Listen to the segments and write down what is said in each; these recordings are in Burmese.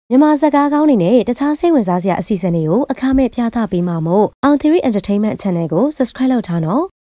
မြန်မာစကားကောင်းတွေနဲ့တခြားစိတ်ဝင်စားစရာအစီအစဉ်တွေကိုအခမဲ့ပြသပေးမှာမို့ Our Theory Entertainment Channel ကို Subscribe လုပ်ထားနော်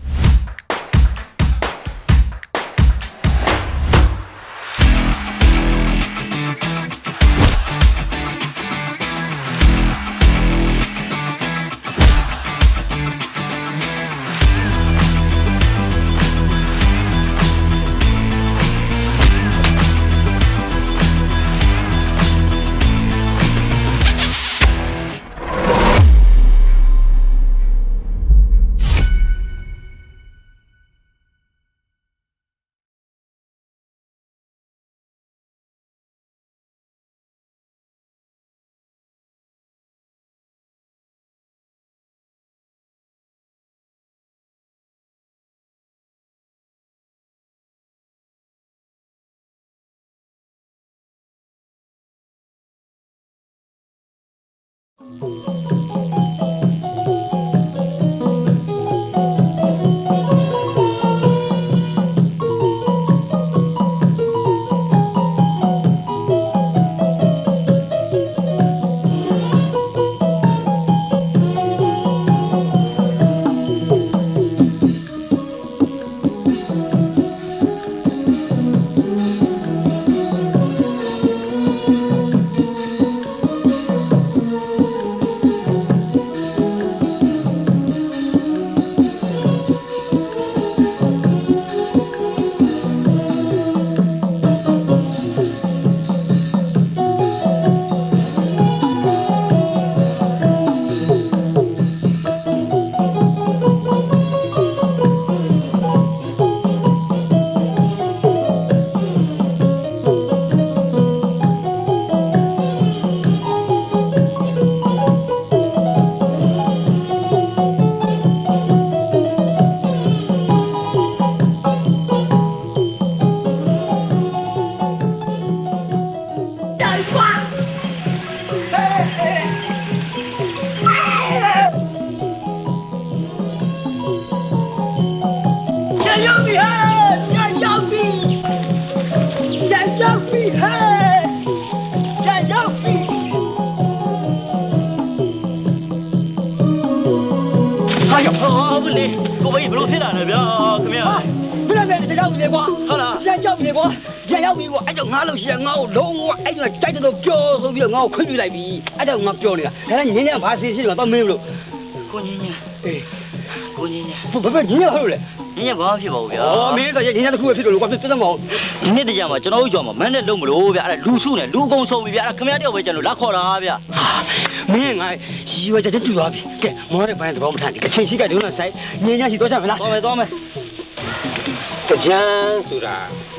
我ခွင့်ပြုလိုက်ပြီအဲ့ဒါငါပြောနေတာဒါကညင်းညဘာစီရှိတယ်တော့မင်းလို့ကိုညင်းညအေးကိုညင်းညဘာညင်းညဟုတ်လဲညင်းညဘာဖြစ်ပါဘူးဗျာအော်မင်းကညင်းညတစ်ခုပဲဖြစ်လို့ကွာပြတ်တော့မအောင်ဒီနေ့တကြမှာကျွန်တော်တို့ကြော်မှာမန်းနဲ့လုံးမလို့ဗျာအဲ့ဒါလူစုနဲ့လူကုံဆုံးပြီဗျာအဲ့ဒါခမရတယောက်ပဲကျွန်တော်လက်ခေါ်တာဗျာမင်းငါရီဝကြတဲ့တူသွားပြီကဲမောတဲ့ဘိုင်းသဘောမထန်ဒီကချင်းရှိကဒုနဲ့ဆိုင်ညင်းညရှိတော့ကြမလားသွားမယ်ကြမ်းဆိုတာ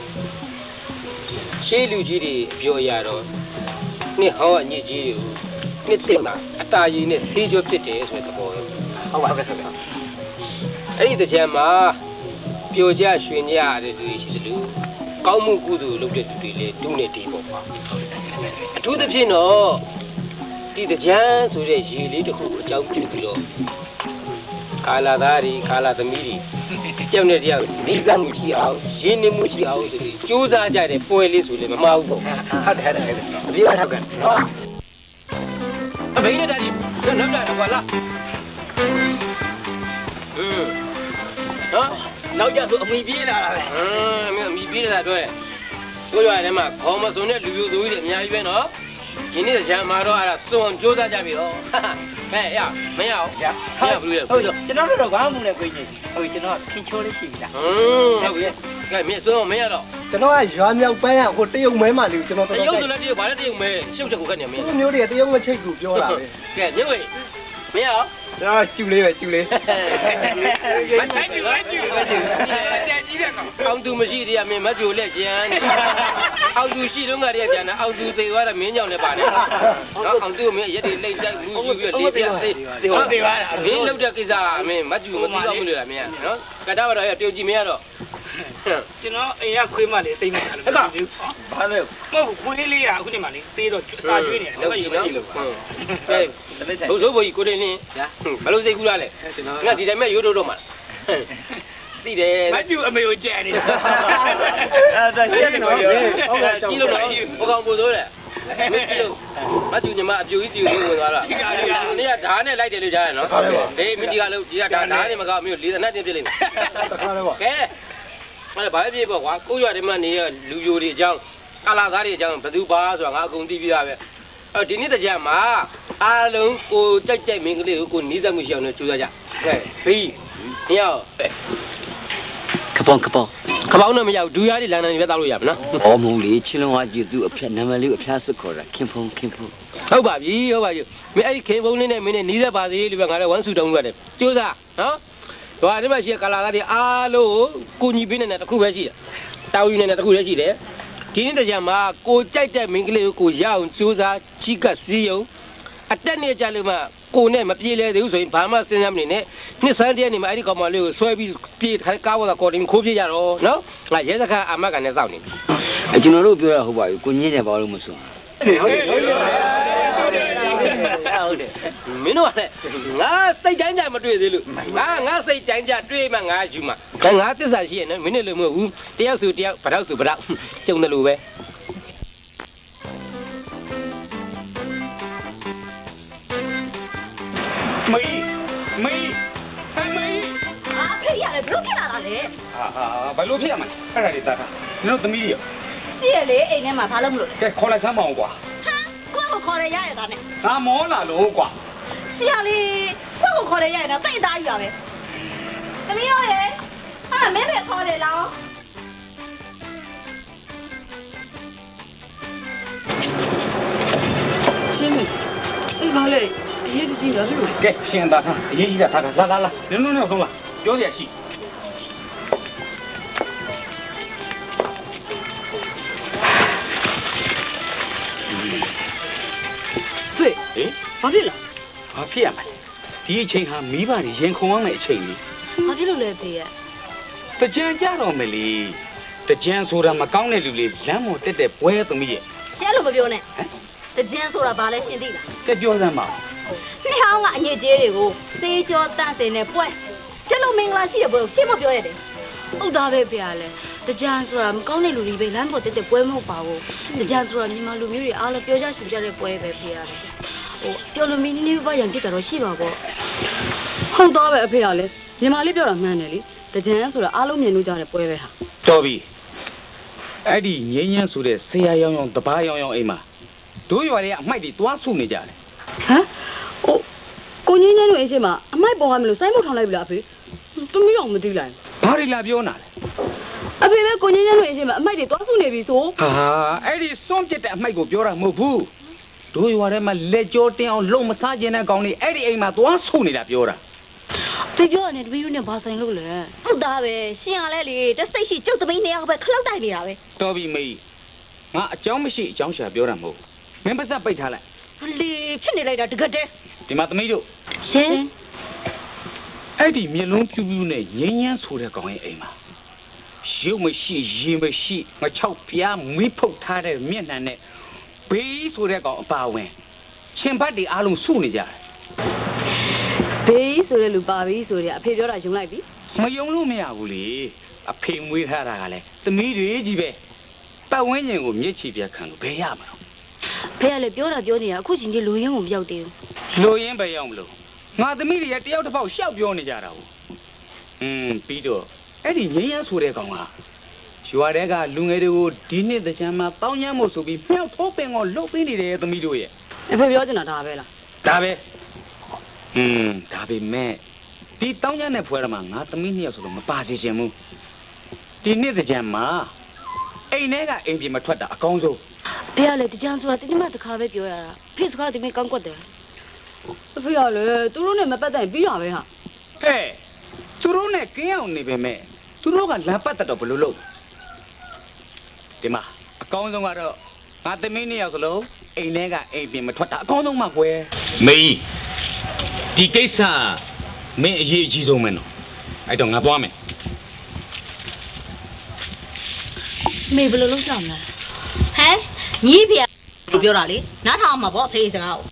ရှေးလူကြီးတွေပြောရတော့နှစ်ဟောင်းအညစ်ကြီးတွေကိုနှစ်သိမ့်မှာအတာရည်နဲ့ဆေးကြောဖြစ်တယ်ဆိုတဲ့သဘောပဲဟုတ်ပါခင်ဗျာအဲ့ဒီတကြံမှာပျော်ကြရွှင်ကြရတဲ့သူတွေရှိတယ်လို့ကောင်းမှုကုသိုလ်လုပ်တဲ့သူတွေလည်းတူးနေတယ်ပေါ့ကွာအထူးသဖြင့်တော့ဒီတကြံဆိုတဲ့ရည်လေးတစ်ခုကိုအကြောင်းပြုပြီးတော့ကာလာသားတွေကာလာသမီးတွေကြောက်နေကြမိဘမှုရှိအောင်ရင်းနှီးမှုရှိအောင်ဆိုပြီးစူးစမ်းကြတဲ့ပွဲလေးဆိုလည်းမမှားဘူးပေါ့ဟုတ်တယ်အပြေးထောက်ကန်အမေရတာဒီနောက်တာကွာလားနော်နောက်ကြဆိုအမိပြေးလာတာပဲမင်းအမိပြေးလာတော့တို့ရွာထဲမှာခေါင်းမစုံတဲ့လူမျိုးသူကြီးတွေအများကြီးပဲနော်ဒီနေ့ကြံမှာတော့အဲ့ဒါစုံအောင်စူးစမ်းကြပြီတော့ဟဲ့ရမရအောင်ရဘူးလေဟုတ်ကျွန်တော်တို့တော့ဘာမှမလုပ်ကိုင်းနေဟုတ်ကျွန်တော်ခင်ချိုးလေးရှိပြီလားဟုတ်ပြီကဲမင်းစုံအောင်မရတော့ကျွန်တော်ကရွာမြောက်ပိုင်းကဟိုတရုတ်မဲမှလေးကျွန်တော်တရုတ်ဆိုလည်းတရုတ်ဘာလဲတရုတ်မဲရှုပ်ချက်ကိုခက်နေမင်းဒီမျိုးတွေတရုတ်မချိတ်ကိုပြောတာပဲကဲညဝေးမရအောင်ကျွန်တော်ကျူလေးပဲကျူလေးမတိုင်းကျူလိုက်ကျူတက်ကြီးတဲ့ကောင်အောင်သူမရှိတည်းကမင်းမကျူလက်ကျန်နေအောင်သူရှိတော့ငါတည်းကကျန်တာအောင်သူသေသွားတော့မင်းကြောင့်လည်းပါတယ်နော်အောင်သူမင်းရက်တွေလိမ့်တိုက်ဘူးယူပြီးတော့လေးပြသေသွားတာမင်းလောက်တဲ့ကိစ္စကမင်းမကျူမသိတော့မလို့လားမင်းနော်ကတားတော့ရပြုံကြည့်မရတော့ကျွန်တော်အိမ်ကခွေးမလေးသိနေတယ်ဟုတ်ကဲ့ဘာလဲမဟုတ်ခွေးလေးကအခုဒီမှာလေးသေးတော့စာကျွေးနေတယ်တော့ရေမကြည့်လို့ဟဲ့ဘုဆိုးဘိုးကြီးကိုတင်နေဘယ်လိုစိတ်ကူးလားလဲငါဒီတိုင်းမဲ့ရိုးတော့မှာသိတယ်မကျူအမေကိုကြံနေတာအဲ့ဒါရှင်းနေတော့ဟုတ်ကဲ့ကြည့်လို့တော့ဟိုကောင်ပို့ဆိုးတယ်မတူညီမအပြူကြီးတူဝင်သွားလားနင်ကဓာတ်နဲ့လိုက်တယ်လို့ကြားရနော်ဟေးမင်းဒီကလို့ဒီကဓာတ်နဲ့မကောက်မျိုးလေသနတ်တင်ပြလိမ့်မယ်တခါလေပေါ့ကဲအဲ့ဘာဖြစ်ပေါ့ကွာကိုရွာဒီမှာနေရလူယိုတွေအကြောင်းကာလာသားတွေအကြောင်းဘယ်သူပါဆိုတာငါအကုန်သိပြီးသားပဲဒီနေ့တကြမှာအားလုံးကိုကြိုက်ကြိုက်မင်းကလေးကိုနီးစပ်မှုရှိအောင်လို့ကြိုးစားကြကဲပြီးညောခပေါင်းနဲ့မရောက်ဒူရည်လန်နန်တွေပဲတောက်လို့ရပါနော်။အော်မုံလေးချင်းလုံးအကျသူအဖက်နာမည်လေးအဖျားစွခေါ်တာခင်ဖုံဟုတ်ပါပြီမင်းအဲ့ဒီခင်ဖုံလေးနဲ့မင်းနဲ့နီးစပ်ပါသေးလို့ပဲငါလည်းဝမ်းစုတောင်းရတယ်ကြိုးစားနော်ဟိုဒီမှာရှိကာလာသားတွေအားလုံးကိုညီပေးနေတဲ့တစ်ခုပဲရှိတယ်တောင်းယူနေတဲ့တစ်ခုလည်းရှိတယ်ဒီနေ့တကြမှာကိုကြိုက်တဲ့မင်းကလေးကိုရအောင်ကြိုးစားချိကစည်းယုံအတက်နေကြလို့မှကိုနဲ့မပြေလဲသေးဘူးဆိုရင်ဘာမှစဉ်းစားမနေနဲ့နှစ်ဆန်းတည်းနေမှာအဲ့ဒီကောင်မလေးကိုဆွဲပြီးပြေးကားဝါကော်တင်ခိုးပြေးကြတော့နော်ငါရဲစခန်းအမတ်ကနေစောင့်နေကျွန်တော်တို့ပြောရဟုတ်ပါဘူးကိုညင်းတယ်ဘာလို့မစွန်းဟုတ်တယ်မင်းတို့ကငါစိတ်တိုင်းကြမတွေ့သေးလို့ငါစိတ်တိုင်းကြတွေ့မှငါယူမှာငါသစ္စာရှိရင်နော်မင်းတို့လည်းမဟုတ်ဘူးတယောက်ဆိုတယောက်ဗတော့ဆိုဗတော့ကျုံတယ်လို့ပဲမေးဖေးရတယ်ဘလို့ဖြစ်လာတာလဲဘာလို့ဖြစ်ရမှာအဲ့ဒါလေးတာနင်တို့သမီးရောပြည့်လေအိမ်ထဲမှာဘာလို့မလို့ကဲခေါ်လိုက်စမ်းမအောင်ကွာကိုယ့်ကိုခေါ်ရရတာနဲ့ငါမောလာလို့ကွာဆရာလေးကိုယ့်ကိုခေါ်ရရတာတိတ်သားကြီးပါပဲသမီးရောရေမင်းပဲခေါ်တယ်လားရှင်းပြီအေးပါလေအရေးကြီးတာလို့ကဲရှင်းတာအရေးကြီးတာလာနင်တို့နဲ့ဆုံးလာပြောရရှိဖေးဘာဖြစ်လဲဘာဖြစ်ရမလဲဒီအချိန်ဟာမိဘတွေရင်ခုန်အောင်တဲ့အချိန်ကြီးဘာဖြစ်လို့လဲဖေးရတကြံကြတော့မယ်လေတကြံဆိုတာမကောင်းတဲ့လူလေးလမ်းပေါ်တက်တဲ့ပွဲသမီးရဲ့ဆရာလို့မပြောနဲ့တကြံဆိုတာဘာလဲရှင်းသိလားကဲပြောစမ်းပါနှစ်ဟောင်းကအညစ်အကြေးတွေကိုစေးကြောတန့်စင်နဲ့ပွဲကျလို့မင်္ဂလာရှိရပွဲရှင်းမပြောရတယ်ဟုတ်သားပဲဖေးရလဲတကြံဆိုတာမကောင်းတဲ့လူတွေပဲလမ်းပေါ်တက်တဲ့ပွဲမဟုတ်ပါဘူးတကြံဆိုတာမြန်မာလူမျိုးတွေအားလုံးပြောကြရှင်ကြတဲ့ပွဲပဲဖေးရတယ်ပြောလို့မင်းနေဘာရံပြစ်တာတော့ရှိပါပေါ့ဟုတ်သားပဲအဖေကလည်းမြန်မာလေးပြောတာမှန်တယ်လေတကြံဆိုတာအားလုံးမြင်လို့ကြတဲ့ပွဲပဲဟာတော်ပြီအဲ့ဒီငင်းငင်းဆိုတဲ့ဆရာရောင်တပားရောင်အိမ်မှာတို့ရွာတွေကအမိုက်တွေသွားဆုနေကြတယ်ဟမ်ကိုငင်းငင်းတို့အိမ်ရှိမှာအမိုက်ပေါ်ရမလို့စိုင်းမထောင်လိုက်ပြီလားအဖေသူမီးတော့မသိလိုက်ဘာတွေလာပြောနာလဲအဖေပဲကိုငင်းငင်းတို့အိမ်ရှိမှာအမိုက်တွေသွားဆုနေပြီဆိုဟာအဲ့ဒီစွန့်ပစ်တဲ့အမိုက်ကိုပြောတာမဟုတ်ဘူးတို့ရွာထဲမှာလက်ကြောတင်းအောင်လုံမစားခြင်းတဲ့ကောင်တွေအဲ့ဒီအိမ်မှာသွားဆုနေတာပြောတာဖေပြောရတယ်တပည့်ယူနဲ့ဘာဆိုင်လို့လဲဟုတ်သားပဲရှင်ကလည်းလေတစိတ်ရှိကျုပ်သမီးနှစ်ယောက်ပဲခလောက်တိုက်နေတာပဲတော်ပြီမေးငါအကြောင်းမရှိအကြောင်းရှာပြောတာမဟုတ်မင်းပါစပ်ပိတ်ထားလိုက်လေဖြစ်နေလိုက်တာတကယ်တည်းဒီမှာသမီးတို့ရှင်အဲ့ဒီမျက်လုံးပြူးပြူးနဲ့ငင်းငင်းဆိုတဲ့ကောင်ရဲ့အိမ်မှာရုပ်မရှိရင်မရှိငါချောက်ပြားမီးဖုတ်ထားတဲ့မျက်နှာနဲ့ဘေးဆိုတဲ့ကောင်အပါဝင်ရှင်ဘတ်တွေအားလုံးစုနေကြတယ်ဘေးဆိုတဲ့လူပါပြီဆိုတဲ့အဖေပြောတာယုံလိုက်ပြီမယုံလို့မရဘူးလေအဖေမွေးထားတာကလည်းသမီးတွေကြီးပဲပတ်ဝန်းကျင်ကိုမျက်ခြေပြခံလို့ဘယ်ရမှာလဲဖေကလည်းပြောတာပြောနေတာအခုချိန်ကြီးလူရင်းကိုမပြောက်သေးဘူးလူရင်းပဲရောက်မလို့ငါသမီးတွေတယောက်တစ်ပေါက်ရှောက်ပြောနေကြတာဟုတ်ပြီးတော့အဲ့ဒီငင်းရဆိုတဲ့ကောင်ကရွာတဲကလူငယ်တွေကိုဒီနှစ်တချမ်းမှာတောင်းရမ်းမို့ဆိုပြီးမြောက်ထိုးပင်ကိုလှုပ်ပေးနေတယ်သမီးတို့ရဲ့အဖေပြောချင်တာဒါပဲလားဒါပဲဒါပေမဲ့ဒီတောင်းရမ်းတဲ့ဖွဲရမှာငါသမီးနှစ်ယောက်ဆိုတော့မပါစေချင်ဘူးဒီနှစ်တချမ်းမှာအိမ်ထဲကအိမ်ပြင်မထွက်တာအကောင်းဆုံးဖေကလည်းတကြံဆိုတာတကြံမတခါပဲပြောရတာဖေစကားဒီမဲ့ကောင်းကွက်တယ်အဖေကလည်းသူတို့နဲ့မပတ်သက်ပြီးရပဲဟာသူတို့နဲ့ကင်းအောင်နေပေမဲ့သူတို့ကလမ်းပတ်တတ်တော့ဘလို့လို့ဒီမှာအကောင်းဆုံးကတော့ငါသမီးနှစ်ယောက်စလုံးအိမ်ထဲကအိမ်ပြင်မထွက်တာအကောင်းဆုံးမှကွယ်မေးဒီကိစ္စမင်းအရေးအကြီးဆုံးပဲနော်အဲ့တော့ငါသွားမယ်မေဘယ်လိုလုပ်ကြမလဲဟမ်ညီးဖေကပြောတာလေနားထောင်အောင်မှာပေါ့အဖေစကားကို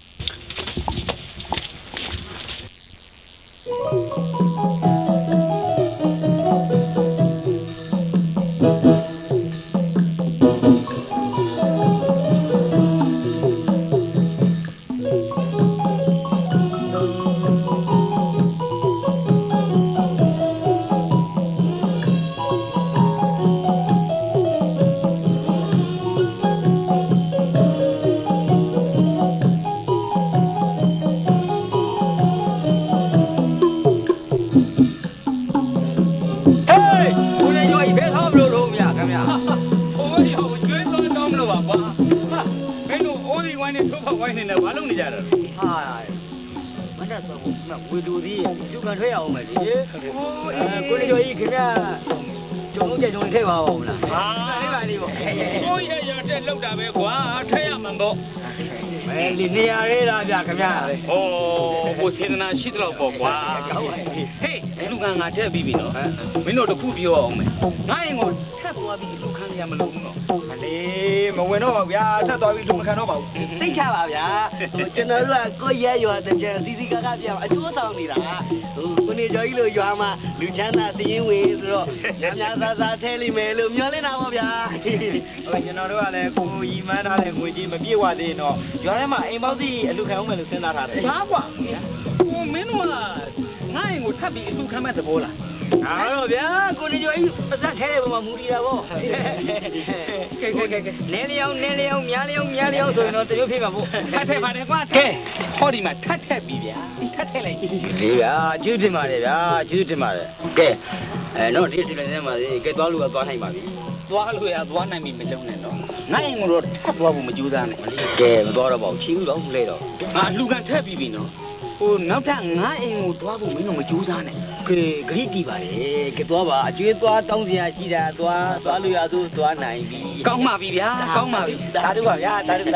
မင်းတို့အိုးဒီဝိုင်းနဲ့ထိုးဖောက်ဝိုင်းနဲ့ဘာလုပ်နေကြတာလဲဟာမနဲ့ဆိုဝေလူသည်လူကန်ထွက်ရအောင်မယ်လေကိုနေကျော်ကြီးခင်ဗျာကျုံလုံးကျုံထည့်ပါဦးလားဟာလေးပါလေးပေါ့ကိုရရတက်လောက်တာပဲကွာထည့်ရမှာပေါ့မဲလီနေရရဲလားဗျခင်ဗျာဩဘိုစေတနာရှိတော့ပေါ့ကွာဟေးလူကန်ငါထည့်ပြီးပြီနော်မင်းတို့တခုပြောအောင်မယ်ငါရင်ကိုထပ်သွားပြီးလူခံရမလို့နော်မလေးမဝင်တော့ပါဗျာထပ်သွားပြီးလူမခံတော့ပါဘူးသိချပါဗျာကျွန်တော်တို့ကကိုရဲရွာတဲ့ကျန်စီစီကားကားပြောင်းအကျိုးဆောင်နေတာကိုနေကျော်ကြီးလိုရွာမှာလူချမ်းသာတည်င်းဝင်ဆိုတော့များသားထဲလိမ့်မယ်လို့မျှော်လင့်တာပါဗျာဟုတ်ကျွန်တော်တို့ကလည်းကိုရီမန်းထားတဲ့ငွေကြီးမပြည့်ဝသေးတော့ရွာထဲမှာအိမ်ပေါက်စီအလူခံအောင်မယ်လို့စဉ်းစားထားတယ်ဟာကွာကိုမင်းတို့ကငါ့အိမ်ကိုထပ်ပြီးအလူခံမဲ့သဘောလားအားတော့ဗျာကိုနေကျော်ကြီးပတ်သက်ထဲပေါ်မှာမူတည်တာပေါ့ကဲနဲလျောင်းများလျောင်းဆိုရင်တော့တရုပ်ဖြစ်မှာပေါ့ထပ်ထည့်ပါတယ်ကွာကဲဟောဒီမှာထပ်ထည့်ပြီဗျာထပ်ထည့်လိုက်လေဗျာကျေးဇူးတင်ပါတယ်ဗျာကျေးဇူးတင်ပါတယ်ကဲတော့ဒီစီမံထဲမှာကဲသွားလို့သွားနိုင်ပါပြီသွားလို့ရသွားနိုင်ပြီမလုံးနဲ့တော့နိုင်ရင်တော့ထပ်သွားဖို့မကြိုးစားနဲ့ကဲမသွားတော့ပါဘူးချီဘူးတော့မလဲတော့ငါလူကန်ထက်ပြီးပြီနော်ဟိုနောက်ထပ်ငါအိမ်ကိုသွားဖို့မင်းတို့မကြိုးစားနဲ့ကဲဂရိတီပါလေကဲသွားပါအကျွေးသွားတောင်းစရာရှိတာသွားလို့ရသူသွားနိုင်ပြီကောင်းပါပြီဗျာကောင်းပါပြီဒါတို့ပါဗျာဒါတို့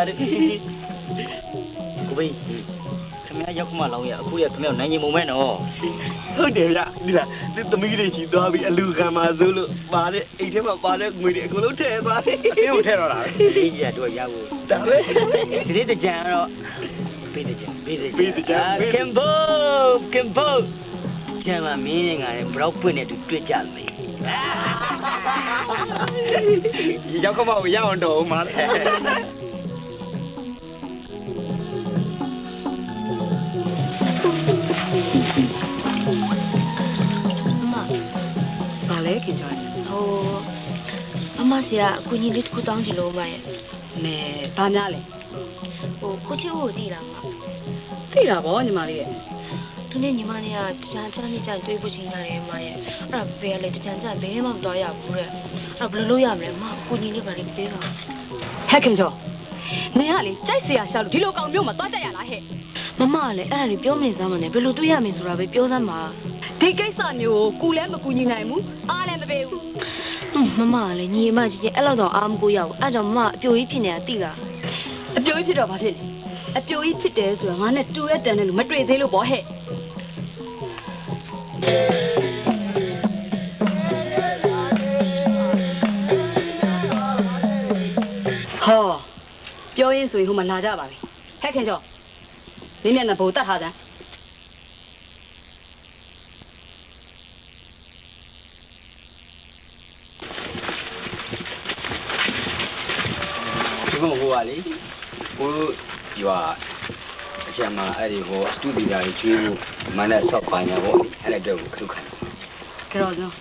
ကိုဘေးခင်ဗျာရောက်မှလောင်းရအခုရခင်ဗျာနိုင်ရင်မုံမဲ့နော်ဟုတ်တယ်ဗျာဒီလားဒီသမီးလေးရှိသွားပြီအလူခံပါစိုးလို့ပါတဲ့အိမ်ထဲမှာပါတဲ့ငွေတွေအကုန်လုံးထည့်သွားတယ်အေးကိုထည့်တော့လားအေးကြီးတော့ရဖို့ဒါပဲဒီနေ့တကြံတော့ပေးတကြံကင်ဘိုကျန်မမင်းငါနဲ့ဘရောက်ပွင့်နေတူတွေ့ကြမယ်ရောက်ကမရအောင်တော့မှာလေဘာလဲခင်ဗျာဟိုအမစီကအကူကြီးလေးတစ်ခုတောင်းချင်လို့မရဲ့နဲဘာများလဲဟိုကိုချစ်ကိုတည်တာမှာတည်တာဗောညီမလေးရဲ့သူနဲ့ညီမလေးကတကြံချမ်းနေကြတွေ့ဖို့ချင်းရတယ်မရဲ့အဲ့ဒါဘယ်လဲတကြံချမ်းဘယ်မှမတော်ရဘူးတဲ့အဲ့ဘယ်လိုလုပ်ရမလဲမကူညီလေးပါလေးပေးပါဟဲ့ခင်ဗျာနေရလေကြိုက်เสียရှာလို့ဒီလိုကောင်မျိုးမှာသွားကြရလားဟဲ့မမကလည်းအဲ့ဒါလေးပြောမနေစမ်းမနဲ့ဘယ်လိုတွေ့ရမလဲဆိုတာပဲပြောစမ်းပါဒီကိစ္စမျိုးကိုလည်းမကူညီနိုင်ဘူးအားလည်းမပေးဘူးမမကလည်းညီမကြီးအဲ့လောက်တော့အားမကိုရဘူးအဲ့ကြောင့်မမအပြိုကြီးဖြစ်နေတာသိလားအပြိုကြီးဖြစ်တော့ဘာဖြစ်လဲအပြိုကြီးဖြစ်တယ်ဆိုတော့ငါနဲ့တူရက်တန်တယ်လို့မတွေ့သေးလို့ပေါ့ဟဲ့ဟောပြောရင်ဆိုရင်ဟိုမှာလာကြပါပြီဟဲ့ခင်ကျော်မင်းမျက်နှာဘိုးတတ်ထားတယ်ဒီကောင်ဟိုကလေကိုရွာအချမ်းမှာအဲ့ဒီဟိုစတူဒီယာကြီးကျွေးဖို့မနဲ့ဆော့ပိုင်းရပေါ့အဲ့ဒါတော့ခလုခံကြတော့နော်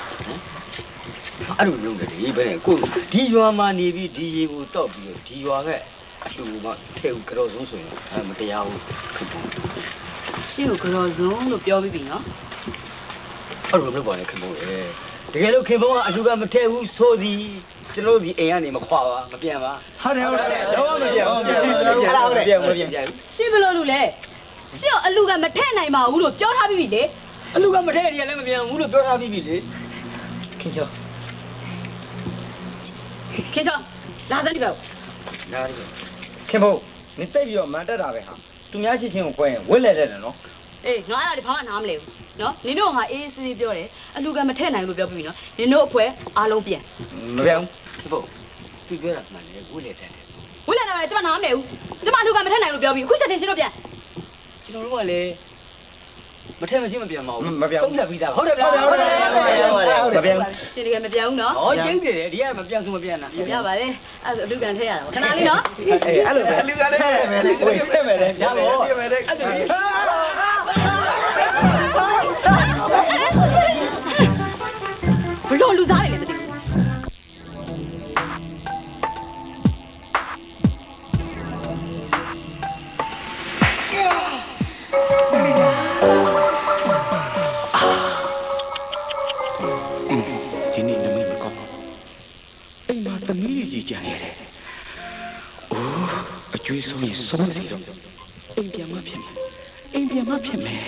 အဲ့လိုလုပ်တယ်ဒီဘယ်နဲ့ကိုဒီရွာမှာနေပြီးဒီရေကိုတောက်ပြီးဒီရွာကလူမထဲဦးကြောဆုံးဆိုရင်မတရားဘူးခင်ဗျရှင်းကိုကြောဆုံးလို့ပြောပြီးပြီနော်အဲ့လိုလုပ်ပါလေခင်ဗျတကယ်လို့ခင်ဗျကအလူကမထဲဘူးဆိုသည်ကျွန်တော်ဒီအိမ်ကနေမခွာပါမပြန်ပါဟုတ်တယ်တော့မပြန်ဘူးပြန်ရှင်းဘလို့လို့လဲရှင်းအလူကမထဲနိုင်ပါဘူးလို့ပြောထားပြီးပြီလေအလူကမထဲရလည်းမပြန်ဘူးလို့ပြောထားပြီးပြီလေခင်ဗျလာစမ်းဒီဘက်လာရီခင်ဗျမင်းတိတ်ပြီးတော့မန်တက်တာပဲဟာသူများချင်းချင်းကိုခွဲရင်ဝစ်လဲတဲ့နော်အေးငါအဲ့ဒါဒီဘာမှနားမလဲဘူးနော်နင်တို့ဟာအေးစေးပြောတယ်အလူကမထဲနိုင်လို့ပြောပြီးပြီနော်နင်တို့အဖွဲအားလုံးပြန်မပြန်ဘူးသူပြောတာမှန်တယ်ဝစ်လဲတဲ့ဝစ်လဲတာပဲကျွန်မနားမလဲဘူးကျွန်မအလူကမထဲနိုင်လို့ပြောပြီးအခုချက်တင်ရှင်းတော့ပြန်ကျွန်တော်တို့ကလည်းမထဲမချင်းမပြန်ပါဘူးမပြန်သုံးလက်ပြီးသားဟုတ်တယ်ဗျာမပြန်ရှင်တကယ်မပြန်ဘူးနော်ဟောကျင်းတယ်ဒီကမပြန်စုမပြန်တာရပါလေအဲ့အလူကန်ထဲရတာခဏလေးနော်အဲ့လိုပဲအလူကန်လေးထဲမယ်လေကိုထဲမယ်လေရပါဘောထဲမယ်လေအဲ့ဒါဘလို့လူသားတွေလဲတည်းဒီနေ့နမိတ်မကောင်းဘူးအိမ်မှာသမီးကြီးကြံရတယ်အိုးကျွေးဆုံးရင်ဆုံးစီတော့အိမ်ပြန်မှဖြစ်မယ်အိမ်ပြန်မှဖြစ်မယ်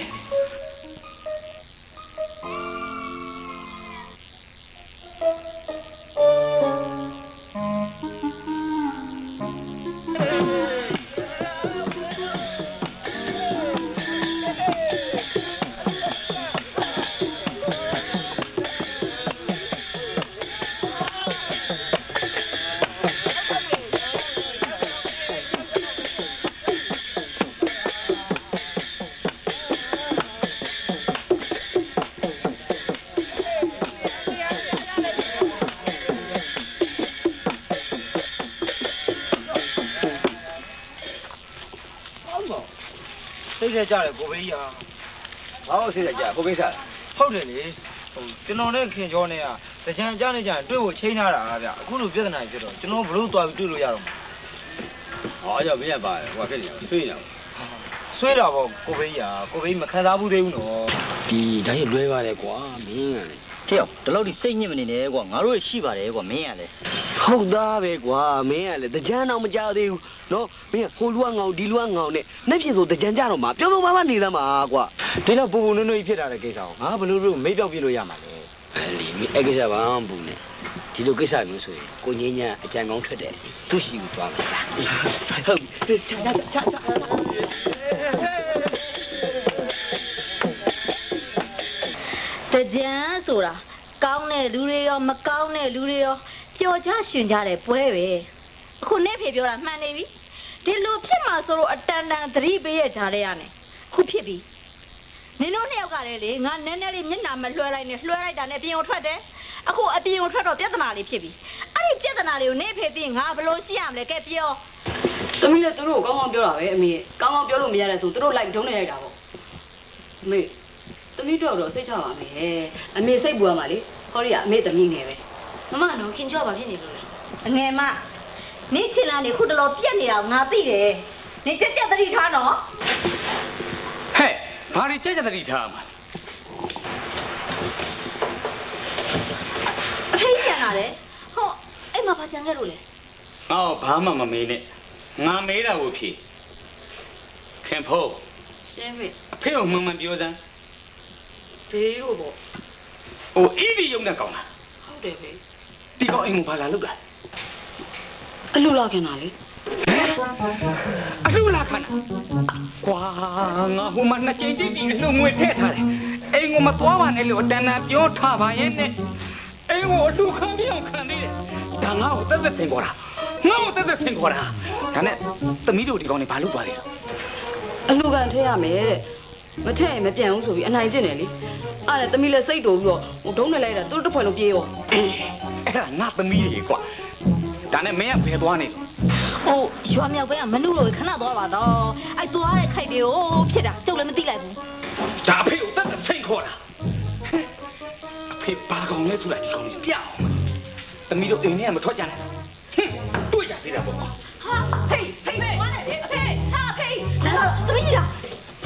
ကြတယ်ကိုဘေးကြီးဟာဘာလို့စိတ်ကြကိုဘေးစားဟုတ်တယ်လေကျွန်တော်နဲ့ခင်ကျော်နဲ့ကတကြံကြနေကြတွေ့ဖို့ချိန်ထားတာဗျအခုလိုပြဿနာဖြစ်တော့ကျွန်တော်ဘလို့သွားပြီးတွေ့လို့ရတော့မှာဟောကြောင့်မင်းကပါဟိုဖြစ်နေဆွေးနေတာဆွေးတာပေါ့ကိုဘေးကြီးဟာကိုဘေးမခံစားဘူးသေးဘူးနော်ဒီဒါကြီးလွဲပါတယ်ကွာမင်းကလေဟဲ့ဒီလောက်ထိစိတ်ညစ်မနေနဲ့ကွာငါတို့ရရှိပါတယ်ကွာမင်းကလေဟုတ်သားပဲကွာမင်းကလေတကြံတော့မကြသေးဘူးနော်မင်းဟိုလူကငေါဒီလူကငေါနဲ့နဲ့ဖြစ်ဆိုတကြံကြတော့မှာပြောပြောမနေသမှာကွာဒီတော့ပူပူနွန်းနွန်းကြီးဖြစ်တာတဲ့ကိစ္စကိုငါဘလို့လို့မေးပြောက်ပြလို့ရမှာလဲလီမင်းအဲ့ကိစ္စဘာမှမပူနဲ့ဒီလိုကိစ္စမျိုးဆိုရင်ကိုငင်းညာအကြံကောင်းထွက်တယ်သူ့ရှိကိုသွားမှာဟုတ်ပြီချာတကြံဆိုတာကောင်းတဲ့လူတွေရောမကောင်းတဲ့လူတွေရောပျော်ကြရွှင်ကြတဲ့ပွဲပဲအခုနေ့ဖေပြောတာမှန်နေပြီဒီလိုဖြစ်မှာဆိုတော့အတန်တန်သတိပေးရကြတဲ့ရနဲ့ခုဖြစ်ပြီနင်တို့နှစ်ယောက်ကလည်းလေငါနည်းနည်းလေးမျက်နှာမလွှဲလိုက်နဲ့လွှဲလိုက်တာနဲ့ပြင်ကိုထွက်တယ်အခုအပြင်ကိုထွက်တော့ပြဿနာလေးဖြစ်ပြီအဲ့ဒီပြဿနာလေးကိုနေဖေသိငါဘလို့ရှိရမလဲကဲပြောသမီးလည်းသူတို့ကိုကောင်းကောင်းပြောတာပဲအမေကောင်းကောင်းပြောလို့မရတဲ့ဆိုသူတို့လိုက်ထုံးနေလိုက်တာပေါ့အမေသမီးတော့စိတ်ချပါမယ်အမေစိတ်ပူရမှာလေဟောရီကအမေသမီးငယ်ပဲမမတော့ခင်ကြောက်ပါဖြစ်နေလို့လေအငယ်မနေချင်လာနေခုတလောပြက်နေတာငါသိတယ်နေကြက်ကြက်သတိထားနော်ဟဲ့ဘာတွေကြက်ကြက်သတိထားမှာအဖေးပြန်လာတယ်ဟောအဲ့မှာဘာကြံခဲ့လို့လဲဟောဘာမှမမေးနဲ့ငါမေးတာကိုဖြေခင်ဖိုးရှင်းပြီအဖေကိုမှန်မှန်ပြောစမ်းဘေးလို့ပေါ့ဟိုအီဒီရုံနဲ့ကောင်းလားဟုတ်တယ်ဖေဒီကောင်အိမ်ကိုဘာလာလုပ်တာအလူလာခင်တာလေအလူလာခင်ကွာငါဟိုမှာနှစ်ချိန်တိတ်ပြီးအလူငွေထည့်ထားတယ်အိမ်ကိုမသွားပါနဲ့လို့အတန်တန်ပြောထားပါရဲ့နဲ့အိမ်ကိုအလူခံပြီးအောင်ခံသေးတယ်ဒါငါ့ကိုသက်သက်ဆင်ခေါ်တာငါ့ကိုသက်သက်ဆင်ခေါ်တာဒါနဲ့သမီးတို့ဒီကောင်တွေဘာလုပ်သွားလဲအလူခံထည့်ရမယ်တဲ့မထည့်ရင်မပြန်ဘူးဆိုပြီးအနိုင်ကျင့်တယ်လေအဲ့ဒါသမီးလည်းစိတ်တူပြီးတော့ဟိုဒုံးနဲ့လိုက်တာသူတို့တစ်ဖွဲ့လုံးပြေးရောအဲ့ဒါငါသမီးကြီးကွာဒါနဲ့မင်းကဖယ်သွားနေဟိုရွာမြောက်ဘက်ကမနုလို့ခဏသွားပါတော့အဲ့သွားတဲ့ခိုက်တွေကိုဖြစ်တာကျုပ်လည်းမသိလိုက်ဘူးဒါအဖေကိုတတ်သိခေါ်တာအဖေဘာကောင်လဲဆိုတာဒီကောင်ကြီးပြအောင်သမီးတို့အိမ်ထဲကမထွက်ကြနဲ့တွေ့ရသေးတာပေါ့ဟာဟေးဟေးဝါလေအဖေဟာဟေးလာသမီးလား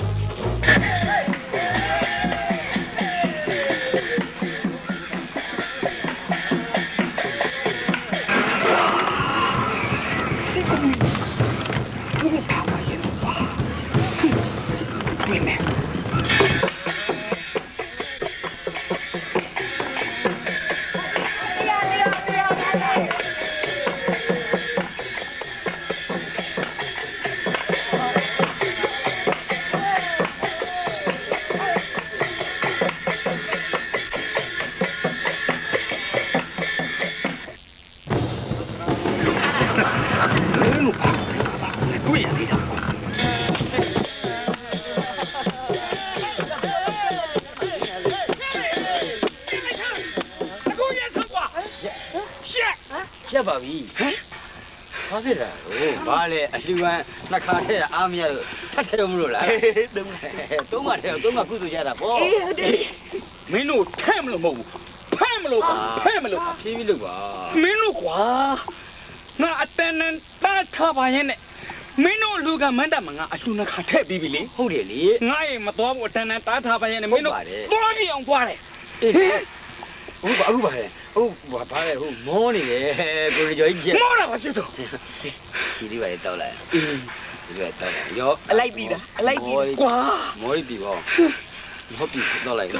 ပါပြီဘာဖြစ်တာဘာလဲအလှူခံနှစ်ခါထဲအားမရလို့ထပ်ထဲမလို့လားသုံးပါထဲသုံးပါကုသိုလ်ရတာပေါ့မင်းတို့ထဲမလို့မဟုတ်ဘူးဖဲမလို့ဖဲမလို့ဖြည်းဖြည်းလုပ်ပါမင်းတို့ကွာငါအတန်တန်တားထားပါရဲ့နဲ့မင်းတို့လူကမန္တမငါအလှူနှစ်ခါထည့်ပြီးပြီလေဟုတ်တယ်လေငါရင်မသွားဘူးအတန်တန်တားထားပါရဲ့နဲ့မင်းတို့သွားပြီးအောင်သွားတယ်အခုပါလေဟုတ်ဘာလဲဟိုမောနေတယ်ကိုရီကျော်ကြီးမောတာပါချစ်တော့ဒီလေးပါလေတောက်လိုက်ဒီလေးတောက်လိုက်ရောအလိုက်ပြီလားအလိုက်ပြီကွာမောရီပြီပေါ့ဟုတ်ပြီတောက်လိုက်ဟာ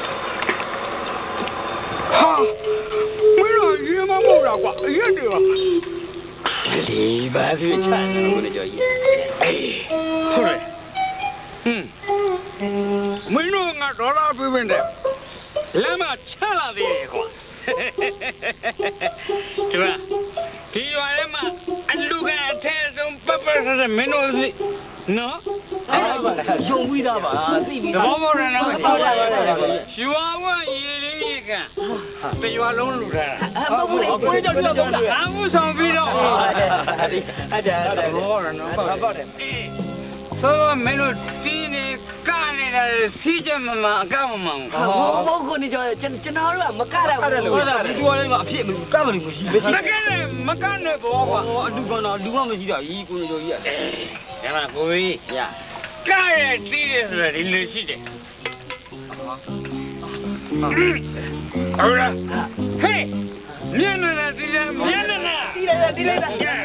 မင်းတို့ရေမမောတာကွာအရက်တွေပါဒီဘာဖြစ်ချမ်းလို့ကိုရီကျော်ကြီးဟုတ်တယ်မင်းတို့ငါဒေါ်လာပေးမယ်တဲ့လမ်းမှာချလာသေးတယ်ကွာဒီရွာထဲမှာအလူကအထဲဆုံးပပဆဆမင်းတို့စီနော်အဲ့ဒါရှုံပြီးသားပါသိပြီတော့ဘောရနော်ရွာဝရေလေးရေကန်တရွာလုံးလူထားတာဟုတ်ဘူးကိုကြောက်ကြောက်တာအခုဆောင်ပြီးတော့အဲ့ဒါဘောရနော်ပါတယ်ဆိုမင်းတို့စီးနေကနေစီးချက်မအကောက်မအောင်ဟောကိုနေကြကျွန်တော်တို့ကမကရဘူးဟုတ်လားဒီကျွားလေးမှာအဖြစ်ကမလို့မရှိဘူးမကနဲ့ဘောကွာအလူကတော့လူကမရှိတာကြီးကိုနေကြကြီးရတယ်ဒါမှကိုကြီးရကရဲတီးတယ်ဆိုတော့ဒီလိုရှိတယ်ဟုတ်လားဟေးမြင်နေတာတီးတယ်မြင်နေတာတီးတယ်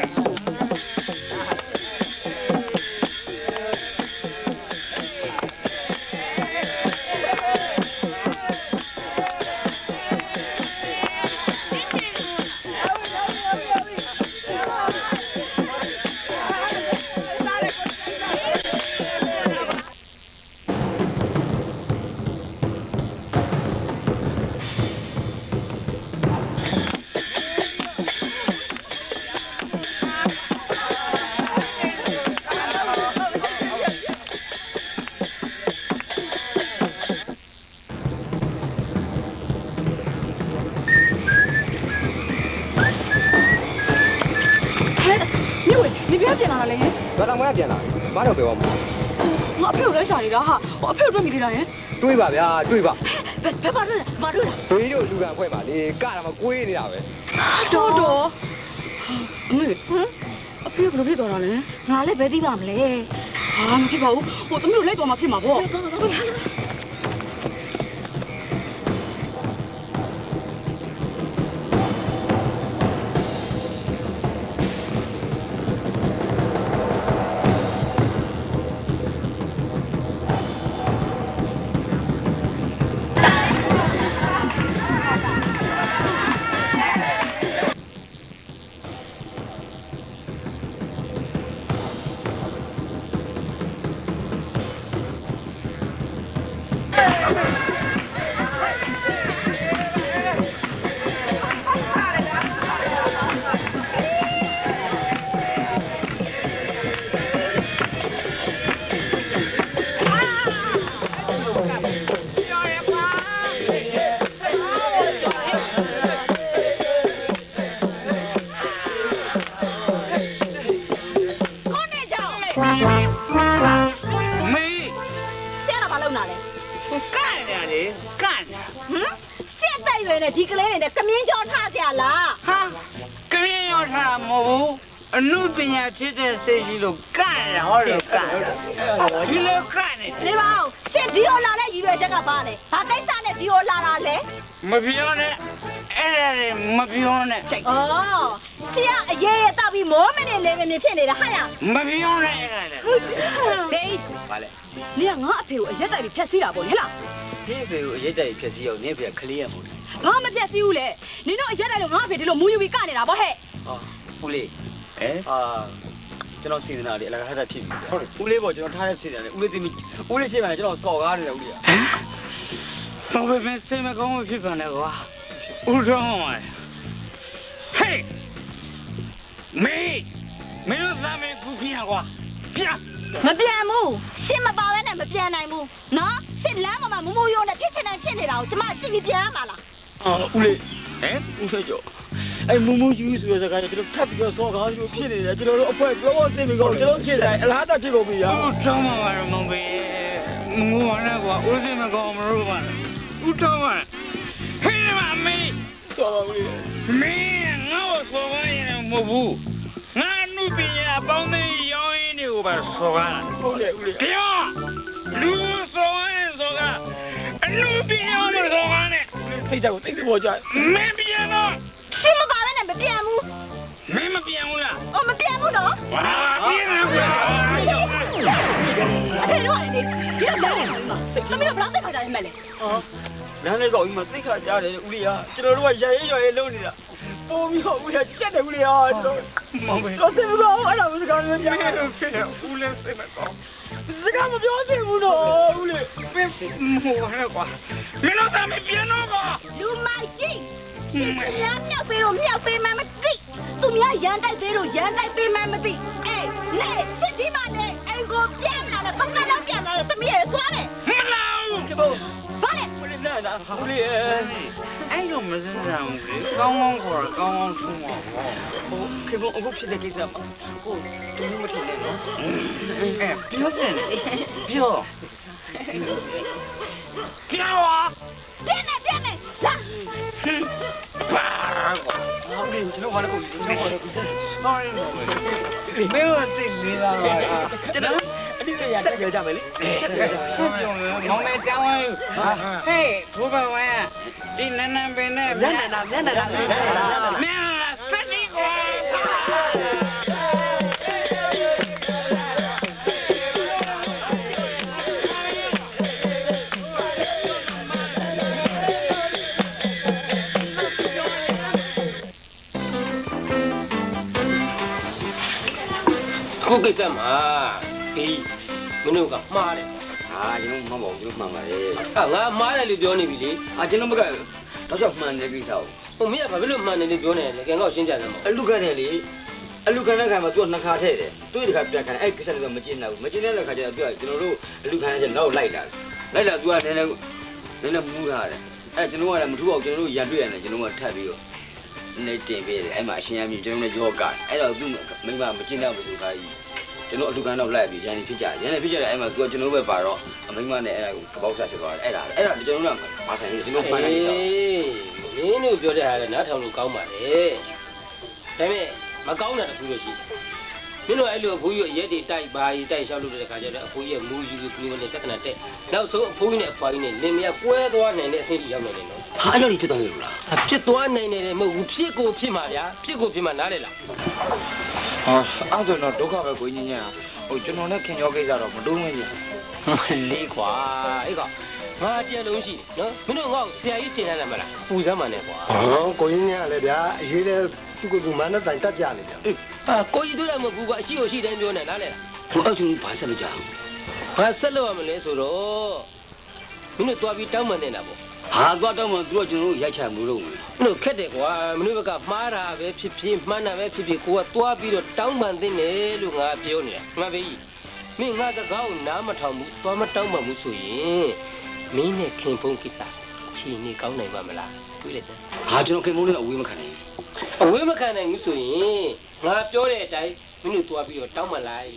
ဘာတော့ပြောမှာငါအဖေကိုလည်းရှာနေတာဟာအဖေကိုတွေ့မိနေတာဟင်တွေးပါဗျာတွေးပါဘယ်ပါလဲမတွေ့လားတွေးတို့လူကန်ဖွဲ့ပါလေကတာမကွေးနေတာပဲတော်အမေဟမ်အဖေကဘယ်လိုဖြစ်သွားတာလဲငါလည်းဘယ်သိပါမလဲဟာမဖြစ်ပါဘူးဟိုသမီးကိုလိုက်သွားမှဖြစ်မှာပေါ့ဒီကလေးနဲ့ကမင်းကြောထားကြလားဟာကမင်းကြောထားမဟုတ်ဘူးအနုပညာဖြစ်တဲ့စိတ်ကြီးလို့ကန့်ရဟောလို့ကန့်ဒီလိုကန့်နေဒီပါဦးရှင်ဒီလိုလာတဲ့ရည်ရွယ်ချက်ကဘာလဲဘာကိစ္စနဲ့ဒီလိုလာတာလဲမပြောနဲ့အဲ့ဒါမပြောနဲ့ဩရှင်ကအရေးရတောက်ပြီးမောမနေလေးမင်းဖြစ်နေတာဟာရမပြောနဲ့အဲ့ဒါလေဘေးဘာလဲနင်ကငါအဖေကိုအရက်တိုက်ပြီးဖြတ်စီးတာပေါ့ဟဲ့လားဒီအဖေကိုအရက်တိုက်ပြီးဖြတ်စီးအောင်နင်အဖေကခလေးရမို့ဘာမပြတ်စီးဘူးလေနင်တို့အရက်တိုက်လို့ငါအဖေဒီလိုမူးယူပြီးကနေတာဗောဟဲ့ဦးလေးကျွန်တော်စီစဉ်တာလေအလကားထားတာဖြစ်ပြီဟုတ်တယ်ဦးလေးပေါ့ကျွန်တော်ထားတဲ့စီစဉ်တယ်ဦးလေးသိမိဦးလေးရှင်းပါလေကျွန်တော်စော်ကားနေတယ်ဦးလေးဟမ်ဘာပဲမစင်မကောင်းဖြစ်ပါနဲ့ကွာဦးတော်ဟဲ့မင်းတို့သားမင်းကူပြကွာပြန်မပြန်ဘူးရှင်းမပါပဲနဲ့မပြန်နိုင်ဘူးနော်ရှင်းလမ်းမှာမမူရုံနဲ့ဖြစ်ချင်တယ်ဖြစ်နေတာကိုကျမကြည့်ပြီးပြန်ရမှာလားဦးလေးဦးဆွေကျော်အဲ့မူမူယူဆိုတဲ့စကားကျွန်တော်ထပ်ပြီးတော့စော်ကားလို့ဖြစ်နေတယ်ကျွန်တော်တို့အဖွဲတော့သိပြီကောကျွန်တော်ဖြစ်တယ်အလားတဖြစ်ကုန်ပြီရာဦးထောင်းမှာပါမောင်ဘေးငိုရနဲ့ကွာဦးသိမကောင်းမလို့ပါဦးထောင်းမှာဟေးမမေးစော်ပါဦးမင်းငါ့ကိုစော်ပါရင်မဟုတ်ဘူးငါနုပညာပေါင်းတဲ့ရောင်းရင်းတွေကိုပါစော်ကားဟုတ်တယ်ဦးလေးပြောလူစော်ရင်စော်ကားအနုပညာမစော်ကားနဲ့စိတ်ဓာတ်ကိုသိပေါ်ကြမင်းပြန်တော့ရှင်းမပါနဲ့မပြန်ဘူးမင်းမပြန်ဘူးလားအော်မပြန်ဘူးနော်ဟာပြန်လာကွာအဲ့တော့လေဒီကလည်းသမီးတို့ဘလောက်သိခါကြရမလဲဟောနန်းလေးကောင်ကြီးမသိခါကြတယ်ဦးလေးကကျွန်တော်တို့ကရရေးရွယ်လုံးနေတာပိုးပြီးတော့ဦးလေးကြက်တယ်ဦးလေးဟာကျွန်တော်မောင်ပဲတော့သိဘူးတော့အဲ့ဒါမစကားပြောပြတယ်ဖြစ်တယ်ဦးလေးစိတ်မကောင်းစကားမပြောချင်ဘူးတော့ဦးလေးပြင်းမောဟဲ့ကွာမင်းတို့သမီးပြန်တော့ကွာလူမရှိမြောက်ပေးလို့မြောက်ပေးမှမသိသူများရန်တိုက်ပေးလို့ရန်တိုက်ပေးမှမသိအေးနေစစ်ဒီမနဲ့အိမ်ကိုပြန်လာတော့ပတ်သက်တော့ပြန်လာတော့သမီးရဲ့သွားတယ်မလာဘူးကျမို့ဘာလဲဦးလေးနာဦးလေးအဲ့လိုမစမ်းကြဘူးလေကောင်းကောင်းခေါ်ကောင်းကောင်းထုံးပါဘောဟိုခေဘအခုဖြစ်တဲ့ကိစ္စမှာဟိုတူမထင်နဲ့နော်ပြောစမ်းပြောပြန်နေလာဘာဟုတ်တယ်ကျွန်တော်ဘာလို့ကျွန်တော်ဘာလို့sorry မင်းတို့သိနေတာပါကျွန်တော်အတိအကျတက်ကြကြမယ်လေမောင်မဲတောင်းဝိုင်းဟေးဘိုးဘဝင်းဒီနန်းနန်းပင်နဲ့မျက်နှာစက်နေကိုခုကိစ္စမှာအေးမင်းတို့ကမှားတယ်ဟာကျွန်တော်မဟုတ်ဘူးမှန်ပါလေဟာငါမှားတယ်လို့ပြောနေပြီလေကျွန်တော်မကတော့တော့မှန်တယ်ကိစ္စဟိုမင်းကဘာဖြစ်လို့မှန်တယ်လို့ပြောနေလဲကဲငါ့ကိုရှင်းပြစမ်းပါအလူခံတယ်လေအလူခံတဲ့ခါမှာသူကနှစ်ခါထည့်တယ်သူ့ဒီခါပြန်ခံအဲ့ကိစ္စတွေကမကျင်းတော့ဘူးမကျင်းတဲ့ခါကျတော့သူကကျွန်တော်တို့အလူခံတဲ့နောက်လိုက်တာသူကနည်းနည်းမူးထားတယ်အဲ့ကျွန်တော်ကလည်းမထူအောင်ကျွန်တော်တို့ရန်တွေ့ရတယ်ကျွန်တော်ကထပ်ပြီးတော့နေတင်ပေးတယ်အဲ့မှာအရှင်ရမြင့်ကျွန်တော်လည်းရောကအဲ့တော့သူမိမမကျင်းတော့ဘူးဆိုခါကြီးကျွန်တော်အလူခံတော့လိုက်ပြီးရန်နေဖြစ်ကြတယ်အဲ့မှာသူကကျွန်တော်ပဲပါတော့အမိမနဲ့အဲ့ဒါကိုကပောက်ဆက်ဖြစ်သွားတယ်အဲ့ဒါကျွန်တော်ကမဆိုင်ဘူးကျွန်တော်မှန်တယ်မင်းတို့ပြောတဲ့ဟာလည်းနားထောင်လို့ကောင်းပါလေဒါပေမဲ့မကောင်းတာတခုလို့ရှိမင်းတို့အဲ့လိုအဖိုးကြီးရဲ့တွေတိုက်ပါရီတိုက်လျှောက်လို့တဲ့ခါကျတော့အဖိုးကြီးရဲ့မူးယူကလေးနဲ့တက္ကနာတက်နောက်ဆုံးအဖိုးကြီးနဲ့အဖွားကြီးနဲ့လင်မယားကွဲသွားနိုင်တဲ့အဆင့်ကြီးရောက်နေတယ်နော်ဟာအဲ့လိုကြီးဖြစ်သွားနေလို့လားဖြစ်သွားနိုင်တယ်မဟုတ်ဘူးဖြစ်ကိုဖြစ်မှာဗျာဖြစ်ကိုဖြစ်မှာနားလေလားဟာအဲ့ဆိုတော့ဒုက္ခပဲကိုကြီးညံ့ဟိုကျွန်တော်နဲ့ခင်ရောကိစ္စတော့မတိုးမင်းကြီးလေးကွာအေးကငါကြက်လုံးရှိနော်မင်းတို့ငါ့ဆရာကြီးတင်ရတယ်မလားပူစမ်းပါနဲ့ကွာဟောကိုကြီးညံ့လည်းဗျာအရေးတဲ့သူ့ကိုယ်ကမနဲ့တိုင်တက်ကြနေတယ်ဟာကိုကြီးတို့လည်းမဟုတ်ဘူးကွာအရှိကိုရှိတိုင်းပြောနေလားလေဟိုအဲ့ချင်းဘာဆက်လို့ကြအောင်ဘာဆက်လို့ရမလဲဆိုတော့မင်းတို့သွားပြီးတောင်းပန်နေတာပေါ့ဟာသွားတောင်းပန်သူကကျွန်တော်တို့ရိုက်ချမှုလို့မင်းတို့ခက်တယ်ကွာမင်းတို့ကမှားတာပဲဖြစ်ဖြစ်မှန်းတာပဲဖြစ်ဖြစ်ကိုကသွားပြီးတော့တောင်းပန်သင့်တယ်လို့ငါပြောနေတာမှန်ပြီမင်းငါတကားကိုနားမထောင်ဘူးသွားမတောင်းပန်ဘူးဆိုရင်မင်းနဲ့ခင်ဖုံးကိစ္စချီနေကောင်းနိုင်ပါမလားတွေးလိုက်စမ်းဟာကျွန်တော်ခင်ဖုံးနဲ့အဝေးမခံနိုင်အဝေးမခံနိုင်ဘူးဆိုရင်ငါပြောတဲ့အတိုင်းမင်းတို့သွားပြီးတော့တောင်းပန်လိုက်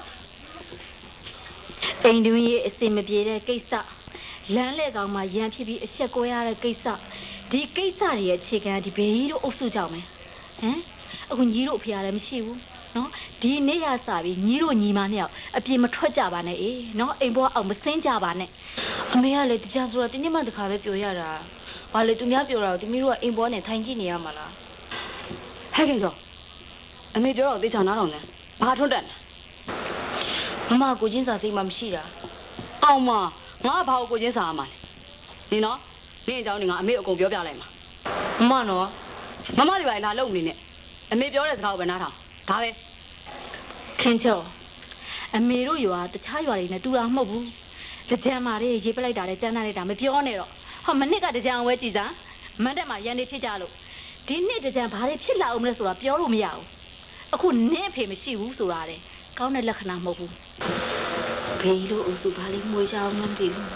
အိမ်တွင်းရဲ့အစင်မပြေတဲ့ကိစ္စလမ်းလေကောင်မှာရန်ဖြစ်ပြီးအချက်ကွဲရတဲ့ကိစ္စဒီကိစ္စတွေရဲ့အခြေခံဒီဘေးကြီးတို့အုပ်စုကြောင့်ပဲဟမ်အခုညီတို့အဖေလည်းမရှိဘူးနော်ဒီနေ့ရစပြီးညီတို့ညီမနှစ်ယောက်အပြင်မထွက်ကြပါနဲ့အေးနော်အိမ်ပေါ်အောင်မစင်းကြပါနဲ့အမေကလည်းတရားဆိုတာတင်းညမှတခါပဲပြောရတာဘာလဲသူများပြောတာကိုသမီးတို့ကအိမ်ပေါ်နဲ့ထိုင်ကြည့်နေရမှာလားဟဲ့ကဲတော့အမေပြောတော့သိချာနားတော့လဲဘာထွန်းတက်လဲမမကိုချင်းစာစိတ်မှမရှိတာအောင်မငါဘာကိုချင်းစာရမှာလဲနင်နော်နင်အကြောင်းနေငါအမေအကုန်ပြောပြလိုက်မှာမမနော်မမတွေပါလာလုံနေနဲ့အမေပြောတဲ့စကားကိုပဲနားထောင်ဒါပဲခင်ချိုအမေတို့ရွာတခြားရွာတွေနဲ့တူတာမဟုတ်ဘူးကြံမာလေးရေးပလိုက်တာလေတန်းတန်းလိုက်တာမပြောနဲ့တော့ဟောမနစ်ကကြံဝဲကြည်စမ်းမန်တက်မှာရန်နေဖြစ်ကြလို့ဒီနှစ်ကြံဘာတွေဖြစ်လာအောင်လဲဆိုတာပြောလို့မရဘူးအခုနင်းအဖေမရှိဘူးဆိုတာလေကောင်းတဲ့လက္ခဏာမဟုတ်ဘူးဘေးလို့အုပ်စုဘာလေးမွေးကြအောင်မသိဘူး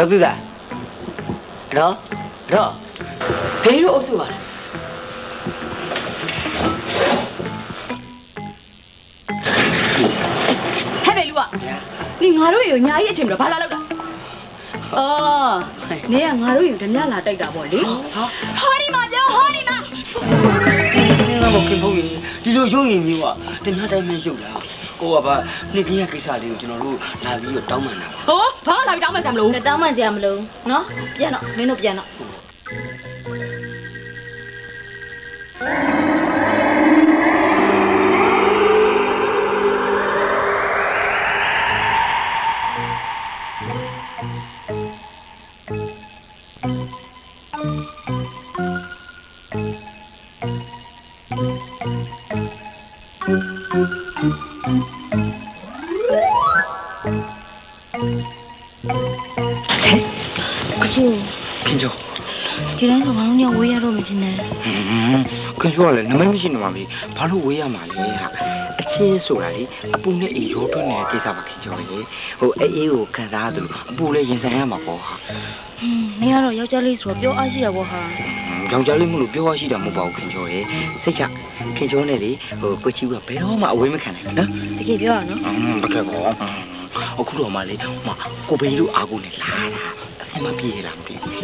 တော်ပြီလားတော့ဘေးတို့အုပ်စုပါဟဲ့ဘေလူက你ငါတို့ရေညာကြီးအချိန်မလို့ဘာလာလောက်တာအော်နေကငါတို့ရေဓမြလာတိုက်တာပေါ့လေဟောဒီမှာပြောဟောဒီမှာငါမခင်ဖို့ဒီလိုရုံရင်မျိုးကဓမြတိုင်းမရုပ်တာဟိုကဘာနှစ်ကြီးရဲ့ကိစ္စလေးကိုကျွန်တော်တို့လာပြီးတော့တောင်းပန်တာဟောဘာလာပြီးတောင်းပန်ကြမလို့တောင်းပန်ကြမလို့နော်ပြန်တော့မင်းတို့ပြန်တော့ဒီတိုင်းဆိုငါတို့ညဝေးရတော့မချင်းနဲ့ခင်ဗျားလည်းနမိတ်မရှိနေပါပြီဘာလို့ဝေးရမှာလဲဟာအချင်းဆိုတာလေအပူနဲ့အေးရိုးထွန်းနေတဲ့ကိစ္စပါခင်ဗျားလေဟိုအေးကိုခံစားရတယ်လို့အပူလည်းရင်ဆိုင်ရမှာပေါ့ဟာနေရတော့ယောက်ျားလေးဆိုတော့ပြောအားရှိတာပေါ့ဟာယောက်ျားလေးမလို့ပြောအားရှိတာမဟုတ်ပါဘူးခင်ဗျားရေစိတ်ချခင်ဗျားနဲ့လေဟိုကိုချီကဘယ်တော့မှအဝေးမခံနိုင်ဘူးနော်တကယ်ပြောရနော်တကယ်ပေါ့အခုတော့မှလေကိုဘေးတို့အားကိုနဲ့လာတာအဆင်မပြေလားမသိဘူး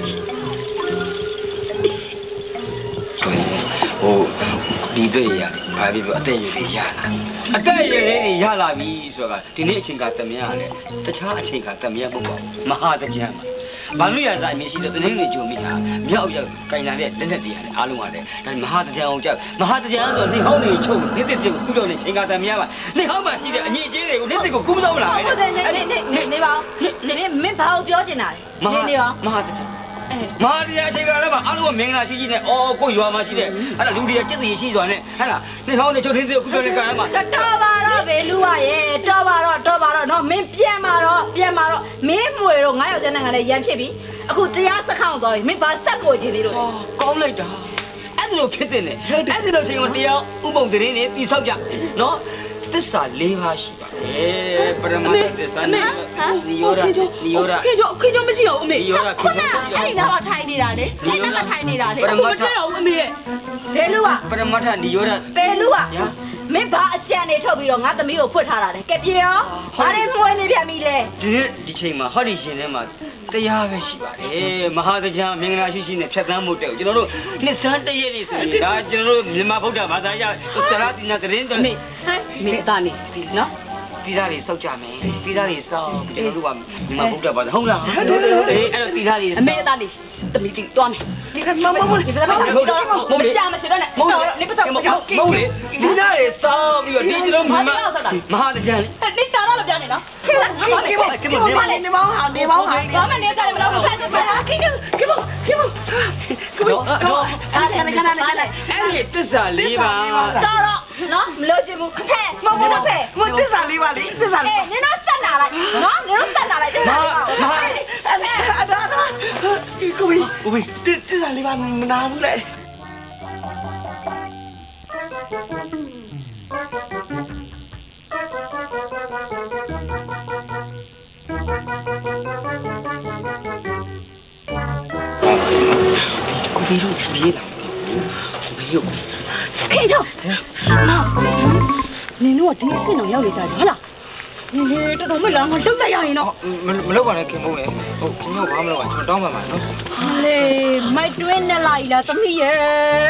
ဟိုဒီတွေ့ရဘာဖြစ်လို့အသက်ရည်လေးရလာအသက်ရည်လေးရလာပြီဆိုတာကဒီနေ့အချိန်ကတမရလေတခြားအချိန်ကတမရမဟုတ်ပါဘူးမဟာတကြံမှာဘာလို့ရစားအမြင်ရှိတဲ့တင်းလေးကြုံမိတာမြောက်ရောက်ကင်လာတဲ့လက်လက်တွေရတယ်အားလုံးရတယ်ဒါမဟာတကြံအောင်ကြောက်မဟာတကြံဆိုနေဟောင်းနေချုပ်နေတစ်ကိုကုတော့နေချိန်ကတမရပါနေဟောင်းမှာရှိတဲ့အညစ်အကြေးတွေကိုနေတစ်ကိုကုမလို့မလားအဲ့နေပါနေမင်းဘာကိုပြောချင်တာလဲနေပါမဟာတကြံမာရီယာချိန်ကလည်းအားလုံးကမင်္ဂလာရှိရှိနဲ့အော်ကိုရွာမှာရှိတဲ့အဲ့ဒါလူတွေကစက်စီရှိစွာနဲ့ဟဲ့လားနေဟောင်းနေချုပ်ထင်းစီကိုကုပြောနေကြရမှာတော်ပါတော့ပဲလူရရဲ့တော်ပါတော့နော်မင်းပြန်มาတော့မင်းမွေတော့9ယောက်ကျန်တဲ့ငါလည်းရန်ဖြစ်ပြီအခုတရားစခေါင်းသွားပြီမင်းဘာဆက်ကိုချင်သေးလို့ကောင်းလိုက်တာအဲ့ဒါလိုဖြစ်တဲ့နဲ့အဲ့ဒီလိုချိန်မှာတရားဥပုံသတင်းတွေတိဆောက်ကြနော်သစ္စာ၄ပါးရှိပါတယ်ပရမတ္ထသစ္စာနိယောရခေကျော်မရှိတော့ဦးမေခုနအဲ့နာတော့ထိုင်နေတာလေအဲ့နာထိုင်နေတာလေအခုမတွေ့တော့ဦးအမေရဲ့ဘယ်လူကပရမတ္ထနိယောရဘယ်လူကမင်းဘာအကြံနေထုတ်ပြီးတော့ငါသမီးကိုဖွက်ထားတာလဲကဲပြေရောဘာတွေမွေးနေပြန်ပြီလဲဒီချိန်မှာဟောဒီရှင်ထဲမှာတရားပဲရှိပါတယ်မဟာတရားမင်္ဂလာရှိနဲ့ဖြတ်သန်းမှုတဲ့ကျွန်တော်တို့နှစ်ဆန်းတရက်လေးဆိုရင်ဒါကျွန်တော်တို့မြန်မာဗုဒ္ဓဘာသာရတရားတိနာသတင်းတော်နေမိသားနေနော်တိသားတွေစောက်ကြမယ်တိသားတွေစောက်ကျွန်တော်တို့ကမြန်မာဗုဒ္ဓဘာသာဟုတ်လားအေးအဲ့တော့တိသားတွေအမေသားနေသမီးတိတွားမယ်ဒီကမမဒီကမမကြာမရှိတော့နဲ့နေပတ်တော့မဟုတ်လေတိသားတွေစောက်ပြီးတော့ဒီကျွန်တော်မဟာတရားလေနေစားတော့ပြန်နေနော်ခေတ်ကဘာနေမောင်းဟာဘာမှနေကြတယ်မလို့ဖတ်တော့ခေတ်အားလည်းခဏလေးလိုက်အဲ့ဒီတစ္ဆာ၄ပါးတော့နော်မလို့ချင်ဘူးဖဲမဟုတ်ဖဲမတစ္ဆာ၄ပါးလေတစ္ဆာ၄ပါးနင်တို့ဆက်လာလိုက်နော်နင်တို့ဆက်လာလိုက်မကိုတစ္ဆာ၄ပါးမနာဘူးလေကိုဘေးတို့ပြေးလာကိုဘေးတို့ခေကျော်နင်တို့ကဒီအစ်စ်တော့ရောက်နေကြတယ်ဟုတ်လားနင်တော်တော်မလားငါလုတ်လိုက်ရရင်တော့မလုတ်ပါနဲ့ခင်ဗျဟိုခင်ဗျဘာမလုပ်ပါကျွန်တော်တောင်းပါမှာနော်ဟာလေမိုက်တွင်းနဲ့လိုက်လားသမီးရဲ့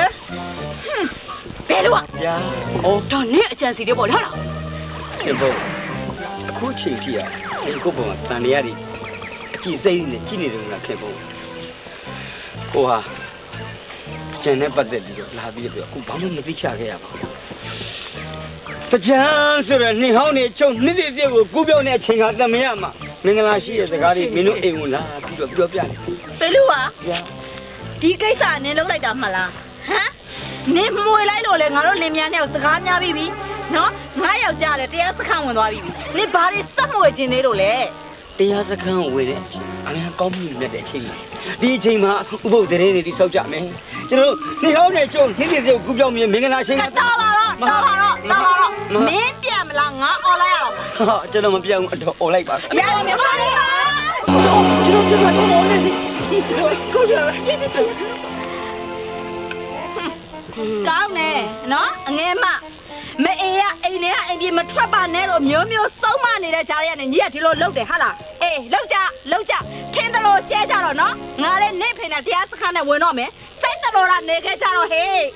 ဘယ်လိုอ่ะဗျာတော့နင်အကြံစီတွေပေါ့ဟုတ်လားခင်ဗျအခုချိန်ထိอ่ะဒီကုတ်ပေါ်မှာတန်တရားတွေအကြည့်စိတ်နဲ့ကြည့်နေတယ်လားခင်ဗျဟိုဟာကျန်တဲ့ပတ်သက်ပြီးတော့လာပြီးတော့အခုဘာမှမသိချခဲ့ရပါဘူးတကြံဆိုရနေဟောင်းနေချုံနှစ်ပြည့်ပြည့်ကိုကူးပြောင်းတဲ့အချိန်ကတမရမှာမင်္ဂလာရှိတဲ့စကားတွေမင်းတို့အိမ်ကိုလာပြီးတော့ပြောပြတယ်ဘယ်လိုอ่ะဒီကိစ္စနင်လုပ်လိုက်တာမှလားဟမ်နင်မွေလိုက်လို့လေငါတို့လင်မြန်းနဲ့စကားများပြီးပြီနော်ငါယောက်ျားလည်းတရားစခန်းဝင်သွားပြီနင်ဘာတွေစက်မွေခြင်းသေးလို့လဲတရားစခန်းဝင်တဲ့အများကောင်းမှုနဲ့တဲ့အချိန်ဒီအချိန်မှာဥပုပ်သတင်းတွေတိဆောက်ကြမယ်ကျွန်တော်နေဟောင်းနေချုံနှစ်ပြည့်ပြည့်ကူးပြောင်းမြင်မင်္ဂလာရှိတော်ပါတော့မင်းပြန်မလားငါអော်လိုက်ရအောင်ဟာကျွန်တော်မပြောင်းအတော့អော်လိုက်ပါရတယ်မြန်မာလေးကောင်းတယ်နော်အငယ်မမအေးရအိမ်ထဲကအိမ်ပြေမထွက်ပါနဲ့လို့မျိုးမျိုးစုံးမနေတဲ့ကြားရနဲ့ညီကဒီလိုလုပ်တယ်ဟာလားအေးလောက်ကြထင်းတယ်လို့ရှဲကြတော့နော်ငါလည်းနေဖိနေတရားစခန်းနဲ့ဝင်တော့မယ်စိတ်တော်လာနေခဲ့ကြတော့ဟေး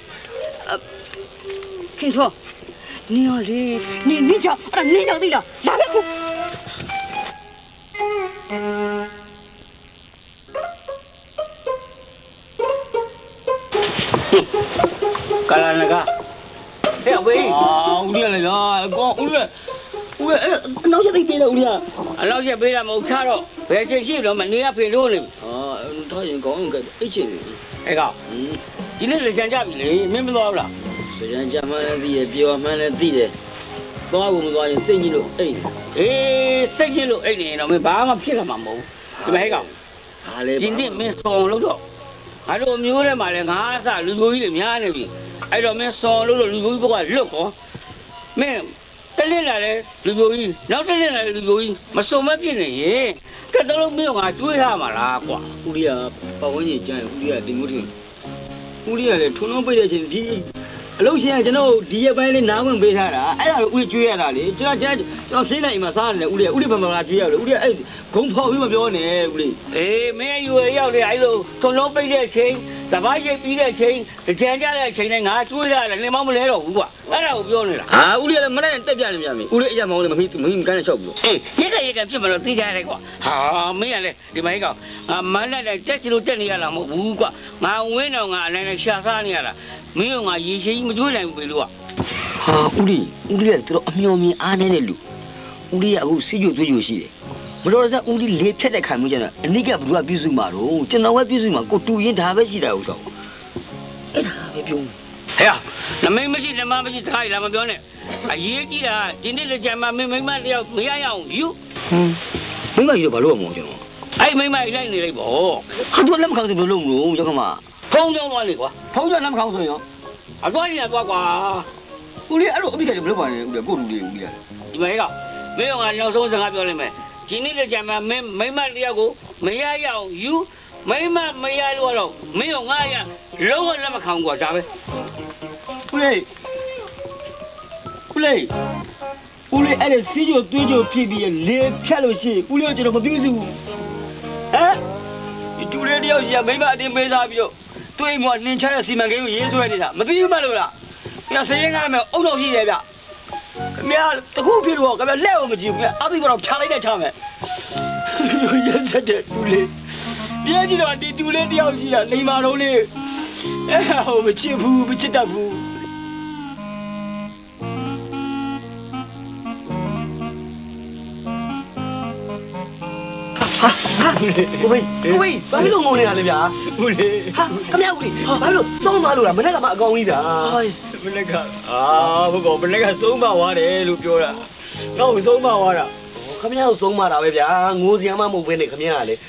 ခင်ဗျာနင်ရောလေနင်ကြောက်အဲ့နင်ကြောက်သိလားလာခဲ့ခုကာလာနကတဲ့ဝေးဦးရလေလားကောဦးရနောက်ချက်သိပေးတော့ဦးရအနောက်ချက်ပေးတာမဟုတ်ချတော့ဘယ်ချိန်ရှိတော့မနေရဖေလို့နေထားရင်ကောင်းကအိတ်ချင်အဲ့ကောင်ဒီနေ့လေကြံကြပြီလေမင်းမသွားဘူးလားကြံကြမှန်းလည်းသိရပြောမှန်းလည်းသိတယ်သွားဖို့မသွားရင်စိတ်ကြီးလို့အိတ်အေးစိတ်ကြီးလို့အိတ်နေတော့မင်းဘာမှဖြစ်လာမှာမဟုတ်ဒီမဲ့ကောင်ဟာလေဒီနေ့မင်းဆောင်လို့တော့အဲ့လိုမျိုးထဲမှာလည်းငါးအစလူလူကြီးတွေများနေပြီအဲ့တော့မင်းစော်လို့လူလူကြီးဘက်ကလွတ်ကောမင်းတလင်းလာလေလူလူကြီးနောက်တလင်းလာလေလူလူကြီးမစုံမပြည့်နေရင်ကတလုံးမင်းကတွေးရမှာလားကွာဦးရီကပတ်ဝန်းကျင်ကျန်ဦးရီကတင်မှုတင်ဦးရီကလည်းထုံလုံးပိတ်တဲ့ချိန်ဒီအလုပ်ရှင်ကကျွန်တော်ဒီရက်ပိုင်းလေးနားဝင်ပေးထားတာအဲ့ဒါကိုဦးကျွေးရတာလေကျွန်တော်ဆေးလိုက်အိမ်မှာစားနေတယ်ဦးလေးဘယ်မှာလာကျွေးရလဲဦးလေးအဲ့ဂုံဖောက်ပြီးမပြောနဲ့ဦးလေးအေးမင်းယူရရောက်လေအဲ့လိုထုံလုံးပိတ်တဲ့ချိန်တပတ်ရိပ်ပြီးတဲ့ချိန်ကြံကြတဲ့ချိန်နဲ့ငါကျွေးရတယ်နေမောင်းမလဲတော့ဘူးကွာအဲ့ဒါကိုပြောနေတာဟာဦးလေးလည်းမနဲ့တက်ပြနေပြန်ပြီဦးလေးအရာမောင်းလည်းမကန်းနဲ့ချောက်ဘူးအေးရက်ကဖြစ်မလို့သိကြရတယ်ကွာဟာမင်းကလည်းဒီမိုင်းကောင်မန်းနဲ့တက်ချလို့တက်နေရလားမဟုတ်ဘူးကွာငါဝင်းတော့ငါအနိုင်နဲ့ရှာစားနေရတာမင်းကငါရေရှိမကျွေးနိုင်ဘူးပဲလို့ကဟာဦးလေးကတော်အမျော်မြင်အားနေတဲ့လူဦးလေးကအခုစီကျွသွေးကြိုရှိတယ်မလို့စဦးလေးလေဖြတ်တဲ့ခံမှုကျတော့အနိကဘ누가ပြုစုမှာတော့ကျွန်တော်ပဲပြုစုမှာကိုတူရင်ဒါပဲရှိတာဟုတ်တော့အဲ့ဒါပဲပြောဟဲ့နမိတ်မရှိနမမရှိတခါလာမပြောနဲ့အရေးကြီးတာဒီနေ့လက်ချမ်းမှာမိမတယောက်မရရအောင်ယူမိမယူဘာလို့မအောင်ကျွန်တော်အဲ့မိမလိုက်နေလိုက်ပေါ့ဟာတို့လက်မခေါင်းစဘယ်လိုလုပ်မလို့ကျွန်တော်ကဖုံးကြောင်းသွားလေကွာဖုံးကြောင်းလက်မခေါင်းဆိုရင်အသွားရသွားကွာဦးလေးအဲ့လိုအပိကလည်းမလုပ်ပါနဲ့ဦးလေးကိုလူလေးဦးလေးဒီမှာကမင်းကနောက်ဆုံးစကားပြောလိုက်မယ်ဒီနေ့လက်ချမ်းမှာမိမတယောက်ကိုမရရအောင်ယူမိမမရလို့တော့မင်းကငါရလုံးဝလက်မခေါင်းကွာဒါပဲဦးလေးအဲ့ဒါစီးကြိုတွေးကြိုဖြစ်ပြီးလေဖြတ်လို့ရှိဦးလေးကကျွန်တော်မပြုစုဘူးဟမ်ဒီတူလေးတယောက်ရှိရမိမအတင်းပေးစားပြီးတော့တွေးမှနှင်ချတဲ့စီမံကိန်းကိုရေးဆွဲနေတာမသိဘူးမလို့လားခင်ဗျာစရင်ကားမယ်အုံတော်ရှိတယ်ဗျခင်ဗျာတခုဖြစ်တော့ခင်ဗျာလက်အောင်မကြည့်ဘူးခင်ဗျာအသိကတော့ဖြာလိုက်တဲ့ချမယ်ရက်ဆက်တဲ့တူလေးပြည့်ကြည့်တော့ဒီတူလေးတယောက်ရှိရလိမ္မာတော်လေးအဲ့ဟိုမချစ်ဘူးမချစ်တတ်ဘူးကိုဝေးဘာလို့ငုံနေတာလဲဗျာဦးလေးဟာခမရဦးလေးဘာလို့သုံးသွားလို့လားမနေ့ကမှအကောင်ကြီးတာမနေ့ကဘုကောမနေ့ကသုံးပါသွားတယ်လို့ပြောတာငါ့ကိုသုံးပါသွားတာခမရကိုသုံးပါတာပဲဗျာငိုစရာမှမဟုတ်ဘဲနဲ့ခမရကလေ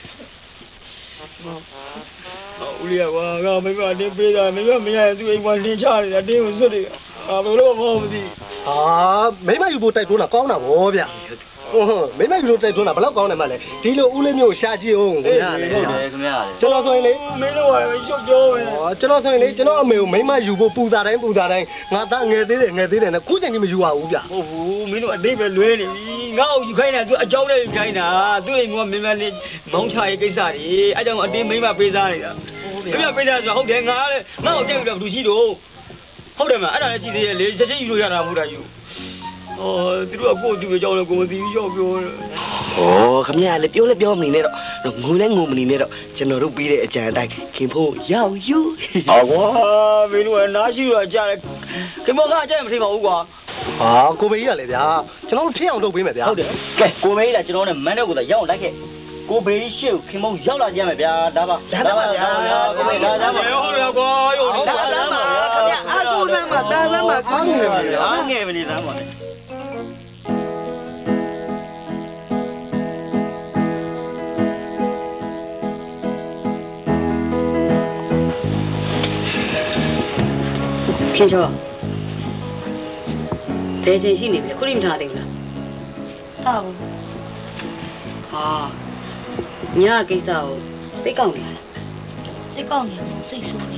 ဦးလေးကွာငါမိမတင်းပေးတာမိမမရသူအိမ်မှာတင်းချနေတာတင်းကိုစွတ်တယ်ဘယ်လိုမှမသိဟာမိမယူဖို့တိုက်တွန်းတာကောင်းတာဗောဗျာမိမယူလို့တိုက်တွန်းတာဘယ်လောက်ကောင်းတယ်မလဲဒီလိုဦးလေးမျိုးရှာကြည့်အောင်ခင်ဗျာလေဟုတ်တယ်ခင်ဗျာကျွန်တော်ဆိုရင်လေမင်းတို့ကရုပ်ကြောပဲကျွန်တော်ဆိုရင်လေကျွန်တော်အမေကိုမိမယူဖို့ပူတာတိုင်းငါသားငယ်သေးတယ်နဲ့ခုချိန်ကြီးမယူပါဘူးဗျာဟုတ်ဘူးမင်းတို့အတိတ်ပဲလွဲနေပြီငါ့ကိုယူခိုင်းတာသူအကြောင်းနဲ့ယူခိုင်းတာသူ့အိမ်ကမင်းမလေးမောင်းချရေးကိစ္စတွေအဲကြောင့်အတင်းမိမပေးစားနေတာခင်ဗျာပေးစားဆိုဟုတ်တယ်ငါလည်းငါ့ကိုတက်ပြီးတော့လူရှိတော့ဟုတ်တယ်မအဲ့ဒါလည်းရှိသေးရဲ့လေချက်ချင်းယူလို့ရတာမဟုတ်တာယူသူတို့ကကိုယ်သူ့ကြောင်းလည်းကိုမသိဘူးရောက်ပြောတယ်ခမရလည်းပြောမနေနဲ့တော့ငိုလည်းငိုမနေနဲ့တော့ကျွန်တော်တို့ပြီးတဲ့အကြံအတိုင်းခင်ဖို့ရောက်ယူဟောကွာမင်းတို့ကနားရှိရကြတယ်ခင်ဗျာကအကြံမထိပါဘူးကွာကိုဘေးကြီးကလည်းဗျာကျွန်တော်တို့ဖြစ်အောင်လုပ်ပေးမယ်ဗျာဟုတ်တယ်ကဲကိုဘေးကြီးကကျွန်တော်နဲ့မန်းတော့ကိုသာရောက်အောင်လိုက်ခဲ့ကိုဘေးကြီးရှေ့ကိုခင်မုံရောက်လာကြမယ်ဗျာဒါပါဗျာကိုဘေးဒါပါဟုတ်တယ်ကွာရောဒါပါခင်ဗျာအားကိုးလမ်းမှာဒါလမ်းမှာကောင်းနေပါဗျာငယ်မနေသားပါနဲ့ခင်ဗျာတဲချင်းရှိနေပြီခုထိမထားသေးဘူးလားထားဘူးဟာ nhà cái sao sẽ công này စိတ်ဆိုးနေ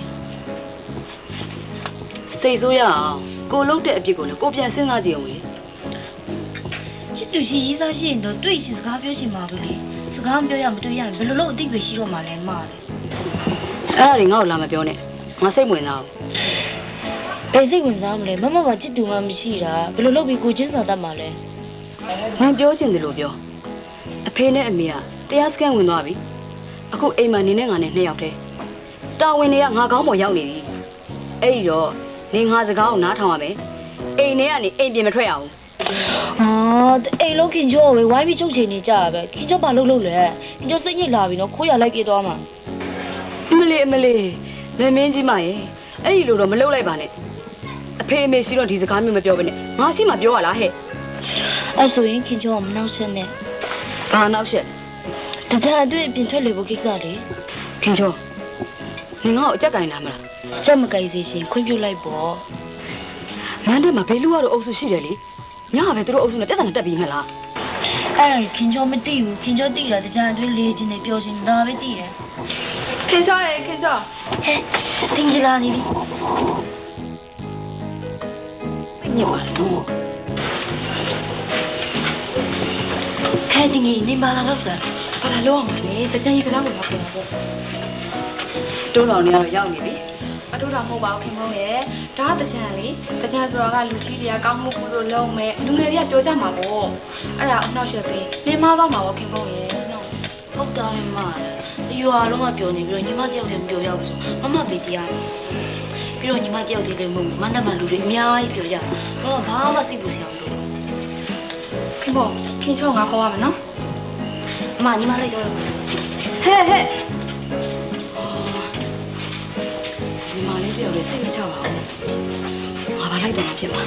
xây số ya cô lúc đẹp chị cô này côပြန်စဉ်းစားကြည့်အောင်လေချစ်သူရှိရေးစားရှိရင်တော့တွေ့ရှိစကားပြောရှိမှာပဲလေစကားမပြောရမတွေ့ရဘယ်လိုလုပ်အသိပဲရှိတော့မှလဲမှားတယ်အဲ့ဒါတွေငါ့ကိုလာမပြောနဲ့ငါစိတ်ဝင်စားဘယ်စိတ်ဝင်စားမလဲမမကချစ်သူမှမရှိတာဘယ်လိုလုပ်ပြီးကိုချင်းစာတတ်မှာလဲငါပြောချင်တယ်လို့ပြောအဖေနဲ့အမေကတရားစခန်းဝင်သွားပြီအခုအိမ်မှာနေနဲ့ငါနဲ့2ယောက်တည်းတာဝန်တွေကငါကောင်းပေါ်ရောက်နေပြီအဲ့ဒီတော့နေငါစကားကိုနားထောင်ရမယ်အိမ်ထဲကနေအိမ်ပြင်မထွက်ရအောင်ဟာအိမ်လုံးခင်ကျော်ပဲဝိုင်းပြီးချုပ်ချင်နေကြတာပဲခင်ကျော်ဘာလုပ်လဲခင်ကျော်စိတ်ညစ်လာပြီနော်ခိုးရလိုက်ပြေးသွားမှာအမလေးလက်မင်းကြီးမရဲ့အဲ့ဒီလိုတော့မလုပ်လိုက်ပါနဲ့အဖေအမေရှိတော့ဒီစကားမျိုးမပြောဘဲနဲ့ငါရှိမှပြောရလားဟဲ့အဲ့ဆိုရင်ခင်ကျော်ကမနှောက်ဆက်နဲ့ဘာနောက်ရှက်တကြအတွင်းပြင်ထွက်လေဖို့ကိစ္စလေခင်ကျော်နင်ငါ့ကိုအကြက်ကင်လာမလားချက်မကြိုက်စေရှင်ခွင့်ပြုလိုက်ပေါ့မန်းတဲ့မှာဘေးလူကတော့အုပ်စုရှိတယ်လေညကပဲသူတို့အုပ်စုနဲ့တက်တာတက်ပြီးမလားအဲ့ခင်ကျော်မသိဘူးခင်ကျော်သိတာတကြအတွင်းလေးချင်းနဲ့ပြောချင်းဒါပဲသိတယ်ခင်ကျော်ရဲ့ခင်ကျော်ဟဲ့တင်ကြလာနေပြီညစ်ပါတော့ဟဲ့တင်ကြီးနေပါလာတော့ဆက်ဘာလာလို့အောင်လဲတကြကြီးကစားဝင်မှာပြန်ပေါ့တိုးတော်နေကတော့ရောက်နေပြီအတူတော်မဟုတ်ပါဘူးခင်ဗျာရဲ့ဒါကတကြံလေတကြံဆိုတော့ကလူကြီးတွေကကောင်းမှုကုသိုလ်လုပ်မယ်လူငယ်တွေကပြောကြမှာပေါ့အဲ့ဒါအနှောက်ယှက်ပေးနေမသွားမှာပေါ့ခင်ဗျာရဲ့နော်ဟုတ်တာပဲမဒီရွာလုံးကပြောနေပြီးတော့ညီမတယောက်တည်းမပြောရဘူးဆိုမမပေးတရားပြီးတော့ညီမတယောက်တည်းလည်းမဟုတ်မနက်မှလူတွေအများကြီးပြောကြတော့ဘာမှသိဖို့ဆရာမလို့ခင်ဗျာခင်ချုံငါခေါ်ရမယ်နော်အမညီမလိုက်တော့ဟဲ့ဒီမှာလေးပြောလို့စိတ်မချပါဘူးငါဘာလိုက်တယ်ဖြစ်မှာ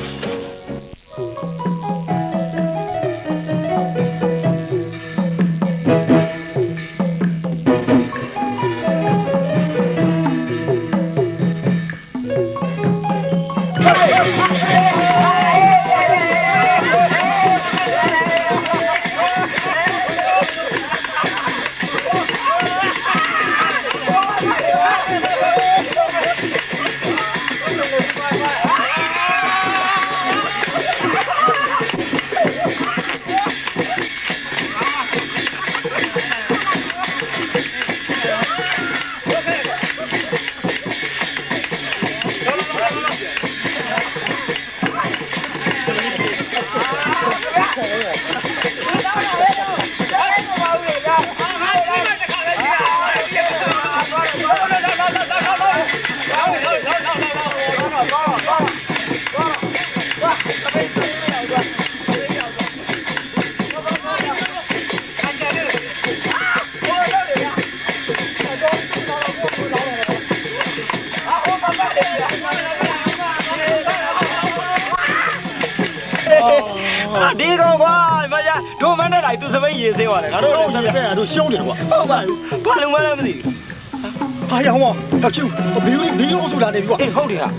ဒီကောင်ကွာမရဒိုမန်းနဲ့တိုင်းသူစပိတ်ရေးစင်းသွားတယ်ငါတို့လည်းစပိတ်ကတို့ရှုံးတယ်ကွာဟုတ်ပါဘူးဘာလုံးမလဲမသိဘူးဟာရောင်းမောတော့ကျူဘီယိုအုပ်စုလာနေပြီကွာအေးဟုတ်တယ်ဟာ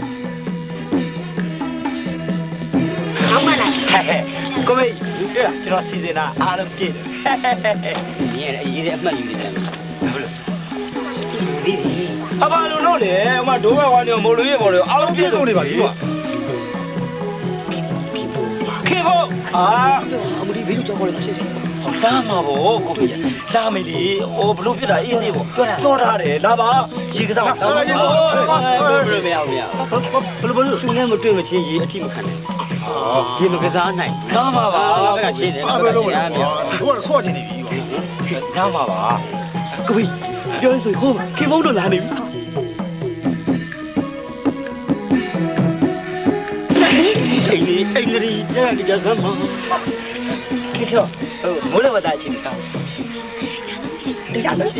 ဟုတ်မလားကိုမေကျွန်တော်စီစဉ်တာအားလုံးပြည့်တယ်ညီရဲ့အရေးတဲ့အမှတ်ယူနေတယ်ဟုတ်လို့ဒီအဘာလို့လို့လေအမဒိုးဘက်ကနေမိုးလို့ရေပေါ်လို့အားလုံးပြည့်စုံနေပါပြီကွာခေဖို့အမဒီဘီလူကြောက်ခေါ်လို့ရှိသေးတာမှာဗောကိုကြီးလာမေးလေဟိုဘလို့ဖြစ်တာအေးသေးဗောပြောထားတယ်လာပါရေကစားလာပါရေကိုဘယ်လိုမရဘူးမရဘလို့သူနဲ့မတွေ့မချင်းရေအထိမခံနဲ့ရေမကစားနိုင်လာပါပါကရှင်းတယ်ဘယ်လိုလဲမြေတို့ကခေါ်နေနေပြီလာပါပါကိုကြီးပြောရင်ဆိုဟိုခေဖုံးတို့လာနေပြီအိမ်လေးကြစမ်းမခေချောမိုးလေဝသအချင်းကောင်းတရားတယ်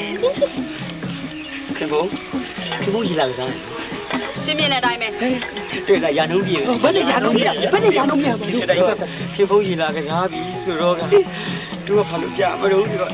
ခေဖုံးကြီးလာကစားရှင်းပြတဲ့အတိုင်းပဲတွေ့လားရာနှုံးပြေဘယ်နဲ့ရာနှုံးပြေခေဖုံးကြီးလာကစားပြီဆိုတော့ကသူကဘာလို့ကြာမလို့ဆိုတော့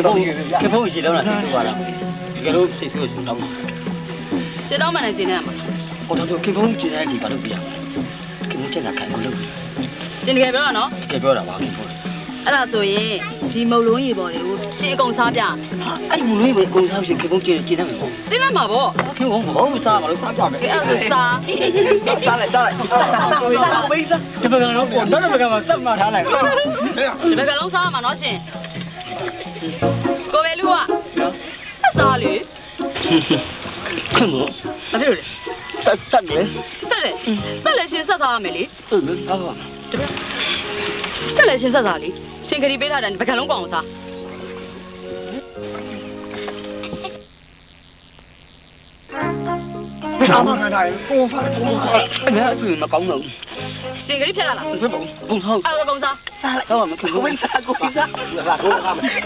风是了啦，是吧啦？这个谁说是当嘛？ 谁当嘛来进来嘛？ 我当初开风进来地方都不一样，开风进来开风了。 先开表喏？ 开表了吧？开风。 အဲ့ဒါဆိုရင်ဒီမုံလုံးကြီးပေါ်တွေကိုရှင်းကုန်စားပြအဲ့ဒီမုံလုံးကြီးပေါ်ကုန်စားပြီးခေပုံကျင်းကျင်းတယ်ပေါ့ကျင်းလိုက်မှာပေါ့ခေပုံမဟုတ်စားပါလို့စားကြမယ်အဲ့ဒါစားမေးစားဒီဘက်ကတော့ပေါ်တော့ဘက်ကမှာစက်မှထားလိုက်ဒီဘက်ကလုံးစားမှာနော်ရှင်ကိုပဲလူကစားလေခင်ဗျအဲ့ဒါဆက်လေရှင်ဆက်စားရမယ်လေဟုတ်ပါဆက်လေရှင်ဆက်စားလေရှင်ကလေးပေးထားတယ်ဘက်ကလုံးကောင်းစားဘာမှမနိုင်ဘူးကိုဖာအဲ့ဒါအပြင်မကောင်းတော့ရှင်ကလေးဖြတ်လာလားဘယ်ပုံပုံဆောင်အဲ့ဒါကောင်းစားစားလိုက်တော့မခင်ဘူးစားကိုစားလာကိုစားမယ်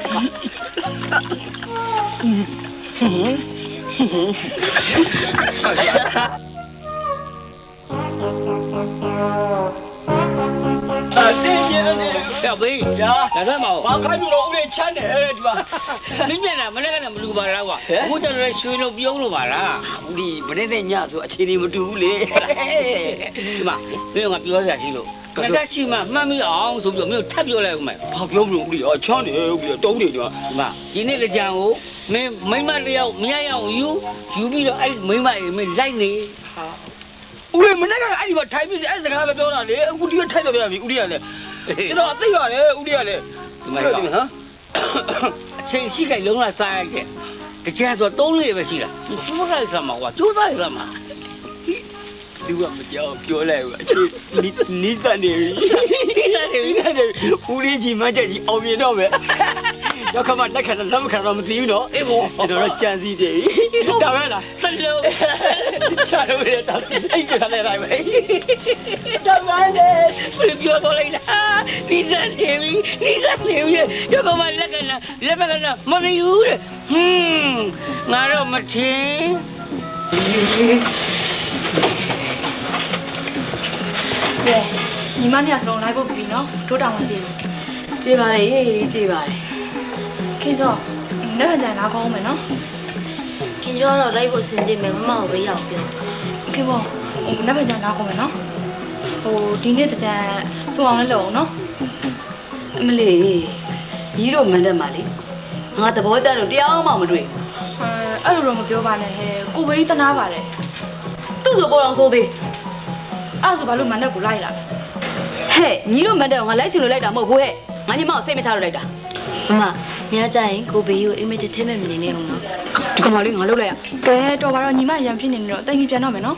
小飞呀，干什么？我看住了，我给钱的，对吧？你别那，没那个那么鲁巴拉哇，我这来学了不用了吧啦？ 你不能在家做，钱你们丢嘞， 对吧？没有我表下去了，那他起码慢慢熬，是不是没有太表来没？ 他表不容易啊，钱的我也多的对吧？ 对吧？今天的家伙，没买了，没要有比了哎，没买没来呢。 我们那个哎，我台面哎，这个还不表了嘞，我这个台表了没？我这个嘞。这道对呀嘞，屋里嘞， 怎么样？哈，趁膝盖冷了晒去，这家做冬天不行了，你做啥什么？我做啥什么？ 你我们家表来我，你三年，屋里起码这是熬面了没？要看嘛，那看到他们看到我们自由了， 哎不， 这都是真实的，当然了， 真的， 下头的当时哎就他来没， 当然的，不是表过来的，你三年，要看嘛那个呢，没有的，俺都没听。 ကဲညီမနဲ့ကတော့လိုက်ဖို့ပြီနော်တို့တောင်မကြည့်ကြည့်ပါလေကြည့်ပါလေခင်စောနဲ့ကြိုင်လာကောင်းမယ်နော်ခင်ကျော်တော့လိုက်ဖို့စဉ်းစားမယ်မမကိုပဲရောက်ပြောခင်ဗျနဲ့ကြိုင်လာကောင်းမယ်နော်ဒီနေ့တကြံဆိုအောင်လည်းလုပ်အောင်နော်အမလေးညီတို့မန်တက်ပါလေငါသဘောကျတော့တရားမှမတွေ့အဲ့လိုတော့မပြောပါနဲ့ဟဲ့ကိုဘေးတနာပါတယ်သူ့ဆိုပေါ်အောင်ဆိုသေးအဲ့ဆိုဘာလို့မန်တက်ကိုလိုက်လာဟဲ့ညီတို့မန်တက်ငါလိုက်ချင်လို့လိုက်တာမဟုတ်ဘူးဟဲ့ငါညီမကိုစိတ်မထားလို့လိုက်တာမညကြရင်ကိုဘေးကိုအိမ်မက်ထဲမဲ့မနေနဲ့ဟုတ်နော်ဒီကောင်မလေးငါလှုပ်လိုက်ရကဲတော်ပါတော့ညီမရံဖြစ်နေတော့တိုင်ကြီးပြန်တော့မယ်နော်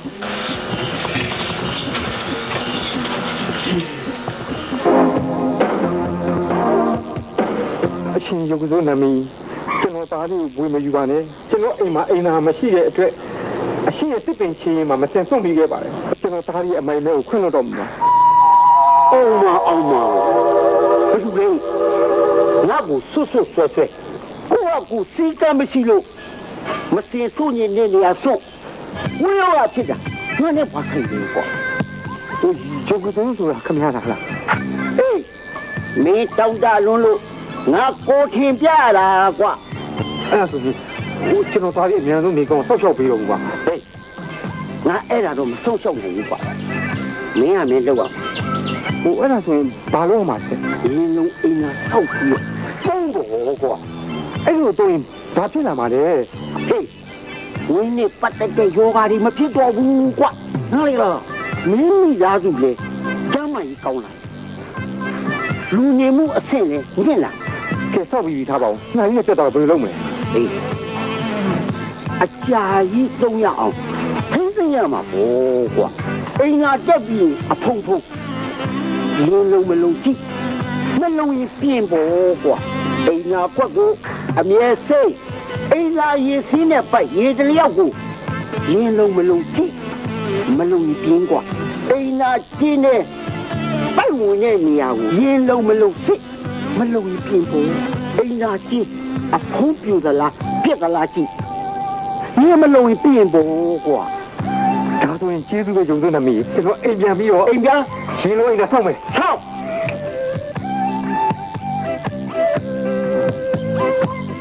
အချင်းရုပ်စိုးနာမည်ကျွန်တော်သားလေးကိုဝေမယူပါနဲ့ကျွန်တော်အိမ်မှာအိမ်သာမရှိတဲ့အတွက်အရှိရဲ့တစ်ပင်ချင်းမှာမစင်စွန့်ပြီးခဲ့ပါတယ်ကျွန်တော်သားလေးအမိုင်လေးကိုခွင့်လွှတ်တော့မှာအောင်မဘယ်လိုလဲငါ့ကိုဆွဆွဆွဆွကိုကကိုစီကမရှိလို့မစင်စွန့်နေနေရဆွန့်ဝေးရဖြစ်တာငါနဲ့ဘာဆိုင်လဲကွာကျုပ်ကတော့ဆိုတာခမရတာလားအေးမင်းတောင်းတလွန်းလို့ငါကိုထင်ပြရတာကွာအဲ့ဒါဆိုရင်ကျွန်တော်သားလေးအများဆုံးနေကောင်းဆောက်ရှောက်ပေးတော့ဘူးကွာဟေးငါအဲ့ဒါတော့မဆောက်ရှောက်နိုင်ဘူးကွာမင်းကမင်းလောက်အောင်အဲ့ဒါဆိုရင်ဘာလို့မှဆက်ရင်းလုံးအိမ်သာဆောက်ပြီးဖုံးတော့ကွာအဲ့လိုတော့ဘာဖြစ်လာမှာလဲဟေးဝင်းနဲ့ပတ်သက်တဲ့ယောဂါတွေမဖြစ်တော့ဘူးကွာနားလေလားမင်းမိသားစုလေကျမ်းမာကြီးကောင်းလာလူနေမှုအဆင့်လေမြင့်လာကဲဆောက်ပြီးထားပါဦးနိုင်ရပြတ်တော့ဘယ်လိုလုပ်မလဲဟေးအကြာကြီးသုံးရအောင်ဖင်းသိရမှာပေါ့ကွာအိမ်သာတက်ပြီးအဖုံဖုံလင်းလုံးမလုံးကြည့်မလုံးရင်ပြင်းပေါ့ကွာအိမ်သာကွက်ကိုအမြဲစိတ်အိမ်သာရေစင်းနဲ့ပိုက်ရေတလျောက်ကိုလင်းလုံးမလုံးကြည့်မလုံးရင်ပြင်းကွာအိမ်သာကျင်းနဲ့ပိုက်ဝင်တဲ့နေရာကိုလင်းလုံးမလုံးကြည့်မလုံးရင်ပြင်းပေါ့အိမ်သာကျင်းအဖုံးပြူသလားပြက်သလားကြည့်你们容易变不过， 他说你接触个用的那米，就说一边比我一边，形容一个上面操。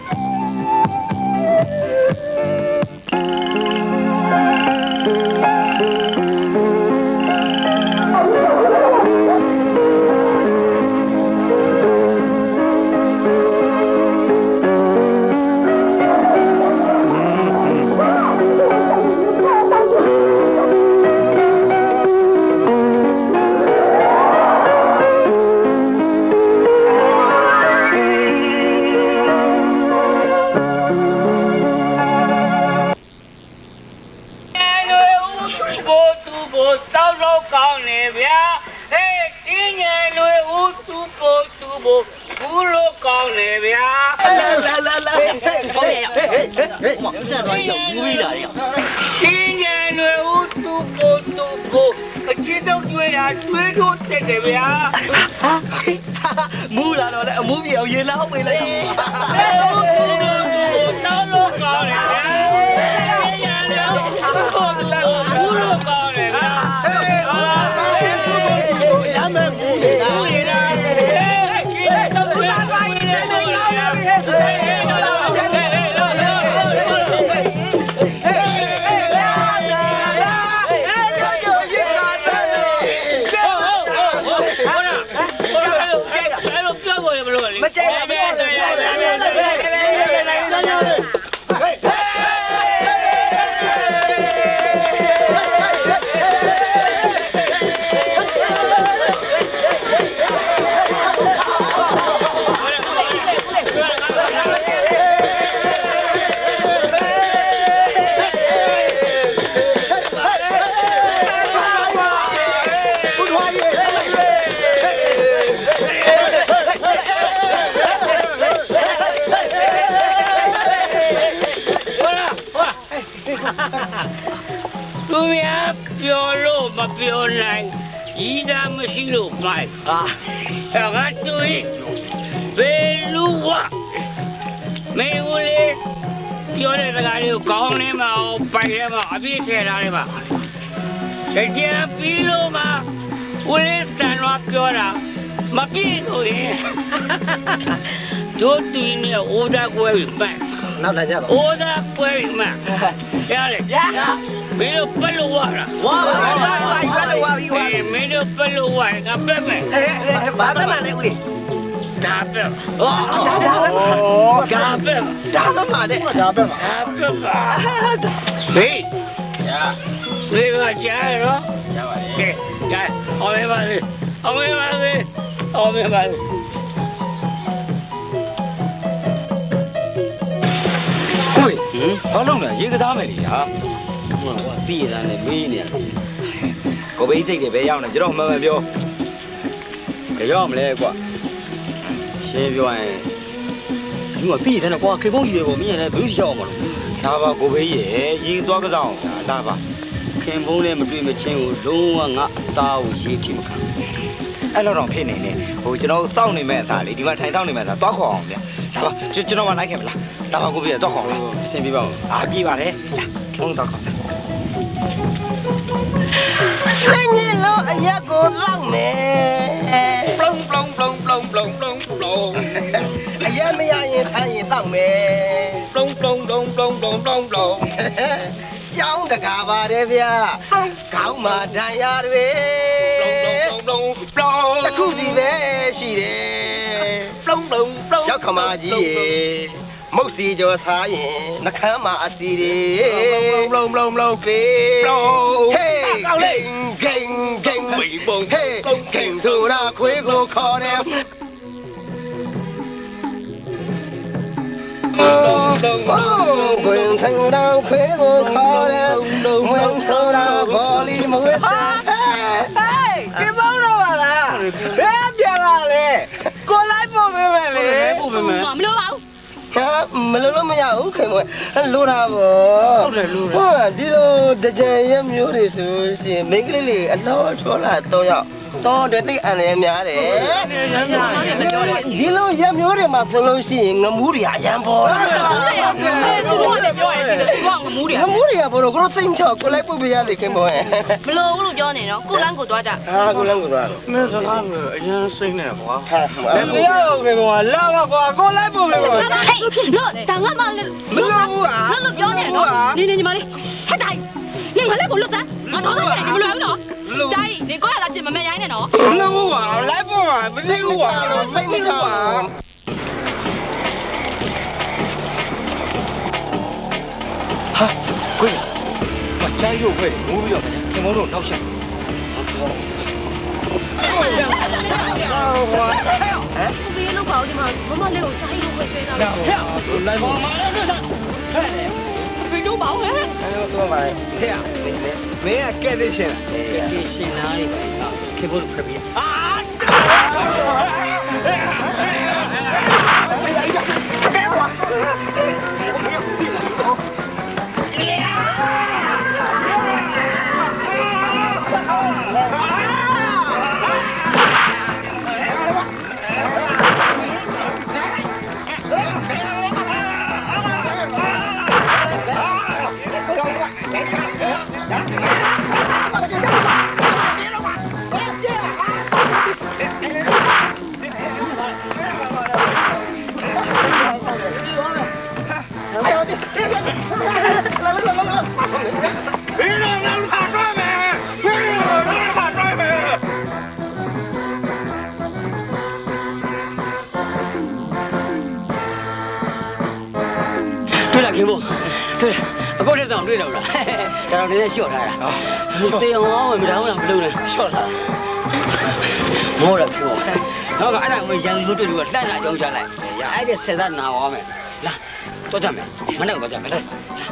现在要无为了呀！ 今年的我都知道对呀，最多在这边啊。 木了了，木表也拿回来了。 到了高了，သူများပြောလို့မပြောနိုင်ဤသာမရှိလို့ပိုက်ဟာငါတွေ့ဘယ်လူဝမင်းဦးလေးပြောတဲ့စကားလေးကိုကောင်းနေမှာပိုက်ထဲမှာအပြည့်ထည့်ထားတယ်ပါတကြံပြီးလို့မှဦးလေးတန်တော့ပြောတာမပြည့်ဆိုရင်တို့တူနေအိုးသားကွဲပြီးမှန်နောက်လာကြပါအိုးသားကွဲပြီးမှန်ရတယ်မင်းတို့ပက်လို့ဝါလားဝါပါပက်လို့ဝါပြီးဝါမင်းတို့ပက်လို့ဝါငါပက်မယ်ဘာပက်မှလဲဦးလေးဒါပက်ဒါပက်ဒါပက်မှာတဲ့ဒါပက်မှာပက်ပါဘေးဘေးကကြားရောကြားပါလေကဲကြားအောင်ပါလေအောင်ပါလေအောင်ပါလေကိုဘာလုပ်လဲရေကစားမယ်လေဟာဟိုကပြီးရတဲ့မေးနေတယ်ကိုဘေးစိတ်တွေပဲရောက်နေကျွန်တော်မှန်မှန်ပြောကြရောက်မလဲကွာရှင်းပြောရင်ဒီကပြီးတယ်ကွာခေဖုံးကြီးတွေကိုမင်းလည်းဘယ်လိုရောက်မှာလို့ဒါပါကိုဘေးရေရေသွားကစားအောင်ဒါပါခင်ဖုံးလည်းမတွေ့မချင်းကိုလုံးဝငါအသားကိုရေးထိမခံအဲ့လိုတော့ဖြစ်နေနေဟိုကျွန်တော်စောင့်နေမဲ့အစားလေဒီမှာထိုင်စောင့်နေမဲ့အစားသွားခေါ်အောင်ဗျာဒါပါကျွန်တော်မှလိုက်ခဲ့မလားဒါပါကိုဘေးသွားခေါ်အောင်အဆင်ပြေပါဦးအားပြေးပါလေထုံးတော့ခေါ်စင်ကြီးလုံးအရက်ကိုလောက်မယ်ပလုံအရက်မရရင်ဖမ်းရင်တောက်မယ်ပလုံကျောင်းတကားပါတယ်ဗျာခေါင်းမှာဒဏ်ရာတွေတခုစီပဲရှိတယ်ရောက်ခမကြီးရေမုတ်စီကျော်စားရင်နှခမ်းမှာအစီတွေပလုံပေးဟေးဂိမ်ဟေးဂိမ်ဆိုတာခွေးကိုခေါ်တယ်ဝင်ထန်တော့ခွေးကိုခေါ်တယ်ဝင်ဆိုတာဘောလီမွေးတယ်ဒီဘောတော့ပါလားဘယ်ပြန်လာလဲကိုလိုက်ပို့ပေးမယ်လေပို့ပေးမယ်မလို့ပါဘူးမလို့မရဘူးခင်ဗျလိုတာပေါ့ဟုတ်တယ်လိုတယ်ဟုတ်ဒီလိုတကြံရက်မျိုးတွေဆိုရှင်မိန်းကလေးလေးအလောချောလာတော့ရောက်တော့တဲ့တိတ်အန်လည်းများတယ်ဒီလိုရက်မျိုးတွေမှာဆိုလို့ရှိရင်ငမူးတွေအရန်ပေါ်ငမူးတွေကဘောတော့ကိုသိမ့်ချောက်ကိုလိုက်ပုတ်ပြရလေခင်ဗျမလို့ဘူးလို့ပြောနေတော့ကိုလန်းကိုသွားကြကိုလန်းကိုသွားမင်းစကားမျိုးအရင်စိတ်နဲ့ကွာမရဘူးခင်ဗျလာပါကွာကိုလိုက်ပုတ်လေကွာဟေးတော့တန်ငါမလည်းမလို့ဘူးอ่ะမလို့ပြောနေတော့နေညီမလေးဟဲ့တိုင်းနေမလေးကိုလွတ်သားငါတော့တယ်မလို့ဘူးနော်တိုင်းနေကိုရလာချင်းမမဲရိုင်းနဲ့နော်မလို့ဘူးอ่ะလိုက်ပုတ်อ่ะမသိဘူးอ่ะသိမ့်ချောက်ဟာကိုယ်မကြိုက်လို့ပဲငိုးပြီးတော့ခင်ဗျတို့နောက်ဆက်ဘေးလောက်ပါဦးဒီမှာမမလေးကိုတိုင်းလို့ပဲဆွဲတာလိုက်ပါမဘေးတော့ပါဦးဟဲ့တော့ပါဟဲ့မင်းကကဲလေးရှင်သားလေးပါခေဖို့ခပြီးအာ对了，平步，对了，过这张对了不啦？让人家笑他了。对呀，我们然后让不溜呢，笑他。没了，平步。那个俺那没讲究这个懒懒教下来，俺这实在拿我们，来，多讲没？没那个多讲没来。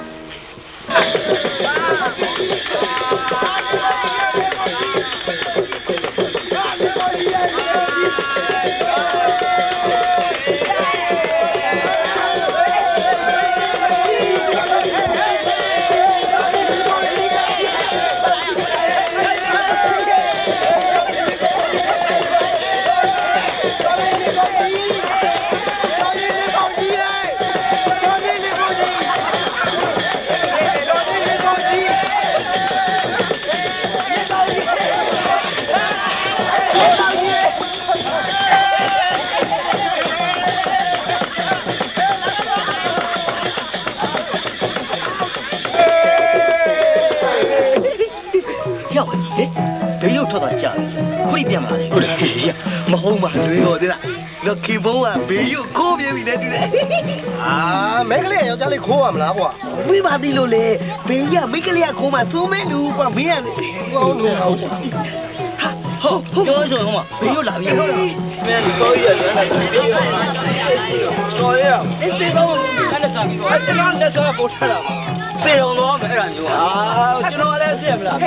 没有找到家里，会变嘛的？不是，没好嘛，对哦对啦。那开封啊，没有可别味的对啦。啊，每个人要家里可啊么啦我？没嘛的了嘞，没呀，每个人可嘛，做没路过没呀？我好。好，有什么嘛？没有哪边？没你高一啊，原来没有。高一啊，这个我看得上，这哪那时候不吃了。别让我没人用啊！就那来这不啦？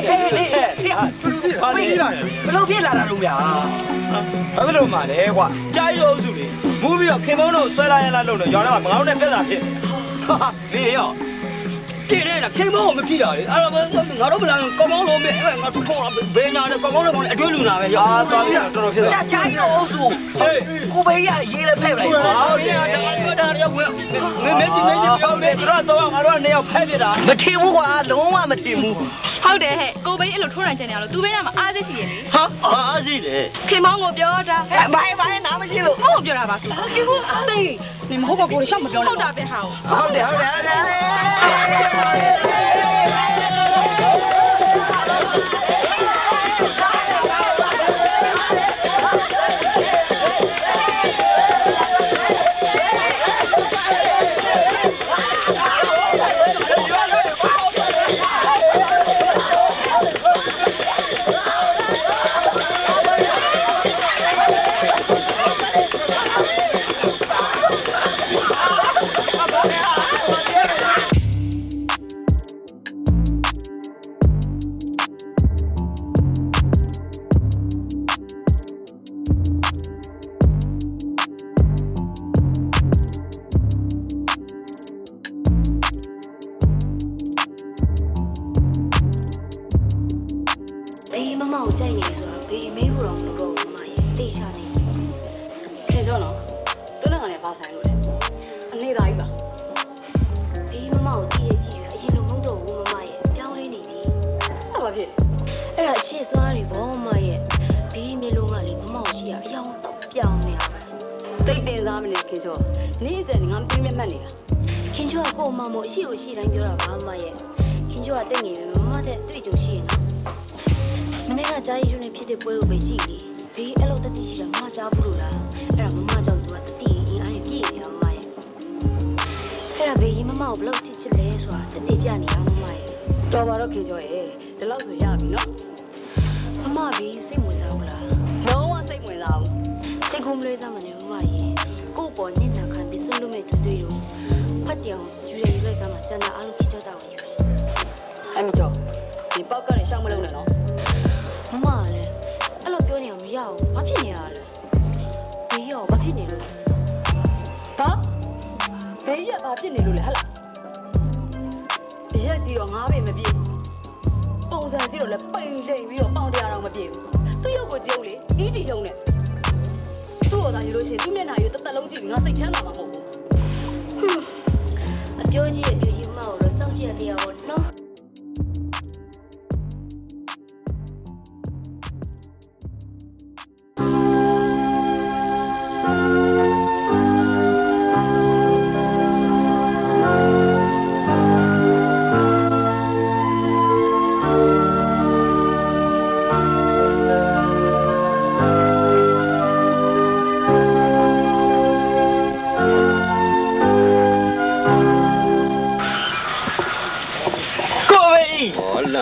不老偏来了路边啊！不老嘛的话，加油助力，目标开门路摔来来路了，原来嘛我那别打偏，哈哈，没有。这人呢，开门我们批了的，我都不让刚刚路没，我出空了，别人家刚刚路我追路那边啊，抓不了，抓不了。加油助，哎，湖北呀，也来拍不来。好的，我这要不要？没不要，没知道早晚我说你要拍别的。没听我话，龙王没听我。 好的嘿，高北一路突然间了，都被俺们阿姐去的。 哈，阿姐的。 开门我表着， 买那么些路， 我表了吧？结果对，你们后边过来想不表了？好大别好。 好的。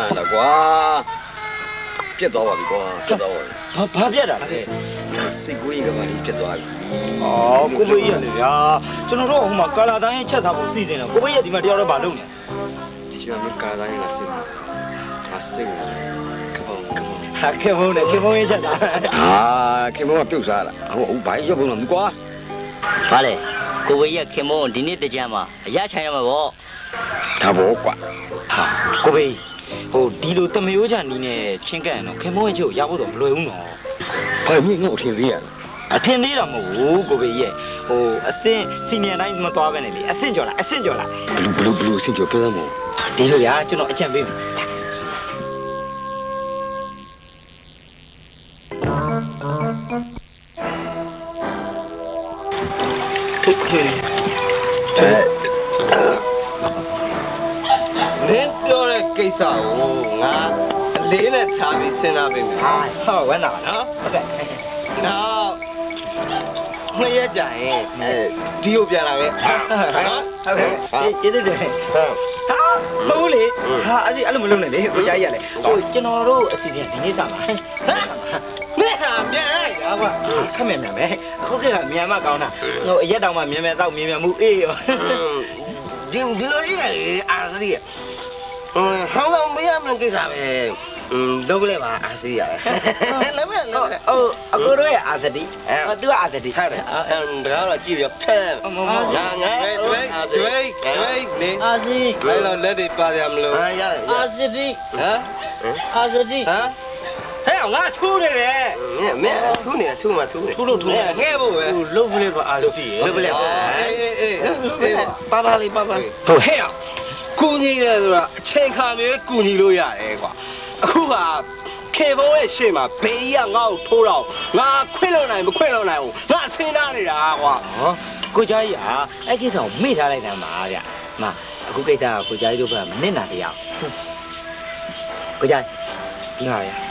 了，瓜，别找我，瓜，别找我。 怕别的嘞， 谁故意的嘛？你别找我。 哦，我不一样的呀，就那说我嘛，干了当然吃啥不水的了，我不一样地方掉了把路呢。 希望你干了当然个水，啊水了， 开封的，开封也吃啥？ 啊，开封嘛表啥了？我白要不能瓜。 好嘞，我不一样开封今天得讲嘛，也吃什么不？ 他不瓜。 哈，各位。哦，地路都没有讲你呢，偏干了，开门就也不懂乱用了。 哎，你我听对了。 啊，听对了嘛，各位爷，哦，新年来你们多少呢？新交了，新交了。 不录，新交不什么？ 地路呀，就那一千倍。 ကိစ္စကိုငါလေးနဲ့ထားပြီးစဉ်းစားပေးမယ်။ဟုတ်ဝမ်းသာနော်။ဟုတ်ကဲ့။နောက်2ရက်ကြာရင်ဒီကိုပြန်လာခဲ့။ဟုတ်ကဲ့။ကျေးဇူးတင်။ဟာမဟုတ်လေ။ဟာအဲ့လိုမလုပ်နဲ့လေ။ကိုကြားရလေ။ဟိုကျွန်တော်တို့အစီအစဉ်ဒီနေ့စမှာ။မင်းဟာပြန်လိုက်ရကွာ။ခက်မြန်မယ်။အခုကမြန်မကောင်းတာ။ဟိုအရက်တောင်မှမြန်မြန်တော့မြန်မှုအေးရော။ဒီလိုကြီးလေအားစရိဟောင်းမရမကိစ္စပဲလုပ်လဲပါအားစီးရတယ်လည်းပဲဟိုအကိုတို့ရဲ့အာသတိသူကအာသတိဟုတ်တယ်ဒါတော့ကြည့်ရဖဲငါတွေ့နေအာစီလည်းတော့လက်တွေပါရမလို့အာသတိဟမ်အာသတိဟမ်ဟဲ့ငါထူးနေတယ်မင်းထူးနေထူးမှထူးနေထူးလို့ထူးငဲ့ဖို့ပဲလုတ်ပလေးပါအာစီလုတ်ပလေးအေးပါလေးဟိုဟဲ့ကူညီတယ်ဆိုတာအချိန်ခါမျိုးကူညီလို့ရတယ်ကွာအခုကခေဘုံရဲ့ရှေ့မှာဘေးကြီးကငါ့ကိုထိုးတော့ငါခွင့်လို့နိုင်မခွင့်လို့နိုင်ဘူးငါဆင်းသားနေတာကွာဟောကိုကြားကြီးဟာအဲ့ကိစ္စကိုမေ့ထားလိုက်တာမှာဗျမအခုကိစ္စကကိုကြားကြီးတို့ကမနစ်နာတရားကိုကြားဒီဟာရ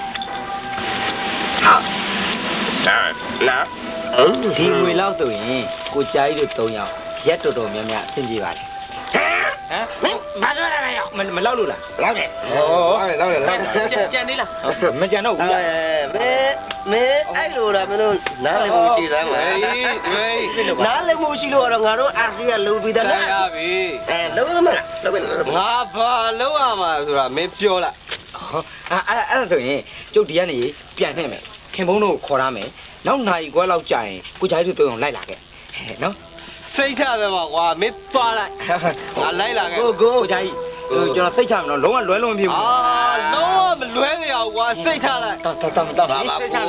လာဒီငွေလောက်ဆိုရင်ကိုကြားကြီးတို့3ယောက်ရက်တော်တော်များများအဆင်ပြေပါတယ်မင်းဘာလို့လဲရောမလောက်လို့လားလောက်တယ်လောက်တယ်ကြံနေလားမကြံတော့ဘူးမင်းအဲ့လိုလားမင်းတို့နားလည်မှုရှိသားမနားလည်မှုရှိလို့တော့ငါတို့အာစီကလုံပြီးသားလားရပြီလုံရမလားလုံပဲငါဘာလုံရမှာဆိုတာမင်းပြောလားအဲ့ဒါဆိုရင်ကျုပ်ဒီကနေပြန်နှဲ့မယ်ခင်ဘုန်းတို့ခေါ်ရမယ်နောက်နိုင်ခွဲလောက်ကြာရင်ကိုကြားတို့အောင်လိုက်လာခဲ့နော်စိတ်ချတယ်ပါကွာမင်းသွားလိုက်ငါလိုက်လာခဲ့ကိုကြားကြီးကျွန်တော်စိတ်ချမယ်နော်လုံးဝလွဲလုံးမဖြစ်ဘူးလုံးဝမလွဲနေအောင်ကွာစိတ်ချလိုက်တော်စိတ်ချကို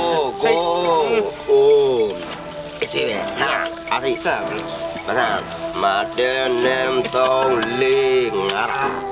အစီပဲဟာအားစိတ်ဆက်မနာမတဲ့နမ်တော့လေးငါ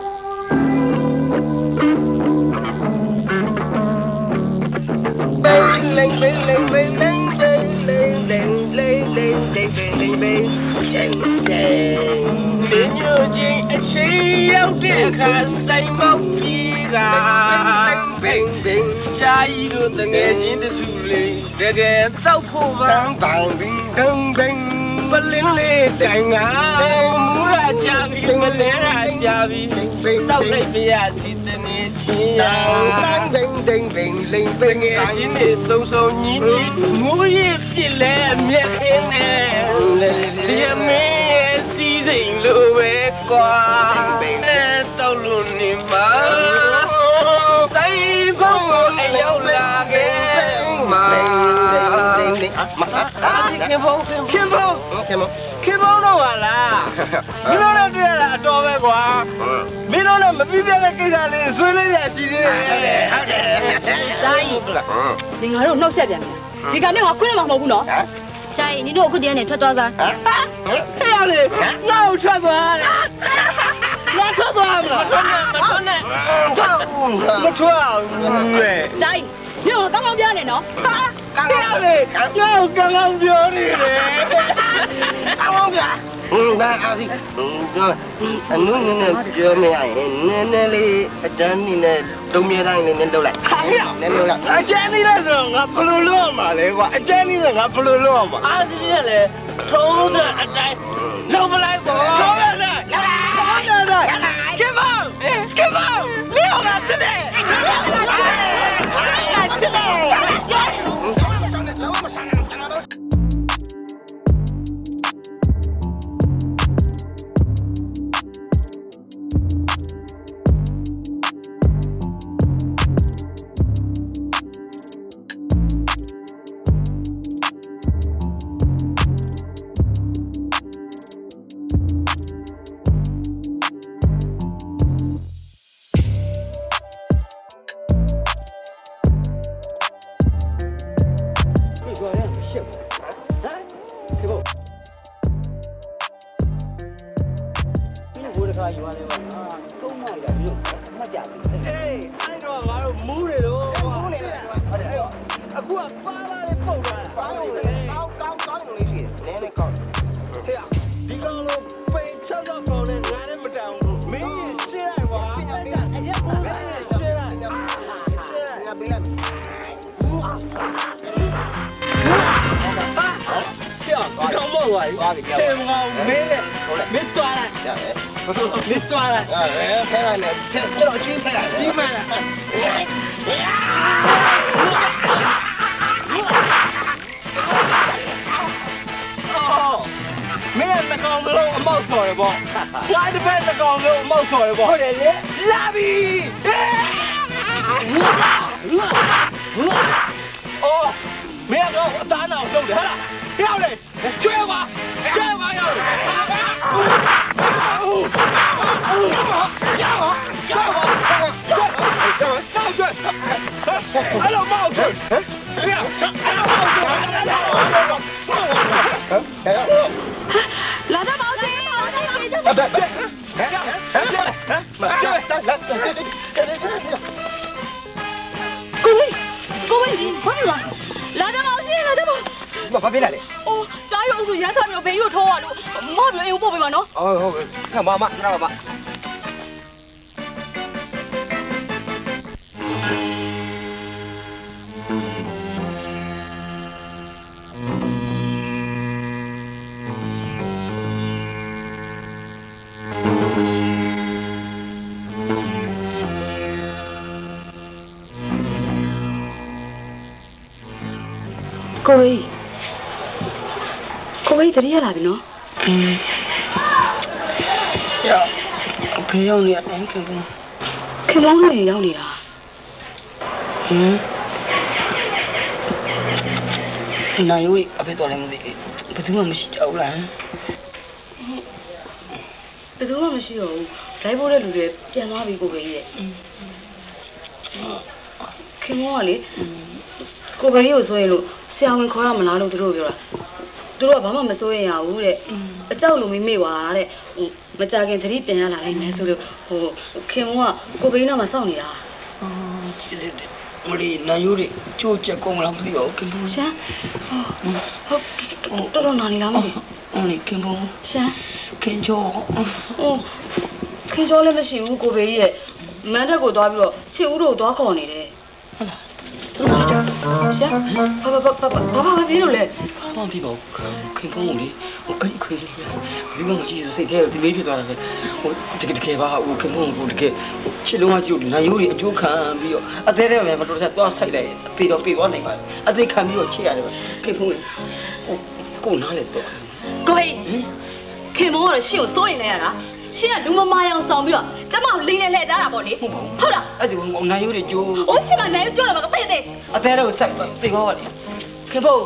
လိမ့်လိမ့်လိမ့်လိမ့်လိမ့်လိမ့်လိမ့်လိမ့်လိမ့်လိမ့်လိမ့်လိမ့်လိမ့်လိမ့်ကျင်းကျင်းလင်းညိုချင်းအချင်းရောက်တဲ့အခါစိမ်မောက်ကြီးကဘင်းဘင်းရှားရီတို့တငယ်ချင်းတစုလေးတကယ်တောက်ဖို့ပန်းပန်းပြီးဒုံဒိန်ပလင်းလေးတိုင်ကမူရကြပြီးမလဲရကြပြီးတောက်လိုက်ပြရစီတနေချင်းဒိန်ဒိန်ဒိန်လိမ့်ပငယ်ချင်းတွေစုံစုံညီညီငိုးရပြစ်လဲမြက်ခင်းနဲ့ဒီမင်းစီစိန်လိုပဲကွာတောက်လို့နေမှာတိုင်းကောင်းကိုအရောက်လာခဲ့မှာခင်ဗျတော့ပါလားမင်းတို့လည်းတွေ့ရတာအတော်ပဲကွာမင်းတို့လည်းမပြီးပြတဲ့ကိစ္စလေးဆွေးလေးရကြည့်သေးတယ်ဟုတ်တယ်တိုင်းဒီငါတို့နှုတ်ဆက်ပြန်တယ်ဒီကနေ့ကခွင့်မမဟုတ်ဘူးနော်ကျိုင်းနင်တို့အခုတည်းနဲ့ထွက်သွားစားဟဲ့ရလေငါ့ကိုထွက်သွားတယ်ငါထွက်သွားမလားမထွက်ဘူးလေတိုင်းညို့ကောင်းကောင်းပြောနေနော်ကောင်းကောင်းလေညို့ကောင်းကောင်းပြောနေတယ်ကောင်းကောင်းပြောဒါအားစီအနုနည်းနည်းပြောမရရင်နည်းနည်းလေးအတန်းနည်းနဲ့တုံးမြတိုင်းလေးနဲ့လုပ်လိုက်နည်းလုပ်လိုက်အကျန်းနည်းလဲဆိုတော့ငါဘယ်လိုလုပ်ရမှာလဲကွာအကျန်းနည်းနဲ့ငါဘယ်လိုလုပ်ရမှာအားစီနဲ့လေထုံးတဲ့အတိုင်းလုပ်ပလိုက်ပေါ့လုပ်ရတယ်ကဲပါလီယောနာတေကိုကြီးတတိယလာပြီနော်ဖေရောက်နေတယ်ခင်ဗျခင်ဗျတို့ရောက်နေတာနိုင်ရိုးအဖေတော်လည်းမသိဘူးဘယ်သူမှမရှိကြဘူးလားဘယ်သူမှမရှိတော့ဘူးလိုက်ဖို့တဲ့လူတွေပြန်သွားပြီကိုကြီးရဲ့ခင်ဗျကလေကိုကြီးကိုဆိုရင်လို့ဆရာဝန်ခေါ်ရမလားလို့သူတို့ပြောတာသူတို့ကဘာမှမစိုးရင်ရဘူးတဲ့အကြောက်လို့မေ့သွားတဲ့မကြခင်သတိပြန်ရလာနိုင်မယ်ဆိုလို့ခင်ဗျကကိုကြီးနောက်မှာစောင့်နေတာမလီနိုင်ရိုးတွေကြိုးချက်ကုန်လားမသိဘူးခင်ဗျရှမ်းဟုတ်တော်နာနေလားမသိဘူးခင်ဗျရှမ်းခင်ကျော်ခင်ကျော်လည်းမရှိဘူးကိုကြီးရဲ့မန်းတက်ကိုသွားပြီးတော့ချစ်ဦးတို့သွားခေါ်နေတယ်ဟုတ်လားရှာဘာပြေလို့လဲဘာဖြစ်တော့ခင်ဗျလေအဲ့ဒီခွေးလေးဒီမှာကြည့်စိတ်ထဲဒီလေးဖြစ်သွားတယ်တကယ်ပါဦးခင်ဗျကိုတကယ်ချစ်လုံးကကြည့်နိုင်ရိုးတွေအကျိုးခံပြီးတော့အသေးသေးပဲမတော်ဆက်သွားဆိုင်လိုက်အသေးတော့ပြေသွားနိုင်ပါအသေးခံပြီးတော့ချစ်ရတယ်ခင်ဗျကိုနားလေတော့ကိုခင်ဗျကတော့ရှင့်ကိုစိုးရင်လည်းရတာရှင့်ကလူမမာအောင်ဆောင်ပြီးတော့ကျမကိုလိန်နဲ့လှည့်တာပေါ့လေဟုတ်လားအဲ့ဒီနိုင်ရိုးတွေကျိုးအိုးရှင်ကနိုင်ရိုးကျိုးတယ်မကသိသေးအသေးတော့စိုက်ပြေသွားပါလေခင်ဗျ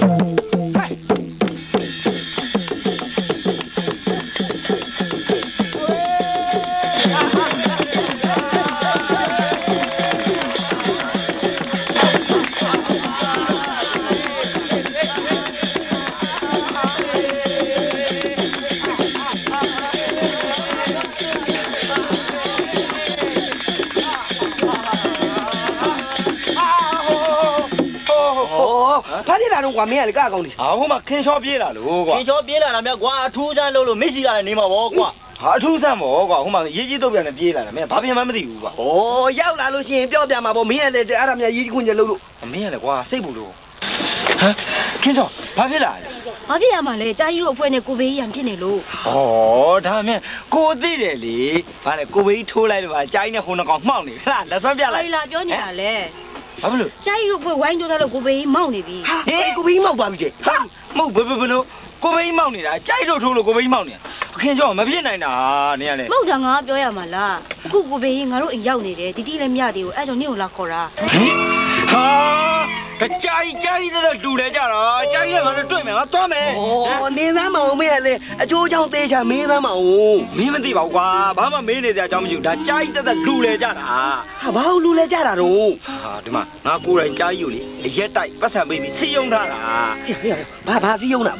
ဘာဖြစ်လာတော့ကွာမင်းကလေကအကောင်းနေဟိုမှာခင်းချောပြေးလာလို့ကွာခင်းချောပြေးလာတာမြတ်ကွာအထူးဆန်းလို့မရှိရတဲ့နေမှာဗောကွာဟာအထူးဆန်းဗောကွာဟိုမှာရေးကြီးတော့ပြန်နေပြေးလာတယ်မင်းဘာပြန်မှမသိဘူးကွာဩရောက်လာလို့ရှိရင်ပြောပြမှာဗောမင်းကလည်းအဲ့ဒါမြတ်ရေးကြီးခွင့်ကျလို့မင်းကလည်းကွာစိတ်ဘူးလို့ဟမ်ခင်းချောဘာဖြစ်လာလဲဘာဖြစ်ရမှာလဲကြားကြီးတို့အဖွဲနဲ့ကိုဘေးကြီးရံဖြစ်နေလို့ဩဒါမြတ်ကိုသိတယ်လေဘာလဲကိုဘေးကြီးထိုးလိုက်တော့ကြားကြီးနဲ့ဟိုနှကောင်မှောက်နေဟလားလက်ဆွမ်းပြလိုက်ဟိုလာပြောနေတာလေဘာလို့ကြားကြီးတို့ဝိုင်းတို့တော့ကိုဘေးကြီးမောက်နေပြီဟေးကိုဘေးကြီးမောက်သွားပြီဟာမဟုတ်ဘယ်လို့ကိုဘေးကြီးမောက်နေတာကြားကြီးတို့ထိုးလို့ကိုဘေးကြီးမောက်နေတာခင်ဗျာမဖြစ်နိုင်တာနေရလေမောက်တာငါပြောရမှာလားအခုကိုဘေးကြီးငါတို့အိမ်ရောက်နေတယ်တီတီလည်းမြသေးဘူးအဲ့ကြောင့်နင့်ကိုလာခေါ်တာဟာ 짜이 둘에 자라. 짜이가 가서 뚫면 떠매. 내가 마음에 래. 조정 대자 매나 마오. 미면 봐 과. 바마 매네 자 좀 다 짜이 둘에 자라. 바우 둘에 자라로. 디마. 나 고래 짜이요리. 옛달 빠사 베이비 시용다라. 바시용나.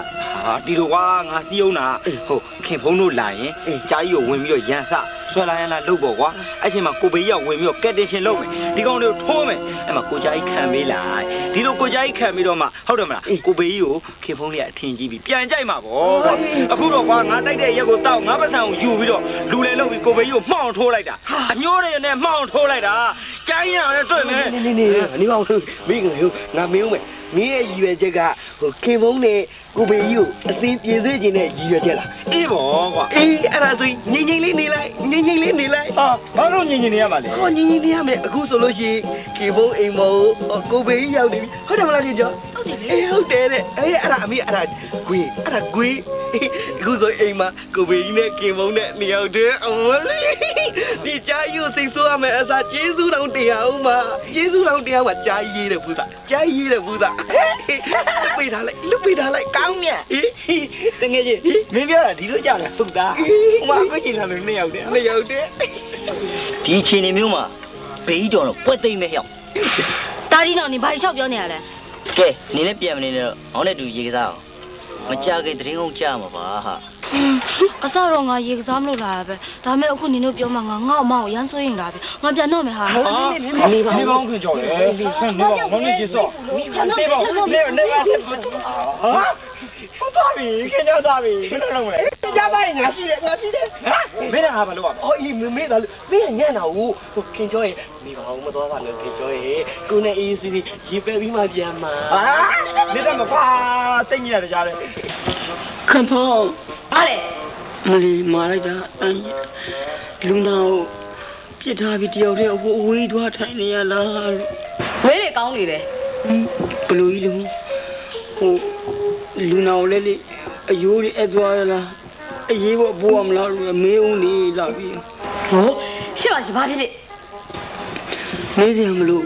디로와 나 시용나. 호 김봉노 라인. 짜이요 ဝင်ပြီးရန်စဆွဲလာရန်လာလုပ်ပေါ့ကွာအဲ့ချိန်မှာကိုဘေးရောက်ဝင်ပြီးကက်တင်ရှင်လုပ်မယ်ဒီကောင်တွေကိုထိုးမယ်အဲ့မှာကိုကြိုက်ခံပေးလိုက်ဒီလိုကိုကြိုက်ခံပြီးတော့မှဟုတ်တယ်မလားကိုဘေးကြီးကိုခင်ဖုံးလေးအထင်ကြီးပြီးပြန်ကြိုက်မှာပေါ့ကွာအခုတော့ကွာငါတိုက်တဲ့ရက်ကိုတောက်ငါပတ်စံကိုယူပြီးတော့လူလေလုပ်ပြီးကိုဘေးကြီးကိုမှောင်ထိုးလိုက်တာအညိုးတွေနဲ့မှောင်ထိုးလိုက်တာကြိုက်ရတယ်တွေ့မယ်နေပါဦးမင်းကငါမင်းဦးမယ်မင်းရဲ့ရည်ရွယ်ချက်ကဟိုခင်ဖုံးနဲ့ကိုဘေးကြီးကိုအသိပြည့်စုံခြင်းနဲ့ရည်ရွယ်ချက်လားအေးပေါ့ကွာအေးအဲ့ဒါဆိုငိမ့်လေးနေလိုက်ဘာလို့ငိမ့်နေရမှာလဲဟောငိမ့်နေရမယ်အခုဆိုလို့ရှိရင်ခင်ဖုံးအိမ်မောကိုဘေးကြီးရောက်နေပြီဟုတ်တယ်မလားညီကျော်အေးဟုတ်တယ်တဲ့အေးအဲ့ဒါအမေအဲ့ဒါကွေးအခုဆိုအိမ်မှာကိုဘေးကြီးနဲ့ခင်ဖုံးနဲ့နေရောက်တယ်အမလေးဒီကြားယူစိတ်ဆိုးရမယ်အစားကျေးဇူးတော်တရားဦးမှာကျေးဇူးတော်တရားမှာကြားရေးတဲ့ဘုရားကြားရေးတဲ့ဘုရားလုပိထားလိုက်ကောင်းမြတ်တကယ်ကြီးမင်းပြောတာဒီလိုကြလားဟုတ်သားဟိုမှာအခွင့်အရေးလာလို့နှစ်ယောက်တည်းဒီအချိန်မျိုးမှာဘေးတော်တော့ပွက်သိမ့်မဲ့ရောက်တာကြီးတော့နေဘာလျှောက်ပြောနေရလဲကဲနေလည်းပြန်မနေတော့အောင်းနဲ့တူရေကစားအောင်မကြခင်တရင်ကုန်ကြမှာပါဟာအစတော့ငါရေကစားမလို့လာပဲဒါမဲ့အခုနင်တို့ပြောမှငါအမောင်ရမ်းစိုးရင်လာပြီငါပြန်တော့မယ်ဟာနေပါဦးခင်ကြော်လေနေပါမင်းကြီးစောနေပါနေပါဟာဟုတ်ပါပြီခင်ဗျားသားပြီဘယ်လိုလုပ်မလဲခင်ဗျားသားငါရှိတယ်မင်းဟာဘာလို့အော်အေးမင်းသားမင်းညံ့တာကိုခင်ကျော်ရဲ့နေပါဦးမတော်ပါနဲ့ခင်ကျော်ရဲ့ကိုနဲ့အေးစီရေပဲပြီးမှပြန်မှာနေတော့မကွာစိတ်ညစ်ရကြတယ်ခင်ဗျားဟာလေမလီမာလိုက်တာလူနာကိုပြစ်ထားပြီးတယောက်တည်းအဝေးသွားထိုင်နေရလားဝေးလေကောင်းနေတယ်ဘလူကြီးဟိုလူနာကိုလည်းလေအယိုးတွေအသွားရလားအေးဘောဘိုးမလားလို့မေးဦးနေလာပြီဟောရှေ့ပါဘာဖြစ်လဲမေးစရာမလို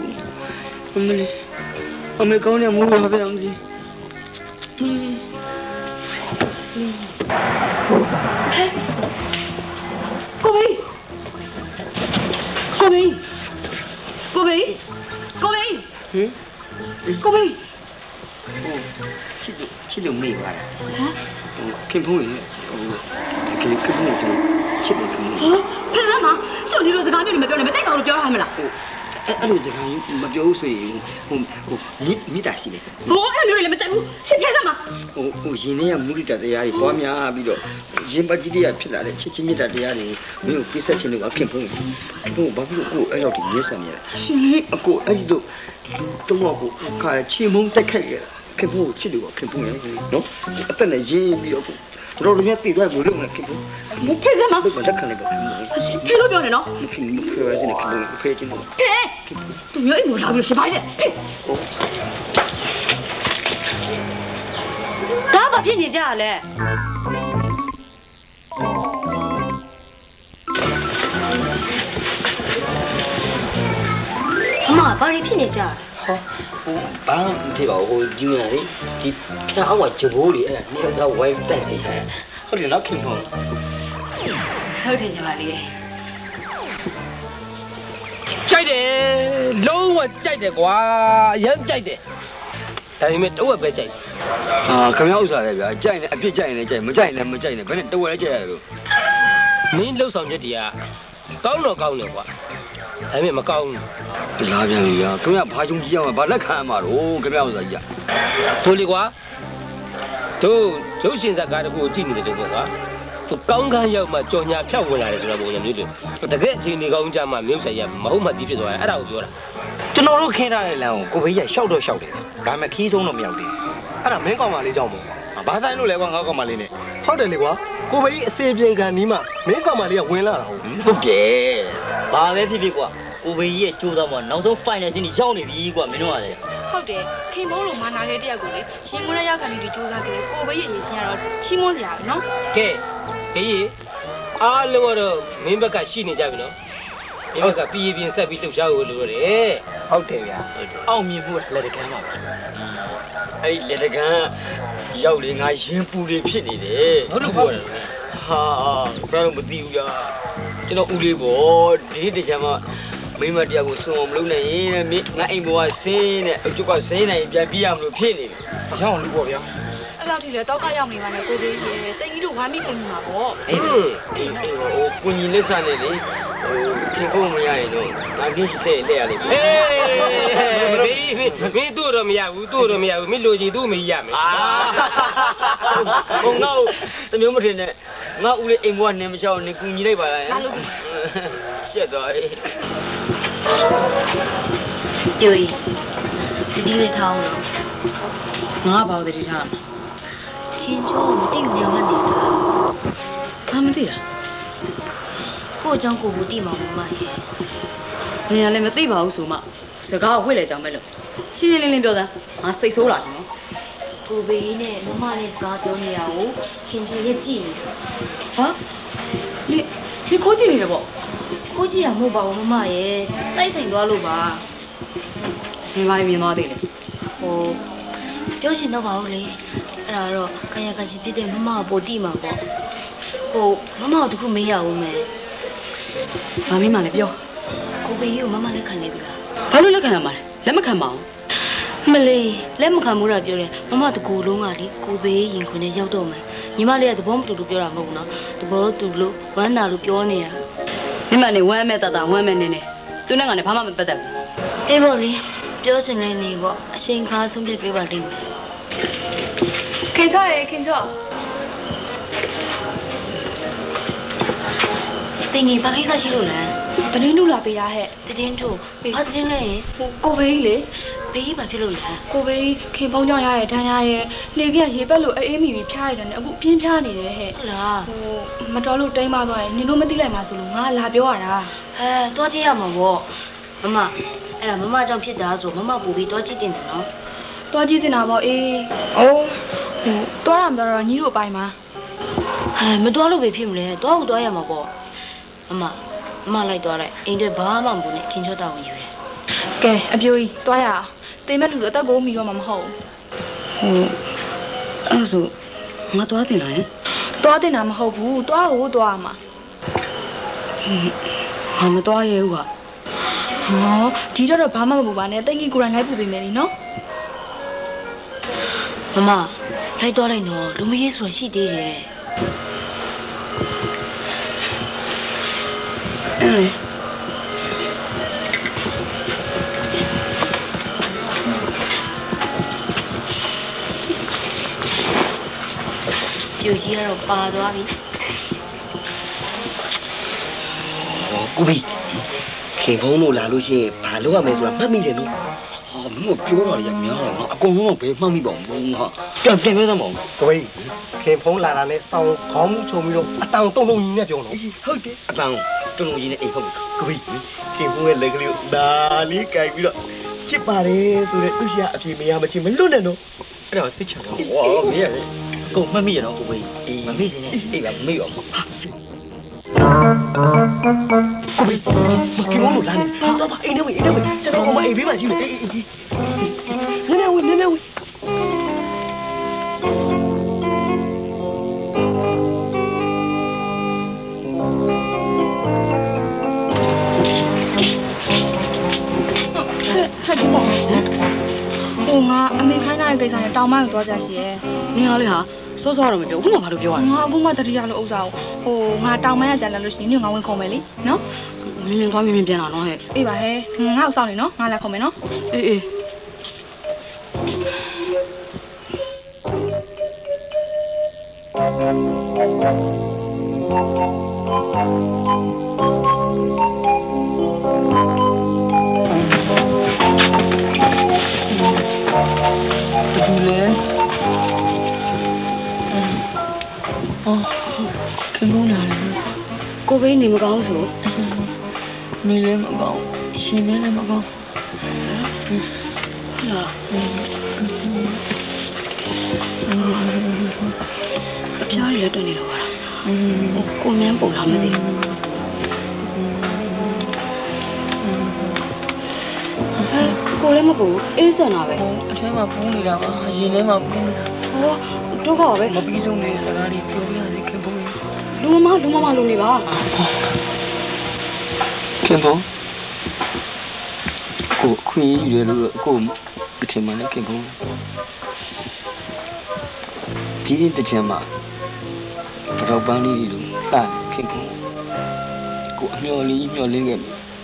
အမေကောင်းတဲ့မူးပါပဲအောင်စီကိုဘေးကိုဘေးချစ်လို့မေ့ပါလားခင်ဖုံးလေခင်ဖုံးတို့ချစ်တယ်ခင်ဗျာဖယ်မှာရှေ့ဒီလိုစကားမျိုးတွေမပြောနဲ့မသိတော့လို့ပြောရမှာလားအဲ့လိုစကားမပြောဘူးဆိုရင်ဟိုမိတာရှိတယ်ဟိုအဲ့လိုလည်းမသိဘူးရှင်းပြစမ်းပါဟိုရင်ထဲကမုဒိတတရားကြီးပွားများပြီးတော့ရင်ပတ်ကြီးတရားဖြစ်လာတဲ့ချစ်ချင်းမြတ်တရားတွေမင်းကိုပြဆက်ချင်းတွေကခင်ဖုံးကိုဘာဖြစ်လို့ကိုအဲ့လောက်ဒီမျက်စံနေလဲရှင်အကိုအဲ့ဒီတော့ကိုခါချီမုံတက်ခက်ခဲ့ခင်ဖုံးကိုချစ်လို့ခင်ဖုံးရယ်နော်အသက်နဲ့ရင်းပြီးတော့တို့လည်းတည်သွားလို့လည်းခင်ဗျာမဖြစ်စမ်းမလက်ခံလိုက်ပါခင်ဗျာဖေလို့ပြောနေနော်မဖြစ်ဘူးဖေရစနေခင်ဗျာဖေချင်းလို့သူမျိုးအိမ်ကိုလာပြီးရှင်းပါလေဒါဘာဖြစ်နေကြလဲမဘာဖြစ်နေကြဘာမှမဖြစ်ပါဘူးဟိုကျူးရလေဒီဖျားအောင်ကဂျဘိုးလေအဲ့ဒါနေတော့ဝိုင်းတက်နေတယ်ဟုတ်တယ်နော်ခင်ဗျာဟုတ်တယ်ညီမလေးကြိုက်တယ်လုံးဝကြိုက်တယ်ကွာရမ်းကြိုက်တယ်ဒါပေမဲ့တဝက်ပဲကြိုက်ခင်ဗျားဥစ္စာလေဗျာကြိုက်တယ်အပြစ်ကြိုက်ရင်လည်းကြိုက်မကြိုက်ရင်လည်းမကြိုက်နဲ့ဘယ်နဲ့တဝက်လည်းကြိုက်ရလို့မင်းလှုပ်ဆောင်ချက်တွေကကောင်းတော့ကောင်းတယ်ကွာဒါပေမဲ့မကောင်းဘူးလာပြန်ပြီဗျာခင်ဗျားဘာကြုံကြည့်ရမှာဘာလက်ခံမှာတော့ခင်ဗျားဥစ္စာကြီးဆိုလေကွာတို့ရုပ်ရှင်ဇာတ်ကားတခုကိုကြည့်နေတယ်တို့ကွာသူကောင်းကန်းရောက်မှကြော်ညာဖြောက်ဝင်လာတယ်ဆိုတော့ပုံစံမျိုးတွေတကယ်အချိန်နေကောင်းကြမှာမြို့ဆိုင်ရမဟုတ်မှဒီဖြစ်သွားတယ်အဲ့ဒါကိုပြောတာကျွန်တော်တို့ခင်းထားတဲ့လမ်းကိုကိုဘေးရရှောက်တော့ရှောက်တယ်ဒါပေမဲ့ခီးဆုံးတော့မရောက်သေးဘူးအဲ့ဒါမင်းကောင်မလေးကြောင့်ပေါ့ဘာဆိုင်လို့လဲကွာငါကောင်မလေးနဲ့ဟုတ်တယ်လေကွာကိုဘေးအစေပြင်ခံနီးမှမင်းကောင်မလေးကဝင်လာတာဟုတ်တယ်ဘာပဲဖြစ်ဖြစ်ကွာကိုဘေးရဲ့ကြိုးစားမှနောက်ဆုံး final ချင်းကြီးရောက်နေပြီကွာမင်းတို့ကလည်းဟုတ်တယ်ခင်မိုးလိုမာနာလေးတယောက်ကိုလေရှင်မွေးရရောက်ခံပြီးကြိုးစားကြတယ်ကိုဘေးရဲ့အရင်ချင်းကတော့ချီးမွမ်းစရာပဲနော်ကဲဘေးအားလုံးတော့မင်းဘက်ကရှိနေကြပြီနော်ဒီဘက်ကပြည်ပြင်းဆက်ပြီးလှုပ်ရှားဖို့လိုတယ်ဟုတ်တယ်ဗျာအောင်မြင်ဖို့လက်တကမ်းပါအဲ့ဒီလက်တကမ်းရောက်လေငါရင်ပူတွေဖြစ်နေတယ်ဟုတ်လို့ပြောတယ်ဟာဘယ်တော့မသိဘူးကြာကျွန်တော်ဦးလေးပေါ့ဒီတကြမ်းမမိမတရားကိုစုံအောင်မလုပ်နိုင်ရင်ငါအိမ်ဘွားဆင်းနဲ့အကျုပ်ကဆင်းနိုင်ပြန်ပြရမလို့ဖြစ်နေတယ်အကြောင်းလို့ပေါ့ဗျာအဲ့လောက်ထိလေတော့ကရောက်နေပါနဲ့ကိုသေးကြီးတိတ်ကြီးတို့ဝမ်းပြီးကုန်မှာပေါ့အေးဟိုကိုညီလက်စားနဲ့လေခင်ဖို့မရရင်တော့ငါကြီးတဲ့လက်ရလိမ့်မယ်မင်းတို့တော့မရဘူးတို့တော့မရဘူးမင်းလိုချင်တို့မရမယ်ဘုံတော့တမျိုးမထင်နဲ့ငါဦးလေးအိမ်ဘွားနေမချောင်းနေကူညီလိုက်ပါလားရှက်သွားပြီပြိုကြီးဒီလေးထောင်းလို့ငါဘာလို့တတိထားခင်ကျော်မသိဘူးညမနေတာဘာမသိလားကိုအကြောင်းကိုဘူးတိမောင်မရဲ့နေရလည်းမသိပါဘူးဆိုမှစကားဝှက်လေကြောင်ပဲလို့ရှင်းရှင်းလင်းလင်းပြောစမ်းငါစိတ်ဆိုးလာတယ်နော်ကိုဘေးနဲ့မမနဲ့စကားပြောနေရကိုခင်ကျော်ရဲ့ကြည့်ဟာဒီကိုကြည့်နေတယ်ပေါ့ကိုကြည့်တာမဟုတ်ပါဘူးမမရဲ့တိုက်ဆိုင်သွားလို့ပါမြင်ပါမြင်သွားသေးတယ်ဟိုပြောရှင်တော့ပါဦးလေအဲ့ဒါတော့ခံရခံရှိပြတဲ့မမကိုပိုတိမှာပေါ့ဟိုမမကိုတခုမေးရအောင်မယ်ဘာမေးမှလဲပြောကိုဘေးကိုမမလက်ခံနေပြီလားဘာလို့လက်ခံရမှာလဲလက်မခံပါဘူးမလေးလက်မခံဘူးလားပြောတယ်မမတကူလုံးကလေကိုဘေးရင်ခွင်နဲ့ရောက်တော့မယ်ညီမလေးကသဘောမတူလို့ပြောတာမဟုတ်ဘူးနော်သဘောတူလို့ဝမ်းနာလို့ပြောနေတာညီမလေးဝမ်းမဲ့တတဝမ်းမဲ့နေနေသူနဲ့ကလည်းဘာမှမပတ်သက်ဘူးအေးပေါ့လေပြောစင်နေနေပေါ့အချိန်ခါဆုံးဖြတ်ပေးပါလိမ့်မယ်ခင်ချောရေခင်ချောတင်ကြီးဘာကိစ္စရှိလို့လဲတတင်းတို့လာပေးရဟဲ့တတင်းတို့ဘာတတင်းလဲကိုဘေးလေဘေးဘာဖြစ်လို့လဲကိုဘေးခင်ဖုံးကြောင်ရရဲ့ဒဏ်ရရဲ့လေကရေပက်လို့အေးမိပြီးဖျားရတယ်နဲ့အခုပြင်းဖျားနေတယ်ဟဲ့ဟုတ်လားမတော်လို့တိမ်မသွားရင်နင်တို့မသိလိုက်မှဆိုလို့ငါလာပြောရတာတွားကြည့်ရမှာပေါ့မမအဲ့ဒါမမကြောင့်ဖြစ်တာဆိုမမပူပြီးတွားကြည့်တင်တယ်နော်တွားကြည့်တင်တာပေါ့အေးအိုးတွားရမှာတော့ညီတို့အပိုင်းမှာမတွားလို့ပဲဖြစ်မလဲတွားကိုတွားရမှာပေါ့မလိုက်တွားလိုက်အိမ်တွေဘာမှမပူနဲ့ခင်ချောတောင်းယူတယ်ကဲအပြိုကြီးတွားရအောင်တိမ်မဲ့လူအသက်ကိုမိတော့မှာမဟုတ်ဘူးအဲ့ဆိုငါတွားတင်လာရင်တွားတင်တာမဟုတ်ဘူးတွားကိုတွားမှာဟာမတွားရဲဘူးကဟောဒီတော့ဘာမှမပူပါနဲ့တိတ်ကြီးကိုယ်တိုင်လိုက်ပူပေးမယ်လीနော်မမလိုက်တော့လိုက်နော်လူမကြီးဆိုရှိသေးတယ်ပြူကြီးကတော့ပါသွားပြီကိုဘီခင်ဖုံးတို့လာလို့ရှိရင်ဘာလုပ်ရမလဲဆိုတာမှတ်မိတယ်နော်ဟာမင်းကပြောတာလည်းများတော့အကုန်လုံးတော့ဘယ်မှတ်မိပါ့မလို့ဟာပြန်ပြောသမ်းပါဦးကိုဘီခင်ဖုံးလာတာနဲ့စောင်းခေါင်းချုံပြီးတော့အတောင်တုံလုံးကြီးနဲ့ပြောတော့ဟုတ်တယ်အတောင်တုံလုံးကြီးနဲ့အိမ်ဖုံးကိုဘီခင်ဖုံးရဲ့လက်ကလေးကိုဒါလေးကြိုက်ပြီးတော့ချစ်ပါတယ်ဆိုတဲ့သူရှိအပြေမရမချင်းမလွတ်နဲ့နော်အဲ့ဒါစိတ်ချတော့ဝါမင်းရလေကိုမှတ်မိရတော့ကိုဘီမမိစင်းနဲ့အိမ်ကမေ့ရောကိုဘီမကီမိုလို့လာနေတော့အိမ်ထဲဝင်ကျွန်တော်မအိမ်ဘေးမှာရှိနေနည်းနည်းဝင်ဟိုငါအမေခိုင်းတဲ့ကိစ္စနဲ့တောင်မကိုသွားကြရှိရဲ့နင်ကလေဟာစောစောတော့မပြောဘူးခုမှဘာလို့ပြောရလဲငါအခုမှတတိယလို့ဥစ္စာကိုဟိုငါတောင်မရကြလာလို့ရှိရင်နင်ငါဝင်ခုံမယ်လीနော်မင်းသွားမြင်ပြန်လာတော့ဟဲ့အေးပါဟဲ့ငါ့ကိုစောင့်နေနော်ငါလာခုံမယ်နော်အေးဒီလေခင်ဗျားလာတယ်ကိုဘေးနေမကောင်းဆိုနေလည်းမကောင်းရှင်လည်းမကောင်းလာအပြားရတဲ့နေတော့ပါကိုမင်းပုံလာမသိကိုလည်းမပူအေးစံတာပဲအထဲမှာပူးနေတာပါရင်ထဲမှာပူးနေတာဟောတော့ကောပဲမပြီးဆုံးနေစကားလေးပြောပြရစီခင်ဗျလူမမလူနေပါခင်ဗျကိုခွေးရလို့ကိုအထင်မှလည်းခင်ဗျဒီနေ့တချင်မှာတော့ပန်းလေးလိုလှခင်ဗျကိုအမျော်လင်းခဲ့မယ်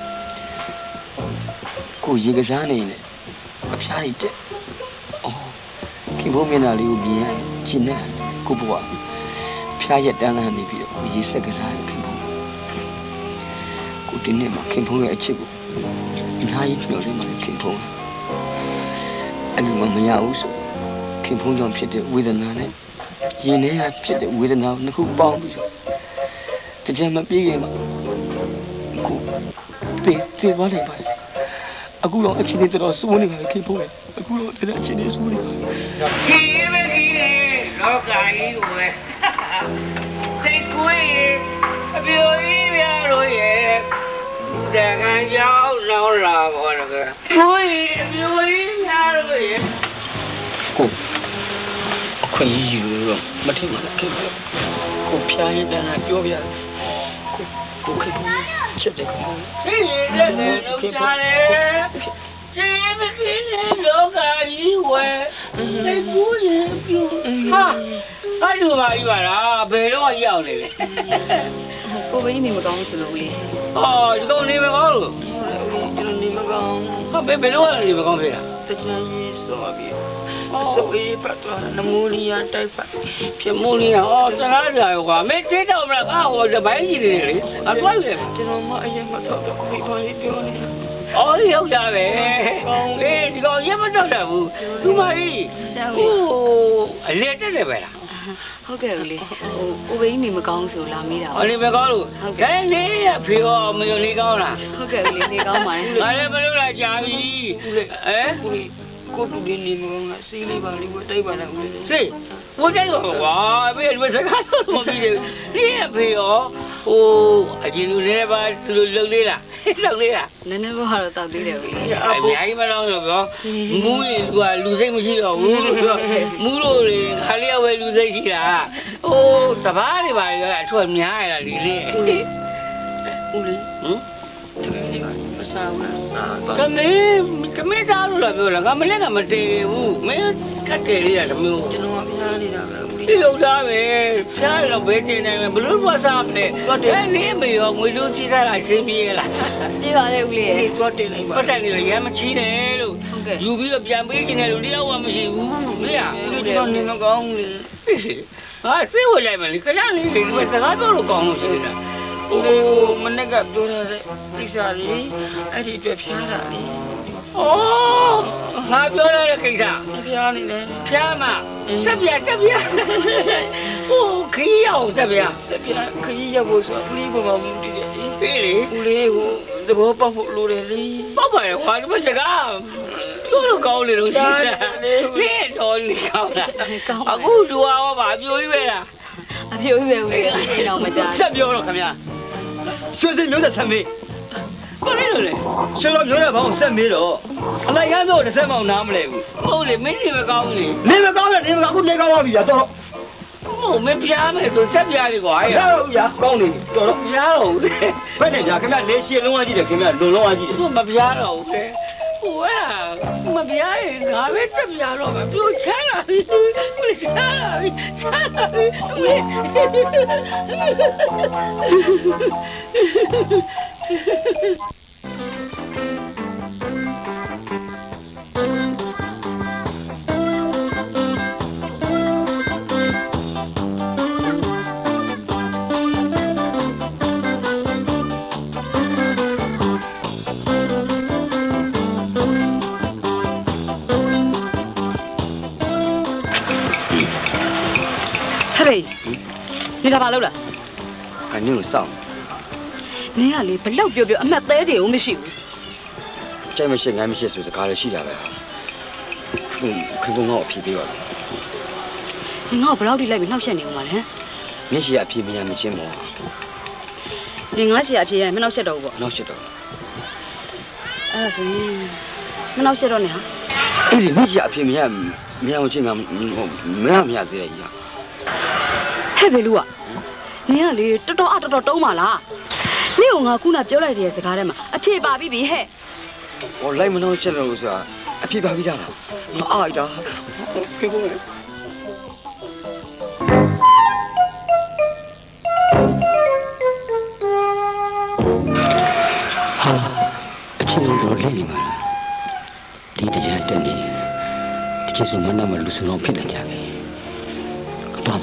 ကိုရေကစားနေတယ်အဖျားရည်တက်အော်ခင်ဗျမျက်နှာလေးကိုမြင်ရချင်တယ်ကိုဘွားဖျားရက်တန်းလန်းနေပြီးတော့ရေဆက်ကစားခင်ဗျကိုဒီနေ့မှာခင်ဗျရဲ့အချစ်ကိုအများကြီးမျှော်လင့်ပါတယ်ခင်ဗျအဲ့လိုမရဘူးဆိုခင်ဗျကြောင့်ဖြစ်တဲ့ဝေဒနာနဲ့ရင်ထဲကဖြစ်တဲ့ဝေဒနာကိုနှစ်ခုပေါင်းပြီးတော့တကြံမပြေးခင်မှာကိုတေးသွားနိုင်ပါအခုတော့အချင်းတွေတော်စိုးနေတယ်ခင်ဗျအခုတော့တဲ့အခြေအနေစိုးနေတယ်ကြီးပဲကြီးလောကကြီးကိုပဲစိတ်ကိုအပြိုကြီးပြလို့ရဲ့တကယ်ကြောက်လောလာပေါ်တော့ကိုအပြိုကြီးပြလို့ရဲ့ကိုအခွင့်အရေးယူတော့မထင်ပါနဲ့ခင်ဗျကိုဖျားရင်တန်းပြောပြကိုခင်ဗျချက်တယ်ခင်ဗျဒီရဲ့တဲ့လုံးချတယ်ကြီးမကြီးလောကကြီးဝဲစိတ်ကိုပြိုဟာအဲ့လိုပါကြီးပါလားဘယ်တော့ရောက်နေလဲကိုဘင်းနေမကောင်းဆိုလို့လေအော်ဒီကောင်နေမကောင်းလို့ကျွန်တော်နေမကောင်းဟာဘယ်တော့နေမကောင်းဖြစ်တာတချမ်းကြီးစောပြီးအစိုးရပတ်သွားနမိုးနီးယားတိုက်ဖတ်ဖြစ်မိုးနီးယားအော်တလားကြာရောကွာမင်းသေးတော့မလားဟောဒီဘိုင်းကြီးနေလေအတွိုက်လေကျွန်တော်မအရင်မတော့တော့ကိုဘာလေးပြောနေတာအော်ရောက်ကြပဲကောင်းလေဒီကောင်ရမတော့တယ်ဘူးသူမကြီးဟိုအလေတက်တယ်ပဲလားဟုတ်ကဲ့ဦးလေးကိုဘင်းနေမကောင်းဆိုလာမေးတာအော်နေမကောင်းလို့ခဲနေရဖေရောမယုံနေကောင်းလားဟုတ်ကဲ့ဦးလေးနေကောင်းပါတယ်ငါလည်းမလုပ်လာကြပြီကိုတူလေးနေမကောင်းကစီးလေးပါလေးကိုတိုက်ပါလားဦးလေးစေးဘိုးတိုက်တော့ကွာဘေးဒီစကားတော့မပြီးသေးဘူးဒီဖေရောဟိုအရင်လူလေးပါသူလုံလေးလားလုံလေးလားနည်းနည်းပါတော့တောက်သေးတယ်ဦးလေးအများကြီးမတော့တော့ပြောမူးရင်သူကလူစိတ်မရှိတော့ဘူးလို့ပြောမူးလို့လေခါလေးဝဲလူစိတ်ရှိတာဟိုတပားတွေပါလေအထွတ်များရတာဒီလေးဦးလေးဟမ်မစားဘူးကမေသားလို့လာပြောလားငါမနဲ့ကမတည်ဘူးမင်းကတ်တယ်လေးကမျိုးကျွန်တော်ဖျားနေတာပဲဒီလိုသားပဲဖျားတော့ဘယ်တင်နိုင်မလဲဘလို့ပွားစားမလဲအဲ့နေမေရောငွေလို့ချီထားတာရှင်းပြေးလားပြေးပါလေဦးလေးသွားတင်လိုက်ပါပတ်တယ်လေရမ်းမချီနဲ့လို့ယူပြီးတော့ပြန်ပေးခြင်းနဲ့လူတယောက်မှမရှိဘူးမင်းကျွန်တော်နေမကောင်းလေဟာသိဝလိုက်မလဲခဏလေးဒီစကားပြောလို့ကောင်းလို့ရှိနေတာဟိုမနေ့ကပြောတဲ့ကိစ္စလေးအဲ့ဒီအတွက်ဖျားတာလေဩငါပြောရတဲ့ကိစ္စဖျားနေတယ်ဖျားမှာတက်ပြဟိုခီးရောက်တက်ပြခီးရောက်ဖို့ဆိုဦးလေးပေါ်မှာဦးတည်တယ်အေးလေဦးလေးကိုသဘောပေါက်ဖို့လိုတယ်လေပေါက်ပါရဲ့ခွာဒီမစကားပြောလို့ကောင်းလေလို့ရှိတယ်ဟင်းတော်နေကောင်းလားအခုဒူအောင်ပါအပြိုကြီးပဲလားအပြိုကြီးပဲဦးလေးအိမ်တော်မကြဆက်ပြောတော့ခင်ဗျာရွှေစင်မျိုးသက်ဆက်မေးဘာလဲလို့လဲရွှေတော်မျိုးတဲ့ဘောင်းဆက်မေးတော့အလိုက်ကားတော့တစ်ဆက်မှနားမလဲဘူးဟုတ်လေမင်းနေမကောင်းလေနေမကောင်းနဲ့နေမကောင်းအခုနေကောင်းပါပြီတော့ဟုတ်မပြားမယ်ဆိုဆက်ပြားလေးကွာရဟုတ်ရကောင်းနေတော်တော့ပြားတော့ဘယ်နဲ့ကြာခင်ဗျလေရှည်လုံးဝကြည့်တယ်ခင်ဗျလုံလုံးဝကြည့်တယ်သူမပြားတော့ဘူးဟိုကမပြားရင်ငါပဲတက်ပြားတော့မယ်ပြိုချမ်းလာပြီချမ်းလာပြီနေတာဘာလုပ်လဲအနည်းကိုစောင့်နင်းကလေဘလောက်ပြောအမှတ်သေးတယ်ဦးမရှိဘူးကြိုက်မရှိငိုင်းမရှိဆိုစကားလည်းရှိတာပဲခင်ဗျားအဖြေပေးပါနင်ငါ့ဘလောက်ထိလိုက်ပြီးနှောက်ရှက်နေဦးမှာလဲမျက်ရှိအဖြေမရမချင်းပေါ့နင်ငါ့ရှိအဖြေရမနှောက်ရှက်တော့ဘူးပေါ့နှောက်ရှက်တော့အဲ့ဒါဆိုရင်မနောက်ရှက်တော့နဲ့ဟာအဲ့ဒီမိကြီးအဖြစ်မရမချင်းမရသေးရဲ့ကြီးဟဲ့ဘယ်လူကနင်ကလေတော်တော်တုံးပါလားနင့်ကငါခုနပြောလိုက်တဲ့စကားထဲမှာအဖြေပါပြီဟဲ့ဟိုလိုက်မလို့ချက်လို့ဆိုတာအဖြစ်ပါပြီးကြတာမအားရတာခေဖို့လေဟာအဖြစ်တော့လိမ့်နေပါလားဒီတရားတက်နေဒီကျေစုမနာမလူစုံဖြစ်တယ်ကြပြီတော့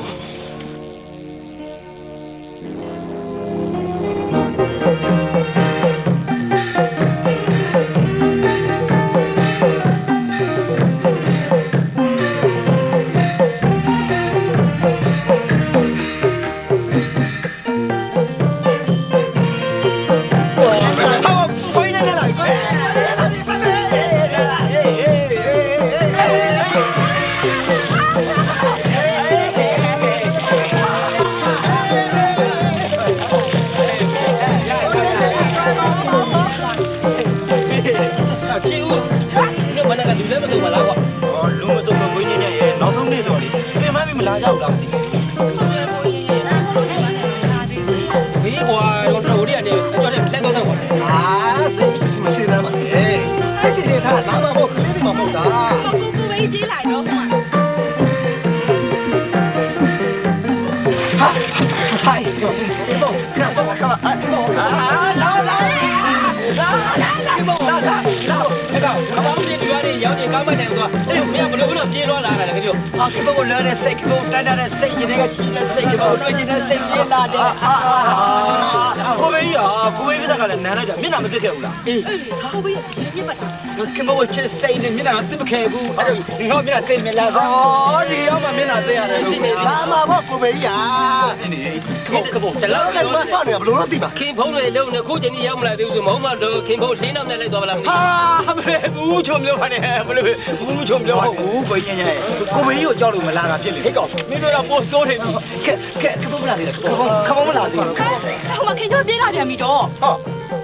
ခင်ဖုံးတွေလုံးနဲ့ခုချိန်ကြီးရောက်မလာသေးဘူးဆိုမဟုတ်မှတော့ခင်ဖုံးလေးနောက်နဲ့လိုက်သွားပါလားဟာမလဲဘူးချုံပြောပါနဲ့ဘယ်လိုဘူးချုံပြောဘူးကိုကြီးညရဲ့ကိုမေကြီးကိုကြောက်လို့မလာတာဖြစ်လေဟဲ့ကောင်မင်းတို့ကပို့စိုးနေပြီခက်ဖုံးမလာသေးလားခဖုံးမလာသေးဘူးဟိုမှာခင်ကျော်ပြေးလာပြန်ပြီတော့ဟုတ်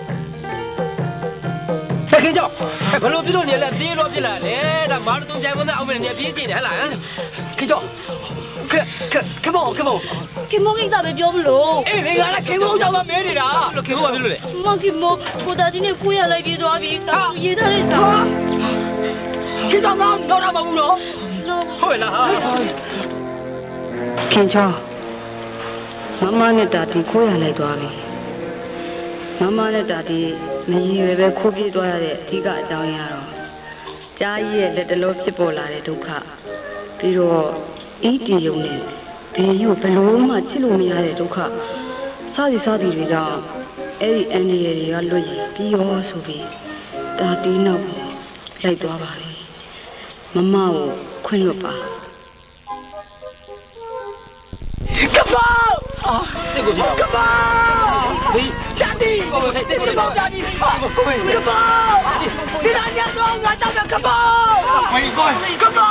ဆက်ခင်ကျော်ဘယ်လိုပြလို့နေလဲပြေးလို့ပြလာလေဒါမာရသွန်ကြိုင်ဝင်တဲ့အောင်မနေပြေးကြည့်တယ်ဟဲ့လားခင်ကျော်ခင်မောကိစ္စပဲပြောမလို့အေးဒီကလည်းခင်မောကြောင့်မမဲနေတာလို့ခင်မောဘာဖြစ်လို့လဲမခင်မောကိုတာကြီးနဲ့ကိုရလိုက်ပြေးသွားပြီတာရေးထားတဲ့စာခင်ကြောင့်တော့တာမဟုတ်ဘူးနော်ဟုတ်လားခင်ချောင်းမမနဲ့တာတီကိုရလိုက်သွားပြီမမနဲ့တာတီမရည်ရွယ်ပဲခိုးပြေးသွားရတဲ့အဓိကအကြောင်းရတော့ကြားကြီးရဲ့လက်တလုံးဖြစ်ပေါ်လာတဲ့ဒုက္ခပြီးတော့အင်းတီယုံနဲ့ဘေးယူဘလို့မှချစ်လို့မရတဲ့ဒုက္ခစားသည်တွေကြောင့်အဲ့ဒီအန်ဒီရတွေကလွတ်ရပြီးရောဆိုပြီးတာတီးနောက်ကိုလိုက်သွားပါပြီမမကိုခွင့်လွတ်ပါကပောတေကိုကပောဒီချန်ဒီကိုတေကိုချန်ဒီကပောဒီလာညတော့ငါတောက်ကပောဝေးကိုကပော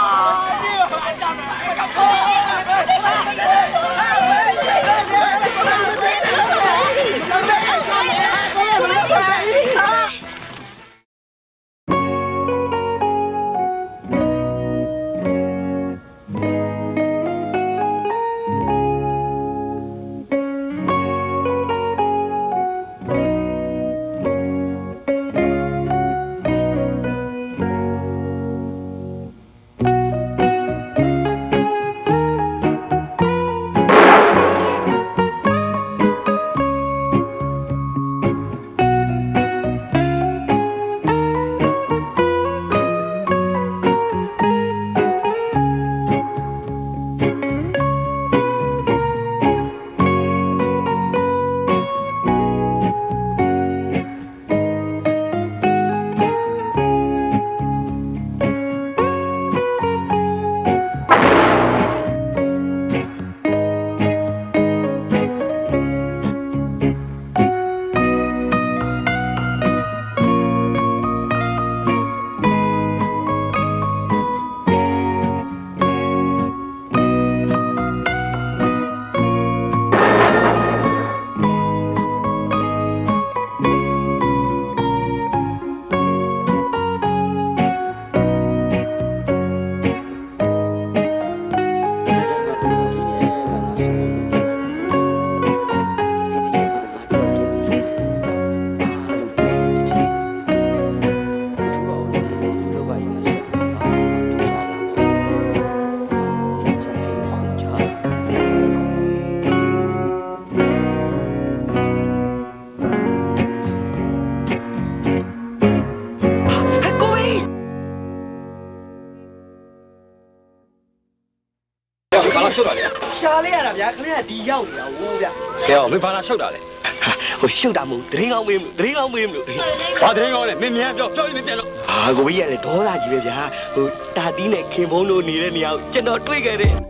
ရှုပ်တာလေရှားလေးရတာဗျာခလေးကဒီရောက်နေတာဟိုဗျာကဲမင်းဘာလာရှုပ်တာလဲဟိုရှုပ်တာမဟုတ်တရင်ကောင်းမေးမလို့တရင်ကောင်းမေးမလို့ဘာတရင်ကောင်းလဲမင်းမြန်ပြောရင်ပြန်လို့ကိုကြီးကလည်းဒေါသကြီးပဲဗျာဟိုတာတီးနဲ့ခင်ဖုံးတို့နေတဲ့နေရာကိုကျွန်တော်တွေ့ခဲ့တယ်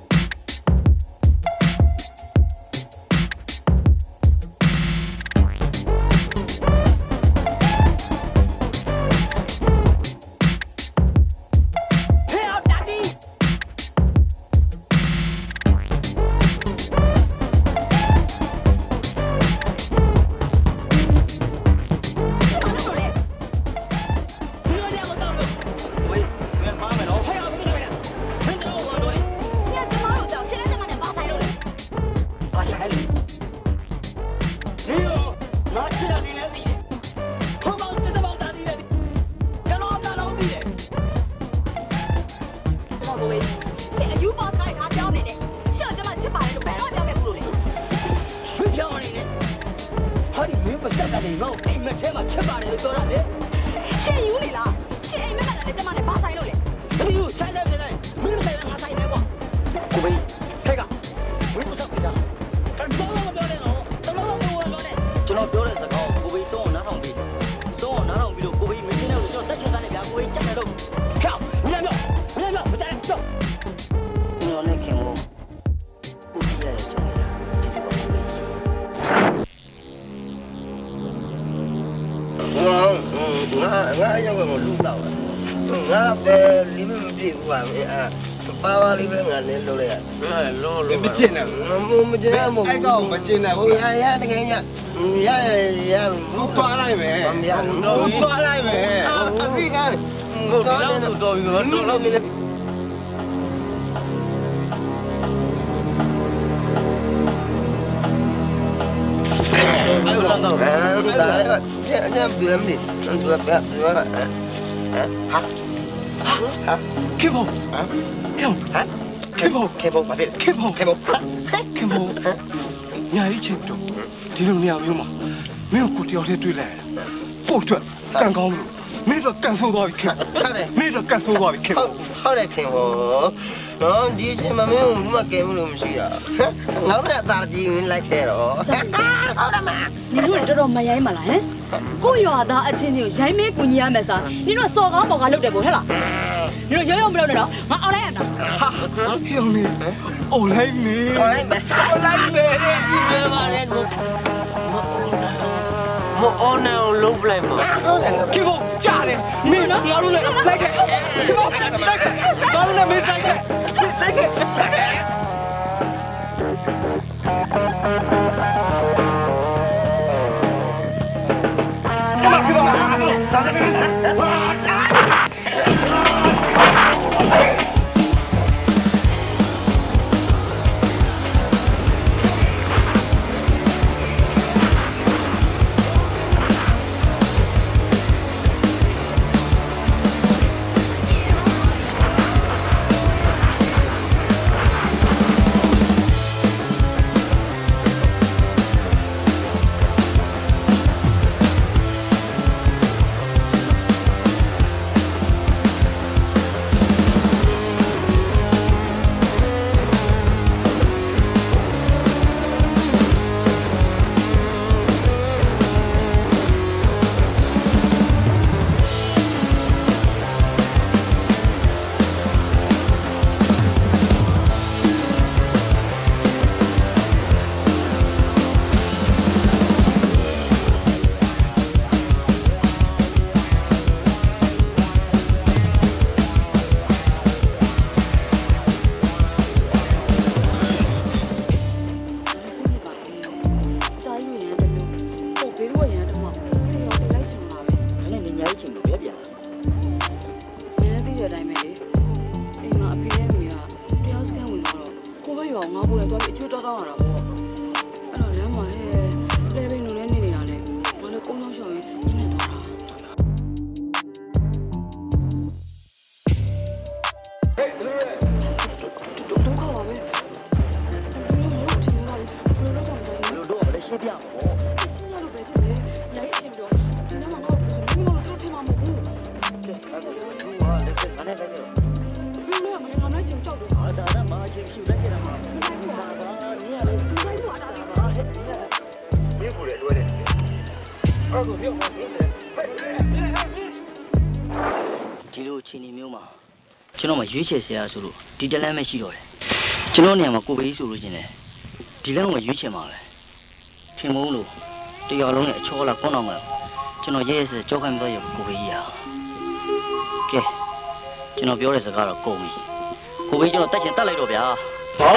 ညာကြီးချင်းတို့ဒီလိုနေရာမျိုးမှာမင်းကိုတယောက်တည်းတွေ့လိုက်ပို့အတွက်ကန်ကောင်းလို့မင်းတော့ကန်ဆိုးသွားပြီခင်မင်းတော့ကန်ဆိုးသွားပြီခင်ဟုတ်တယ်ခင်ဗျာနော်ဒီချိန်မှာမင်းကကဲမလို့မရှိတာငါတို့ကသာကြည့်ဝင်လိုက်ခဲ့တော့ဟုတ်တယ်မ你တို့တော်တော်မရိုင်းမလားဟမ်ကိုရွာသားအချင်းချင်းရိုင်းမဲကူညီရမယ်စားနင်တို့စော်ကားပေါ်ကလုပ်တယ်ကိုဟဲ့လားနင်တို့ရောမလုပ်နဲ့တော့ငါအော်လိုက်ရတာဟာပြောနေအော်လိုက်နေအော်လိုက်မယ်အော်လိုက်မယ်ဒီပဲပါလေမအော်နေလုံးပလိုက်မှာခေဖို့ကြားတယ်မင်းငါတို့လည်းလိုက်ခဲ့ခေဖို့လိုက်ခဲ့ငါတို့လည်းမင်းလိုက်ခဲ့ဒီလိုအချိန်မျိုးမှာကျွန်တော်မရွေးချယ်ဆရာဆိုလို့ဒီတလန်းပဲရှိတော့တယ်ကျွန်တော်နေရာမှာကိုဘေးဆိုလို့ချင်းတယ်ဒီလမ်းကိုရွေးချယ်မှာပဲထင်မုန်းလို့တရားလုံးနဲ့အချောလာကောင်းအောင်ကကျွန်တော်ရဲရဲစကြောက်ခိုင်းမသွားရဘူးကိုဘေးကြီးဟာကဲကျွန်တော်ပြောတဲ့စကားတော့ကုန်ပြီကိုဘေးကျွန်တော်တက်ချင်တက်လိုက်တော့ဗျာဟာ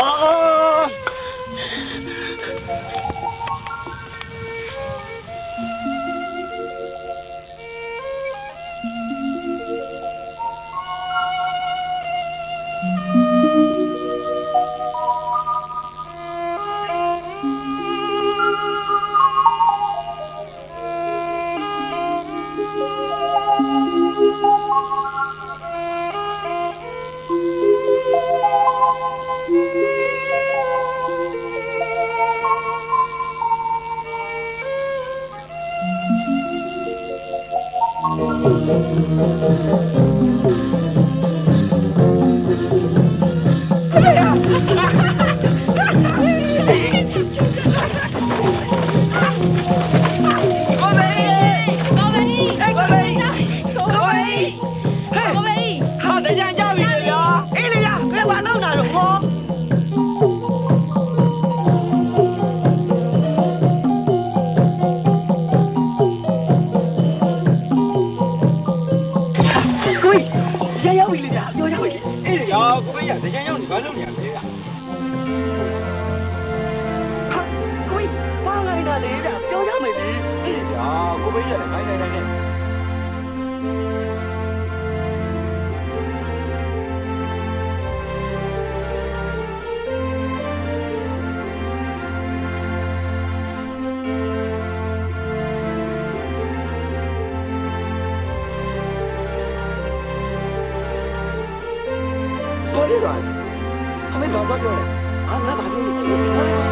我没找到这，俺哪把就。